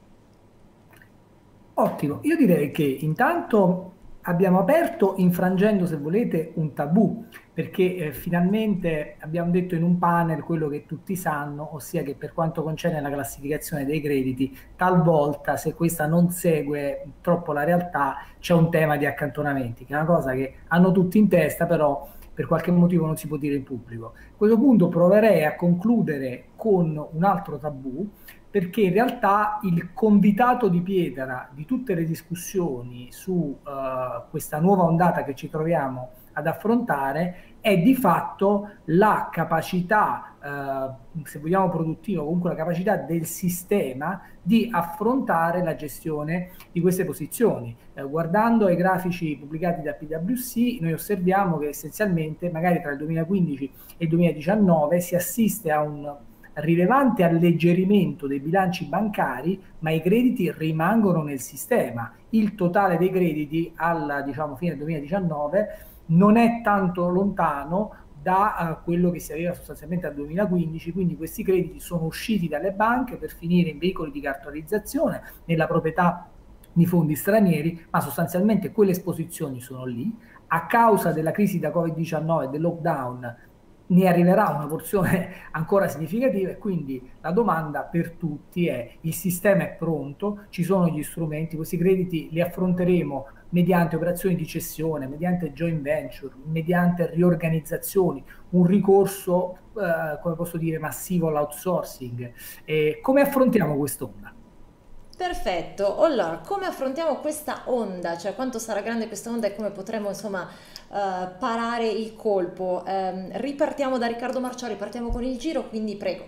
Ottimo, io direi che intanto abbiamo aperto, infrangendo se volete, un tabù, perché finalmente abbiamo detto in un panel quello che tutti sanno, ossia che per quanto concerne la classificazione dei crediti, talvolta se questa non segue troppo la realtà c'è un tema di accantonamenti, che è una cosa che hanno tutti in testa, però per qualche motivo non si può dire in pubblico. A questo punto proverei a concludere con un altro tabù, perché in realtà il convitato di pietra di tutte le discussioni su questa nuova ondata che ci troviamo ad affrontare è di fatto la capacità, se vogliamo produttiva, comunque la capacità del sistema di affrontare la gestione di queste posizioni. Guardando ai grafici pubblicati da PwC, noi osserviamo che essenzialmente magari tra il 2015 e il 2019 si assiste a un rilevante alleggerimento dei bilanci bancari, ma i crediti rimangono nel sistema. Il totale dei crediti alla fine 2019 non è tanto lontano da quello che si aveva sostanzialmente al 2015, quindi questi crediti sono usciti dalle banche per finire in veicoli di cartolarizzazione, nella proprietà di fondi stranieri, ma sostanzialmente quelle esposizioni sono lì. A causa della crisi da Covid-19 e del lockdown ne arriverà una porzione ancora significativa, e quindi la domanda per tutti è: il sistema è pronto, ci sono gli strumenti, questi crediti li affronteremo mediante operazioni di cessione, mediante joint venture, mediante riorganizzazioni, un ricorso, come posso dire, massivo all'outsourcing. Come affrontiamo quest'onda? Perfetto, allora come affrontiamo questa onda, cioè quanto sarà grande questa onda e come potremo insomma parare il colpo? Ripartiamo da Riccardo Marciori, partiamo con il giro, quindi prego.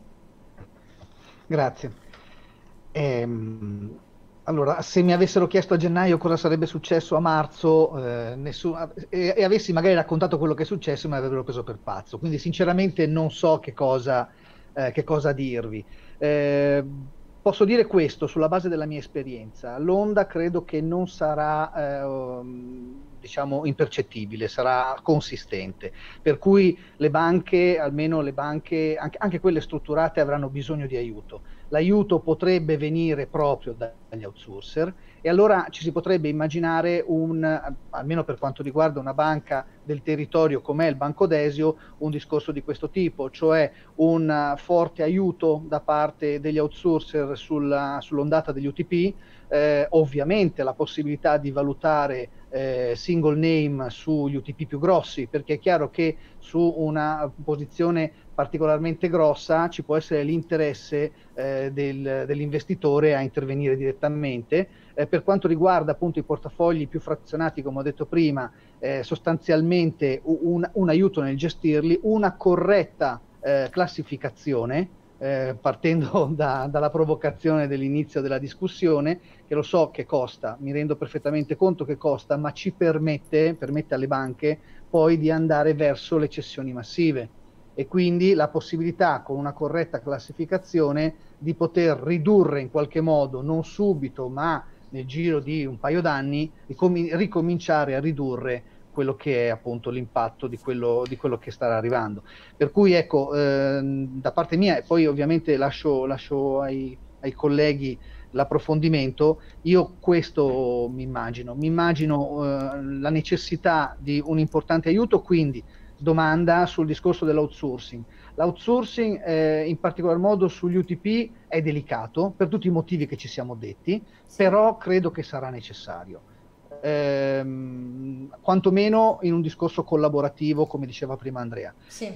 Grazie. Allora, se mi avessero chiesto a gennaio cosa sarebbe successo a marzo e avessi magari raccontato quello che è successo, mi avrebbero preso per pazzo, quindi sinceramente non so che cosa dirvi. Posso dire questo sulla base della mia esperienza: l'onda credo che non sarà impercettibile, sarà consistente, per cui le banche, almeno le banche, anche quelle strutturate, avranno bisogno di aiuto. L'aiuto potrebbe venire proprio dagli outsourcer, e allora ci si potrebbe immaginare almeno per quanto riguarda una banca del territorio come è il Banco Desio, un discorso di questo tipo, cioè un forte aiuto da parte degli outsourcer sull'ondata degli UTP, ovviamente la possibilità di valutare single name sugli UTP più grossi, perché è chiaro che su una posizione particolarmente grossa ci può essere l'interesse dell'investitore a intervenire direttamente. Per quanto riguarda appunto i portafogli più frazionati, come ho detto prima, sostanzialmente un aiuto nel gestirli, una corretta classificazione, partendo dalla provocazione dell'inizio della discussione, che lo so che costa, mi rendo perfettamente conto che costa, ma ci permette alle banche poi di andare verso le cessioni massive, e quindi la possibilità, con una corretta classificazione, di poter ridurre in qualche modo, non subito ma nel giro di un paio d'anni, ricominciare a ridurre quello che è appunto l'impatto di quello che starà arrivando. Per cui ecco, da parte mia, e poi ovviamente lascio ai colleghi l'approfondimento, io questo mi immagino la necessità di un importante aiuto. Quindi domanda sul discorso dell'outsourcing. L'outsourcing in particolar modo sugli UTP è delicato per tutti i motivi che ci siamo detti, però credo che sarà necessario. Quantomeno in un discorso collaborativo, come diceva prima Andrea. Sì.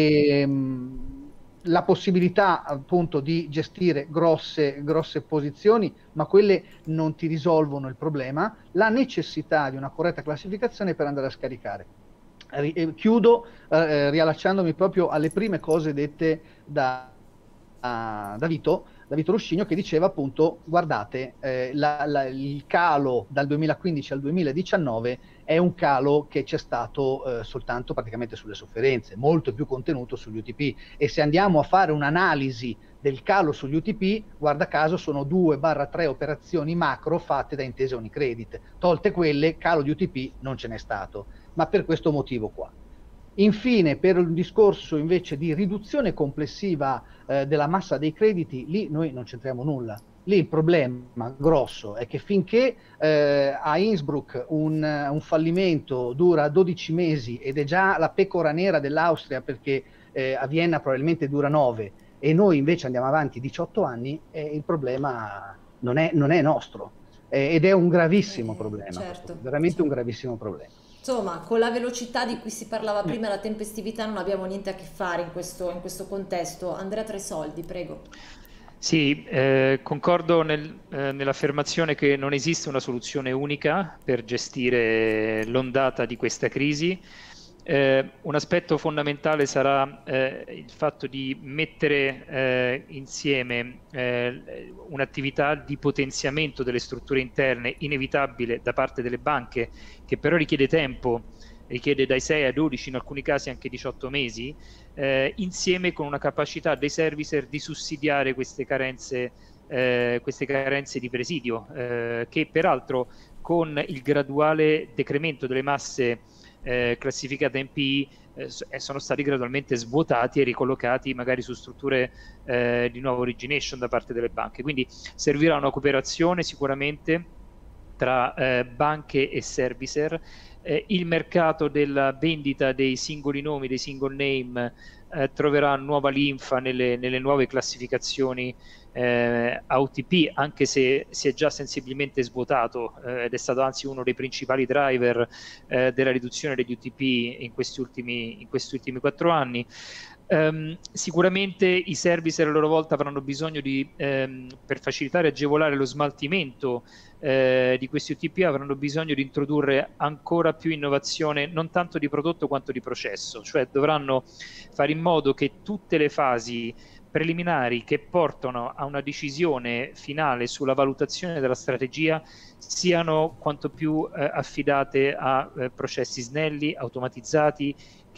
La possibilità appunto di gestire grosse posizioni, ma quelle non ti risolvono il problema, la necessità di una corretta classificazione per andare a scaricare. Chiudo riallacciandomi proprio alle prime cose dette da Vito, da Vittorio Uscigno, che diceva appunto, guardate, il calo dal 2015 al 2019 è un calo che c'è stato soltanto praticamente sulle sofferenze, molto più contenuto sugli UTP, e se andiamo a fare un'analisi del calo sugli UTP, guarda caso sono 2-3 operazioni macro fatte da Intesa Unicredit, tolte quelle, calo di UTP non ce n'è stato, ma per questo motivo qua. Infine, per un discorso invece di riduzione complessiva della massa dei crediti, lì noi non c'entriamo nulla. Lì il problema grosso è che finché a Innsbruck un fallimento dura 12 mesi ed è già la pecora nera dell'Austria, perché a Vienna probabilmente dura 9 e noi invece andiamo avanti 18 anni, il problema non è nostro ed è un gravissimo problema, certo, veramente un gravissimo problema. Insomma, con la velocità di cui si parlava prima, la tempestività, non abbiamo niente a che fare in questo contesto. Andrea Tresoldi, prego. Sì, concordo nell'affermazione che non esiste una soluzione unica per gestire l'ondata di questa crisi. Un aspetto fondamentale sarà il fatto di mettere insieme un'attività di potenziamento delle strutture interne inevitabile da parte delle banche, che però richiede tempo, richiede dai 6 a 12, in alcuni casi anche 18 mesi, insieme con una capacità dei servicer di sussidiare queste carenze di presidio, che peraltro con il graduale decremento delle masse classificate NPI sono stati gradualmente svuotati e ricollocati magari su strutture di nuova origination da parte delle banche. Quindi servirà una cooperazione sicuramente tra banche e servicer. Il mercato della vendita dei singoli nomi, dei single name, troverà nuova linfa nelle nuove classificazioni a UTP, anche se si è già sensibilmente svuotato ed è stato anzi uno dei principali driver della riduzione degli UTP in questi ultimi 4 anni. Sicuramente i servicer a loro volta avranno bisogno per facilitare e agevolare lo smaltimento di questi UTP, avranno bisogno di introdurre ancora più innovazione, non tanto di prodotto quanto di processo, cioè dovranno fare in modo che tutte le fasi preliminari che portano a una decisione finale sulla valutazione della strategia siano quanto più affidate a processi snelli, automatizzati,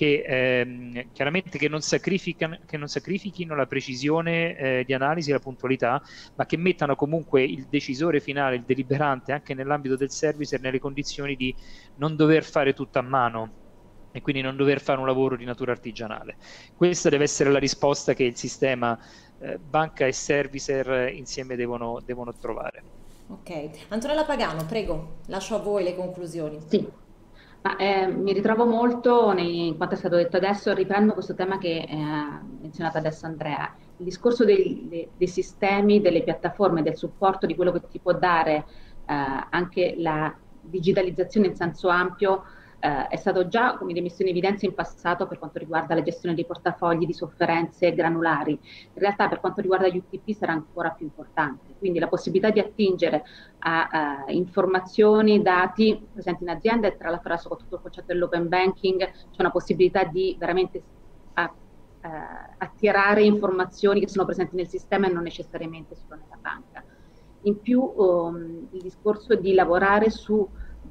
che chiaramente che non sacrifichino la precisione di analisi e la puntualità, ma che mettano comunque il decisore finale, il deliberante, anche nell'ambito del servicer, nelle condizioni di non dover fare tutto a mano e quindi non dover fare un lavoro di natura artigianale. Questa deve essere la risposta che il sistema banca e servicer insieme devono trovare. Ok, Antonella Pagano, prego, lascio a voi le conclusioni. Sì. Mi ritrovo molto in quanto è stato detto adesso, riprendo questo tema che ha menzionato adesso Andrea, il discorso dei sistemi, delle piattaforme, del supporto, di quello che ti può dare anche la digitalizzazione in senso ampio, è stato già, come messo in evidenza in passato per quanto riguarda la gestione dei portafogli di sofferenze granulari. In realtà per quanto riguarda gli UTP sarà ancora più importante, quindi la possibilità di attingere a informazioni, dati presenti in azienda, e tra l'altro soprattutto il concetto dell'open banking, c'è una possibilità di veramente attirare informazioni che sono presenti nel sistema e non necessariamente solo nella banca. In più il discorso di lavorare su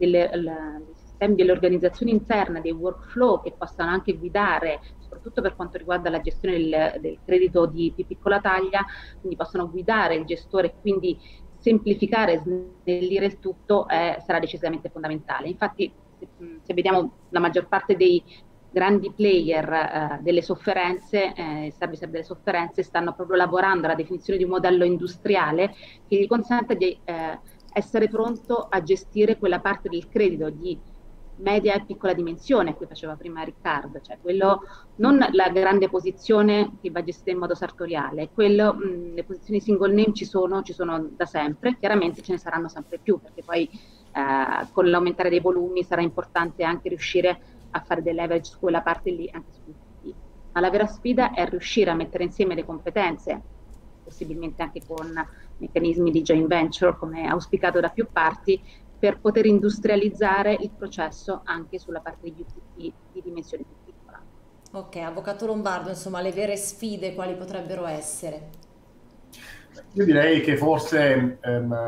delle organizzazioni interne, dei workflow che possano anche guidare, soprattutto per quanto riguarda la gestione del credito di piccola taglia, quindi possono guidare il gestore e quindi semplificare e snellire il tutto, sarà decisamente fondamentale. Infatti se vediamo la maggior parte dei grandi player delle sofferenze, servicer delle sofferenze, stanno proprio lavorando alla definizione di un modello industriale che gli consente di essere pronto a gestire quella parte del credito di media e piccola dimensione, a cui faceva prima Riccardo, cioè quello, non la grande posizione che va gestita in modo sartoriale, quello, le posizioni single name ci sono da sempre, chiaramente ce ne saranno sempre più, perché poi con l'aumentare dei volumi sarà importante anche riuscire a fare dei leverage su quella parte lì, anche su tutti. Ma la vera sfida è riuscire a mettere insieme le competenze, possibilmente anche con meccanismi di joint venture, come auspicato da più parti, per poter industrializzare il processo anche sulla parte di UTP di dimensione più piccola. Ok, Avvocato Lombardo, insomma, le vere sfide quali potrebbero essere? Io direi che forse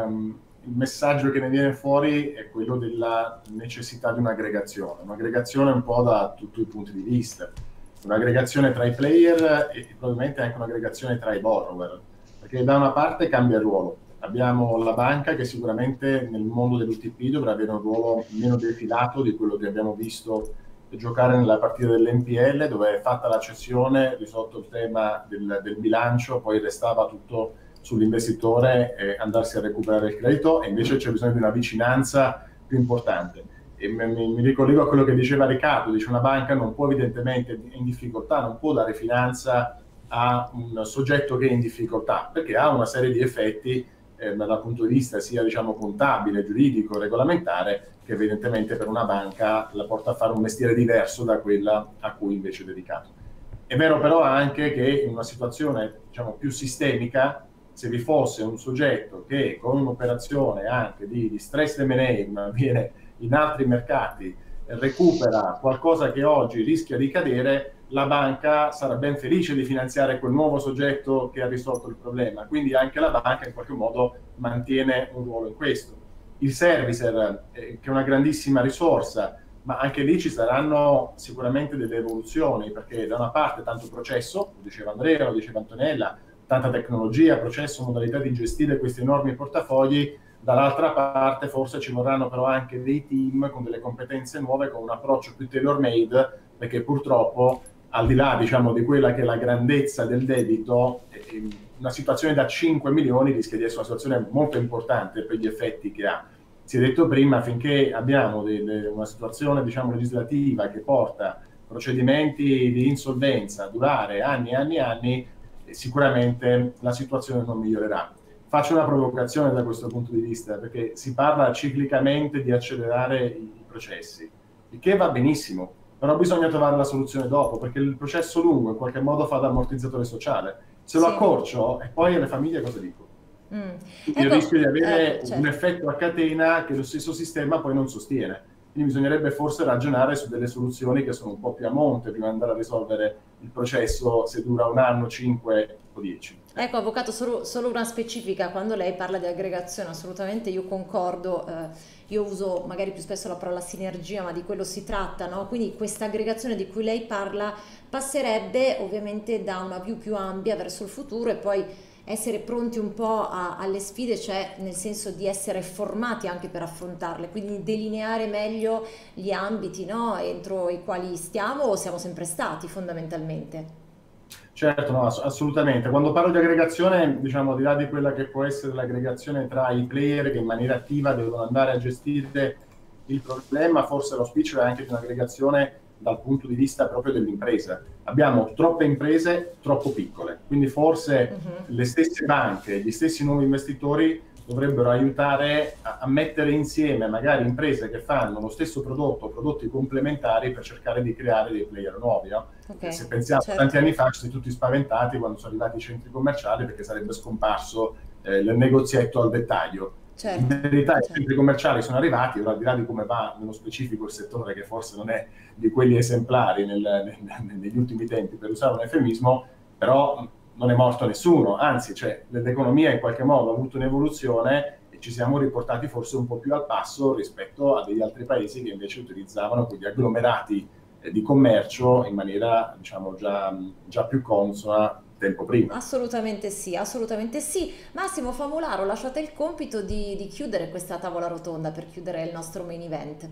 il messaggio che ne viene fuori è quello della necessità di un'aggregazione un po' da tutti i punti di vista, un'aggregazione tra i player e probabilmente anche un'aggregazione tra i borrower, perché da una parte cambia il ruolo. Abbiamo la banca che sicuramente nel mondo dell'UTP dovrà avere un ruolo meno defilato di quello che abbiamo visto giocare nella partita dell'NPL, dove è fatta la cessione, risolto il tema del bilancio, poi restava tutto sull'investitore andarsi a recuperare il credito, e invece c'è bisogno di una vicinanza più importante. E mi ricollego a quello che diceva Riccardo, dice una banca non può evidentemente in difficoltà, non può dare finanza a un soggetto che è in difficoltà, perché ha una serie di effetti dal punto di vista sia diciamo contabile, giuridico, regolamentare, che evidentemente per una banca la porta a fare un mestiere diverso da quella a cui invece è dedicato. È vero però anche che in una situazione diciamo più sistemica, se vi fosse un soggetto che con un'operazione anche di stress M&A, ma avviene in altri mercati, recupera qualcosa che oggi rischia di cadere, la banca sarà ben felice di finanziare quel nuovo soggetto che ha risolto il problema. Quindi anche la banca in qualche modo mantiene un ruolo in questo. Il servicer, che è una grandissima risorsa, ma anche lì ci saranno sicuramente delle evoluzioni, perché da una parte tanto processo, lo diceva Andrea, lo diceva Antonella, tanta tecnologia, processo, modalità di gestire questi enormi portafogli, dall'altra parte forse ci vorranno però anche dei team con delle competenze nuove, con un approccio più tailor-made, perché purtroppo al di là diciamo di quella che è la grandezza del debito, una situazione da 5 milioni rischia di essere una situazione molto importante per gli effetti che ha. Si è detto prima, finché abbiamo una situazione diciamo legislativa che porta procedimenti di insolvenza a durare anni e anni e anni, sicuramente la situazione non migliorerà. Faccio una provocazione da questo punto di vista, perché si parla ciclicamente di accelerare i processi, il che va benissimo, però bisogna trovare la soluzione dopo, perché il processo lungo in qualche modo fa da ammortizzatore sociale. Se lo accorcio, e poi alle famiglie cosa dico? Quindi il rischio di avere un effetto a catena che lo stesso sistema poi non sostiene. Quindi bisognerebbe forse ragionare su delle soluzioni che sono un po' più a monte prima di andare a risolvere il processo, se dura un anno, 5 o 10. Ecco, Avvocato, solo una specifica, quando lei parla di aggregazione, assolutamente io concordo, io uso magari più spesso la parola sinergia, ma di quello si tratta, no? Quindi questa aggregazione di cui lei parla passerebbe ovviamente da una view più ampia verso il futuro e poi essere pronti un po' alle sfide, cioè nel senso di essere formati anche per affrontarle, quindi delineare meglio gli ambiti, no? Entro i quali stiamo o siamo sempre stati fondamentalmente. Certo, no, assolutamente. Quando parlo di aggregazione, diciamo, al di là di quella che può essere l'aggregazione tra i player che in maniera attiva devono andare a gestire il problema, forse l'auspicio è anche di un'aggregazione dal punto di vista proprio dell'impresa. Abbiamo troppe imprese troppo piccole, quindi forse le stesse banche, gli stessi nuovi investitori dovrebbero aiutare a mettere insieme magari imprese che fanno lo stesso prodotto o prodotti complementari per cercare di creare dei player nuovi, no? Okay, se pensiamo tanti anni fa ci siamo tutti spaventati quando sono arrivati i centri commerciali perché sarebbe scomparso il negozietto al dettaglio. In verità i centri commerciali sono arrivati, ora al di là di come va nello specifico il settore, che forse non è di quelli esemplari negli ultimi tempi, per usare un eufemismo, però non è morto nessuno, anzi, cioè, l'economia in qualche modo ha avuto un'evoluzione e ci siamo riportati forse un po' più al passo rispetto a degli altri paesi che invece utilizzavano quegli agglomerati di commercio in maniera, diciamo, già più consona tempo prima. Assolutamente sì, assolutamente sì. Massimo Famularo, lasciate il compito di chiudere questa tavola rotonda per chiudere il nostro main event.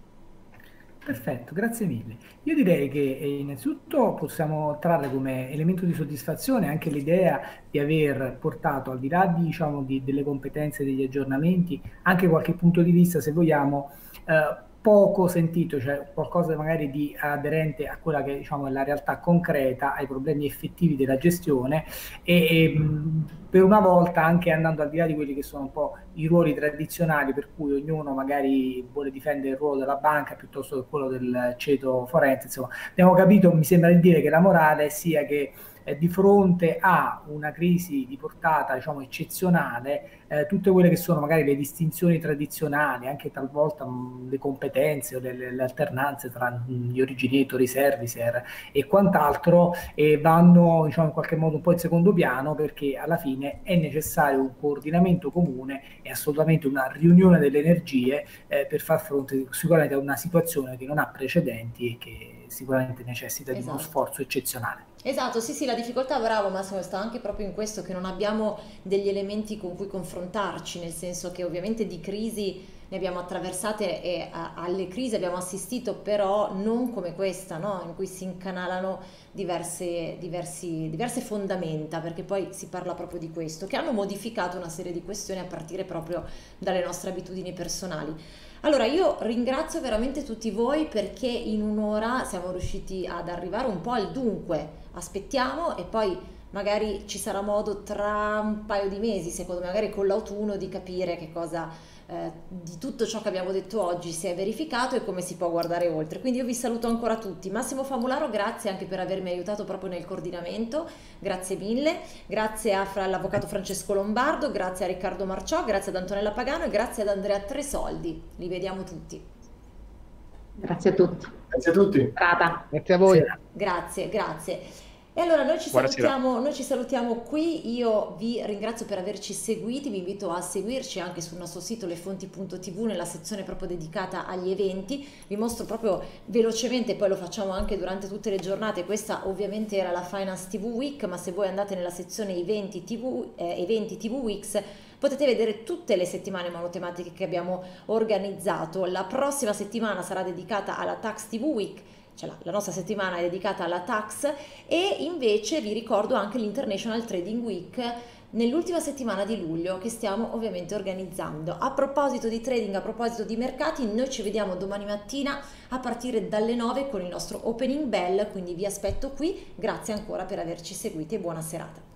Perfetto, grazie mille. Io direi che innanzitutto possiamo trarre come elemento di soddisfazione anche l'idea di aver portato, al di là diciamo, delle competenze, degli aggiornamenti, anche qualche punto di vista, se vogliamo, poco sentito, cioè qualcosa magari di aderente a quella che diciamo è la realtà concreta, ai problemi effettivi della gestione e per una volta anche andando al di là di quelli che sono un po' i ruoli tradizionali per cui ognuno magari vuole difendere il ruolo della banca piuttosto che quello del ceto forense. Insomma, abbiamo capito, mi sembra di dire, che la morale sia che di fronte a una crisi di portata, diciamo, eccezionale, tutte quelle che sono magari le distinzioni tradizionali, anche talvolta le competenze o le alternanze tra gli originator, i servicer e quant'altro, vanno, diciamo, in qualche modo un po' in secondo piano, perché alla fine è necessario un coordinamento comune e assolutamente una riunione delle energie per far fronte sicuramente a una situazione che non ha precedenti e che sicuramente necessita di uno sforzo eccezionale. Esatto, sì, la difficoltà, bravo Massimo, sta anche proprio in questo, che non abbiamo degli elementi con cui confrontarci, nel senso che ovviamente di crisi ne abbiamo attraversate e alle crisi abbiamo assistito, però non come questa, no? In cui si incanalano diverse fondamenta, perché poi si parla proprio di questo, che hanno modificato una serie di questioni a partire proprio dalle nostre abitudini personali. Allora, io ringrazio veramente tutti voi, perché in un'ora siamo riusciti ad arrivare un po' al dunque. Aspettiamo e poi magari ci sarà modo tra un paio di mesi, secondo me, magari con l'autunno, di capire che cosa di tutto ciò che abbiamo detto oggi si è verificato e come si può guardare oltre. Quindi io vi saluto ancora tutti. Massimo Famularo, grazie anche per avermi aiutato proprio nel coordinamento, grazie mille, grazie all'avvocato Francesco Lombardo, grazie a Riccardo Marciò, grazie ad Antonella Pagano e grazie ad Andrea Tresoldi. Li vediamo tutti. Grazie a tutti. Grazie a tutti. Grazie a voi. Grazie. E allora noi ci salutiamo qui, io vi ringrazio per averci seguiti, vi invito a seguirci anche sul nostro sito lefonti.tv nella sezione proprio dedicata agli eventi, vi mostro proprio velocemente, poi lo facciamo anche durante tutte le giornate. Questa ovviamente era la Finance TV Week, ma se voi andate nella sezione eventi TV Weeks potete vedere tutte le settimane monotematiche che abbiamo organizzato. La prossima settimana sarà dedicata alla Tax TV Week, cioè la nostra settimana è dedicata alla tax, e invece vi ricordo anche l'International Trading Week nell'ultima settimana di luglio, che stiamo ovviamente organizzando. A proposito di trading, a proposito di mercati, noi ci vediamo domani mattina a partire dalle 9 con il nostro opening bell, quindi vi aspetto qui. Grazie ancora per averci seguiti e buona serata.